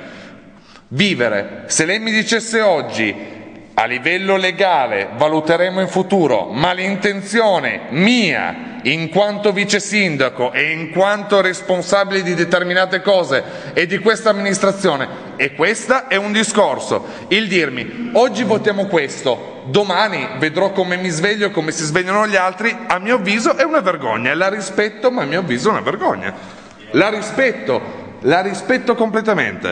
Vivere, se lei mi dicesse oggi a livello legale valuteremo in futuro, ma l'intenzione mia in quanto vice sindaco e in quanto responsabile di determinate cose e di questa amministrazione, e questa è un discorso. Il dirmi oggi votiamo questo, domani vedrò come mi sveglio e come si svegliano gli altri, a mio avviso è una vergogna. La rispetto, ma a mio avviso è una vergogna. La rispetto, la rispetto completamente.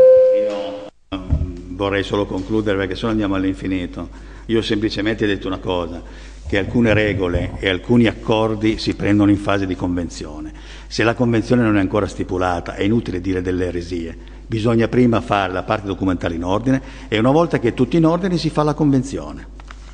Vorrei solo concludere, perché se no andiamo all'infinito. Io semplicemente ho detto una cosa, che alcune regole e alcuni accordi si prendono in fase di convenzione. Se la convenzione non è ancora stipulata è inutile dire delle eresie, bisogna prima fare la parte documentale in ordine, e una volta che è tutto in ordine si fa la convenzione.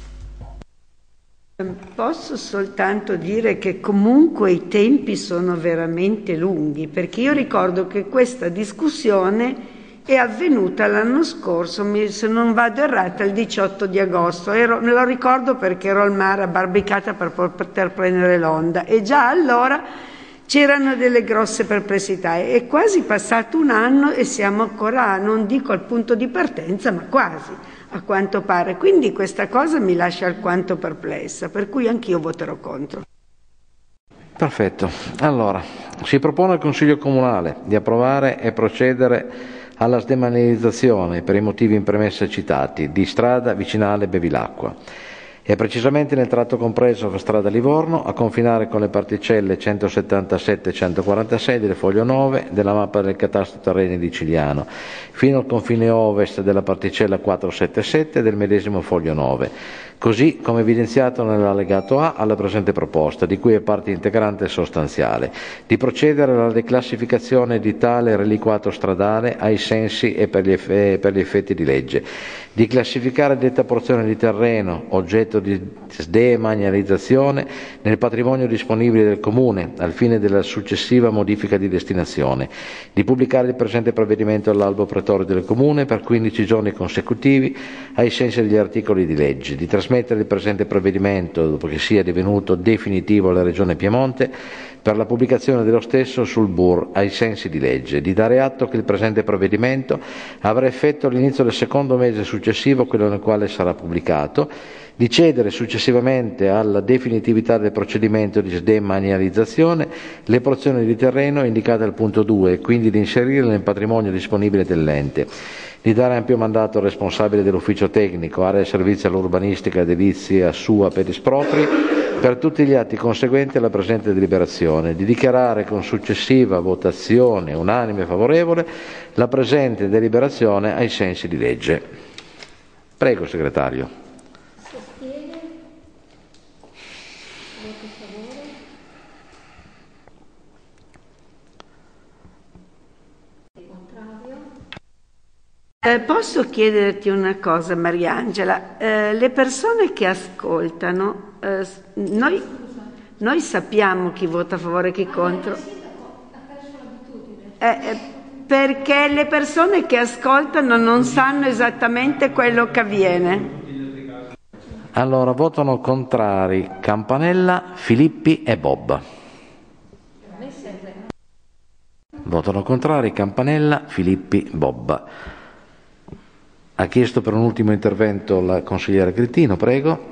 Posso soltanto dire che comunque i tempi sono veramente lunghi, perché io ricordo che questa discussione è avvenuta l'anno scorso, se non vado errata, il diciotto di agosto. Ero, me lo ricordo perché ero al mare abbarbicata per poter prendere l'onda, e già allora c'erano delle grosse perplessità. È quasi passato un anno e siamo ancora, non dico al punto di partenza, ma quasi, a quanto pare. Quindi questa cosa mi lascia alquanto perplessa, per cui anch'io voterò contro. Perfetto. Allora, si propone al Consiglio Comunale di approvare e procedere alla sdemanializzazione, per i motivi in premessa citati, di strada vicinale Bevilacqua, e precisamente nel tratto compreso fra strada Livorno a confinare con le particelle centosettantasette e centoquarantasei del foglio nove della mappa del catasto terreni di Cigliano, fino al confine ovest della particella quattrocentosettantasette del medesimo foglio nove, così come evidenziato nell'allegato A alla presente proposta, di cui è parte integrante e sostanziale, di procedere alla declassificazione di tale reliquato stradale ai sensi e per gli, eff- per gli effetti di legge, di classificare detta porzione di terreno, oggetto di demanializzazione, nel patrimonio disponibile del Comune, al fine della successiva modifica di destinazione, di pubblicare il presente provvedimento all'albo pretorio del Comune per quindici giorni consecutivi ai sensi degli articoli di legge, di trasmettere il presente provvedimento, dopo che sia divenuto definitivo, alla Regione Piemonte per la pubblicazione dello stesso sul B U R ai sensi di legge, di dare atto che il presente provvedimento avrà effetto all'inizio del secondo mese successivo a quello nel quale sarà pubblicato, di cedere successivamente alla definitività del procedimento di sdemanializzazione le porzioni di terreno indicate al punto due e quindi di inserirle nel patrimonio disponibile dell'ente, di dare ampio mandato al responsabile dell'ufficio tecnico, area servizi all'urbanistica edilizia sua per espropri, per tutti gli atti conseguenti alla presente deliberazione, di dichiarare con successiva votazione unanime favorevole la presente deliberazione ai sensi di legge. Prego, segretario. Eh, posso chiederti una cosa, Mariangela? Eh, le persone che ascoltano, eh, noi, noi sappiamo chi vota a favore e chi contro. Eh, eh, perché le persone che ascoltano non sanno esattamente quello che avviene. Allora, votano contrari Campanella, Filippi e Bob. Votano contrari Campanella, Filippi, Bob. Ha chiesto per un ultimo intervento la consigliera Grittino, prego.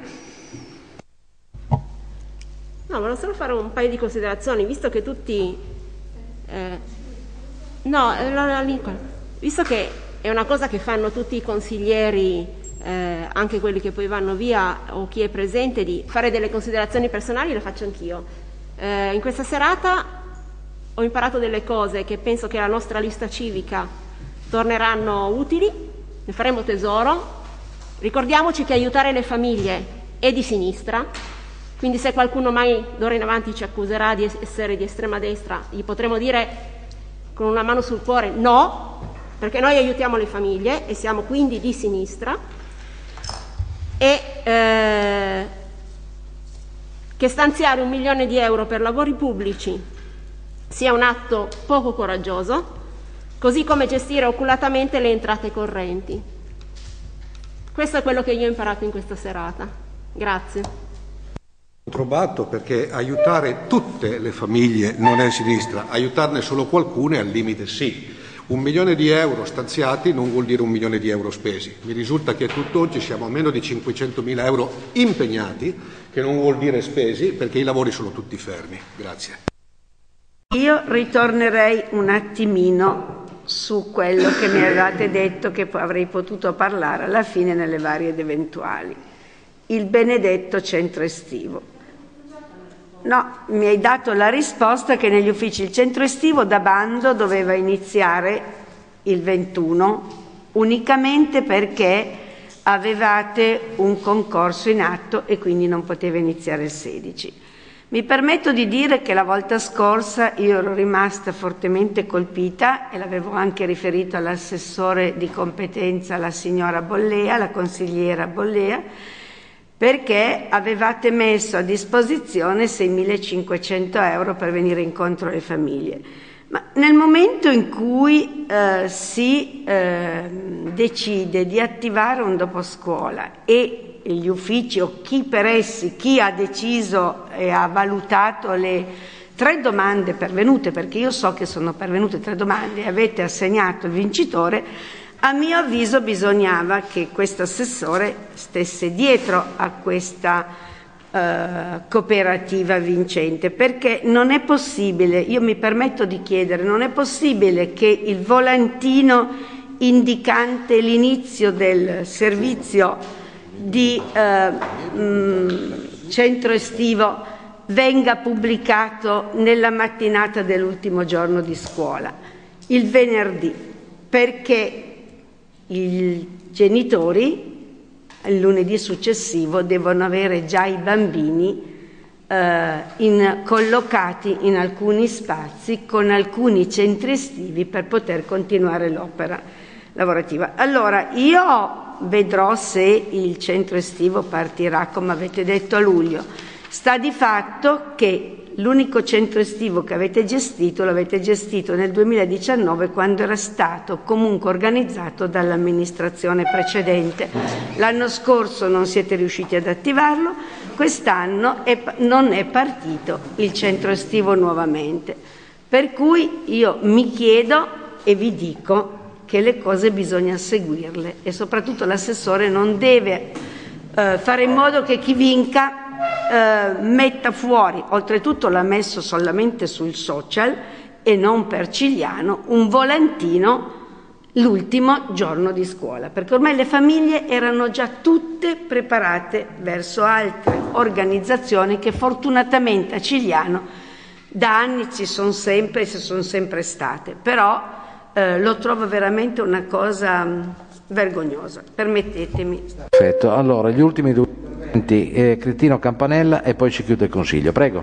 No, volevo solo fare un paio di considerazioni, visto che tutti... Eh, no, la, la, visto che è una cosa che fanno tutti i consiglieri, eh, anche quelli che poi vanno via o chi è presente, di fare delle considerazioni personali, le faccio anch'io. Eh, in questa serata ho imparato delle cose che penso che la nostra lista civica torneranno utili. Ne faremo tesoro. Ricordiamoci che aiutare le famiglie è di sinistra, quindi se qualcuno mai d'ora in avanti ci accuserà di essere di estrema destra, gli potremo dire con una mano sul cuore no, perché noi aiutiamo le famiglie e siamo quindi di sinistra, e eh, che stanziare un milione di euro per lavori pubblici sia un atto poco coraggioso, così come gestire oculatamente le entrate correnti. Questo è quello che io ho imparato in questa serata. Grazie. Trovato perché aiutare tutte le famiglie non è sinistra, aiutarne solo qualcune al limite sì. Un milione di euro stanziati non vuol dire un milione di euro spesi. Mi risulta che a tutt'oggi siamo a meno di cinquecentomila euro impegnati, che non vuol dire spesi, perché i lavori sono tutti fermi. Grazie. Io ritornerei un attimino su quello che mi avevate detto che avrei potuto parlare alla fine nelle varie ed eventuali. Il benedetto centro estivo. No, mi hai dato la risposta che negli uffici il centro estivo da bando doveva iniziare il ventuno unicamente perché avevate un concorso in atto e quindi non poteva iniziare il sedici. Mi permetto di dire che la volta scorsa io ero rimasta fortemente colpita e l'avevo anche riferito all'assessore di competenza, la signora Bollea, la consigliera Bollea, perché avevate messo a disposizione seimilacinquecento euro per venire incontro alle famiglie. Ma nel momento in cui eh, si eh, decide di attivare un doposcuola e gli uffici o chi per essi, chi ha deciso e ha valutato le tre domande pervenute, perché io so che sono pervenute tre domande e avete assegnato il vincitore, a mio avviso bisognava che questo assessore stesse dietro a questa eh, cooperativa vincente, perché non è possibile, io mi permetto di chiedere, non è possibile che il volantino indicante l'inizio del servizio di eh, mh, centro estivo venga pubblicato nella mattinata dell'ultimo giorno di scuola, il venerdì, perché i genitori il lunedì successivo devono avere già i bambini eh, in, collocati in alcuni spazi con alcuni centri estivi per poter continuare l'opera lavorativa. Allora, io vedrò se il centro estivo partirà, come avete detto, a luglio. Sta di fatto che l'unico centro estivo che avete gestito l'avete gestito nel duemiladiciannove, quando era stato comunque organizzato dall'amministrazione precedente. L'anno scorso non siete riusciti ad attivarlo, quest'anno è, non è partito il centro estivo nuovamente. Per cui io mi chiedo e vi dico che le cose bisogna seguirle e soprattutto l'assessore non deve eh, fare in modo che chi vinca eh, metta fuori, oltretutto l'ha messo solamente sul social e non per Cigliano, un volantino l'ultimo giorno di scuola, perché ormai le famiglie erano già tutte preparate verso altre organizzazioni che fortunatamente a Cigliano da anni ci sono sempre e ci sono sempre state, però Eh, lo trovo veramente una cosa mh, vergognosa, permettetemi. Perfetto, allora gli ultimi due interventi, eh, Cretino Campanella e poi ci chiude il Consiglio, prego.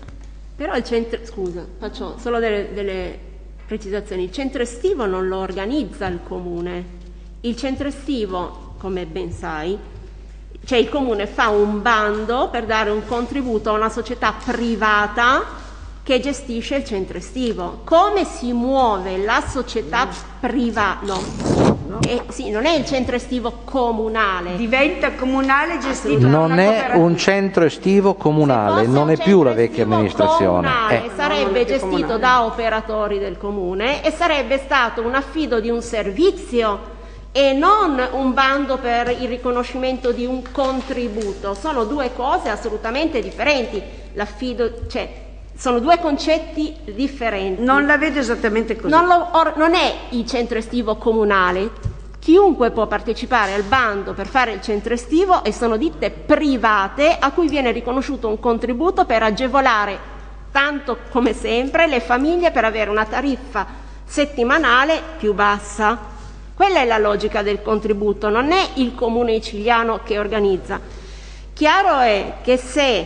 Però il centro, scusa, faccio solo delle, delle precisazioni, il centro estivo non lo organizza il Comune, il centro estivo, come ben sai, cioè il Comune fa un bando per dare un contributo a una società privata che gestisce il centro estivo. Come si muove la società privata? No, no. Eh, sì, non è il centro estivo comunale. Diventa comunale gestito da Non una è un centro estivo comunale, non è più la vecchia amministrazione. Comunale, Eh. sarebbe No, gestito comunale. da operatori del Comune e sarebbe stato un affido di un servizio e non un bando per il riconoscimento di un contributo. Sono due cose assolutamente differenti. L'affido, cioè, sono due concetti differenti. Non la vedo esattamente così. Non, lo, or, non è il centro estivo comunale. Chiunque può partecipare al bando per fare il centro estivo e sono ditte private a cui viene riconosciuto un contributo per agevolare, tanto come sempre, le famiglie per avere una tariffa settimanale più bassa. Quella è la logica del contributo, non è il Comune Cigliano che organizza. Chiaro è che se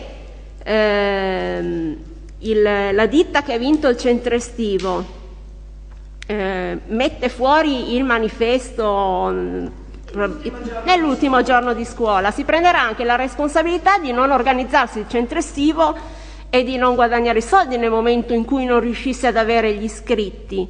ehm, il, la ditta che ha vinto il centro estivo eh, mette fuori il manifesto mh, nell'ultimo giorno di scuola, si prenderà anche la responsabilità di non organizzarsi il centro estivo e di non guadagnare soldi nel momento in cui non riuscisse ad avere gli iscritti.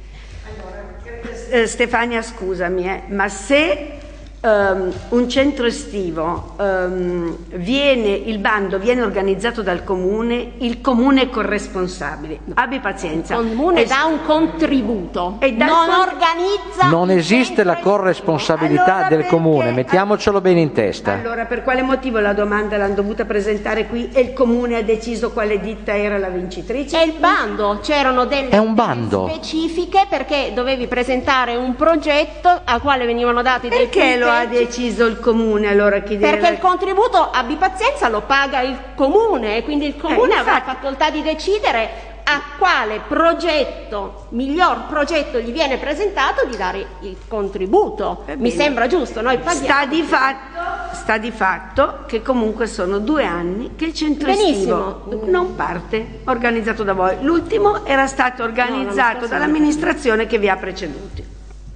Eh, Stefania, scusami, eh, ma se um, un centro estivo um, viene, il bando viene organizzato dal Comune, il Comune è corresponsabile. Abbi pazienza. Il Comune e dà un contributo, e dal non con- organizza. Non esiste la corresponsabilità Allora del perché- Comune, mettiamocelo bene in testa. Allora, per quale motivo la domanda l'hanno dovuta presentare qui e il Comune ha deciso quale ditta era la vincitrice? È il bando, c'erano delle È un bando. specifiche perché dovevi presentare un progetto al quale venivano dati dei Perché lo ha punteggi. deciso il Comune allora? Chi deve- Perché il contributo, abbi pazienza, lo paga il Comune e quindi il Comune Eh, avrà infatti. facoltà di decidere a quale progetto, miglior progetto gli viene presentato, di dare il contributo. Va Mi bene. sembra giusto, noi paghiamo. Sta di, fatto, sta di fatto che comunque sono due anni che il centro Benissimo. estivo non parte organizzato da voi. L'ultimo era stato organizzato scorso dall'amministrazione che vi ha preceduti.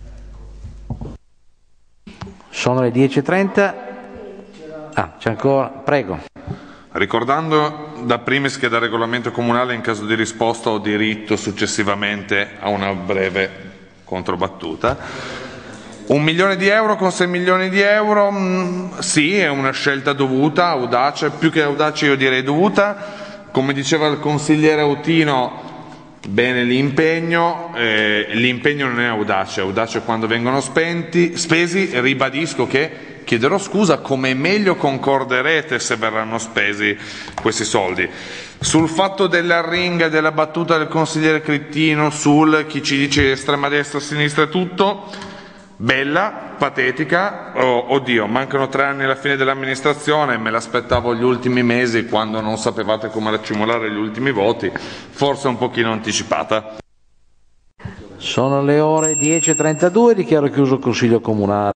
Sono le dieci e trenta. Ah, c'è ancora. Prego. Ricordando da primis che dal regolamento comunale in caso di risposta ho diritto successivamente a una breve controbattuta. Un milione di euro con sei milioni di euro, mh, sì, è una scelta dovuta, audace, più che audace io direi dovuta. Come diceva il consigliere Autino, bene l'impegno, eh, l'impegno non è audace, è audace quando vengono spenti, spesi, ribadisco che chiederò scusa come meglio concorderete se verranno spesi questi soldi. Sul fatto dell'arringa, della battuta del consigliere Cretino sul chi ci dice estrema destra, sinistra e tutto, bella, patetica, oh, oddio, mancano tre anni alla fine dell'amministrazione, me l'aspettavo gli ultimi mesi quando non sapevate come racimolare gli ultimi voti, forse un pochino anticipata. Sono le ore dieci e trentadue, dichiaro chiuso il Consiglio Comunale.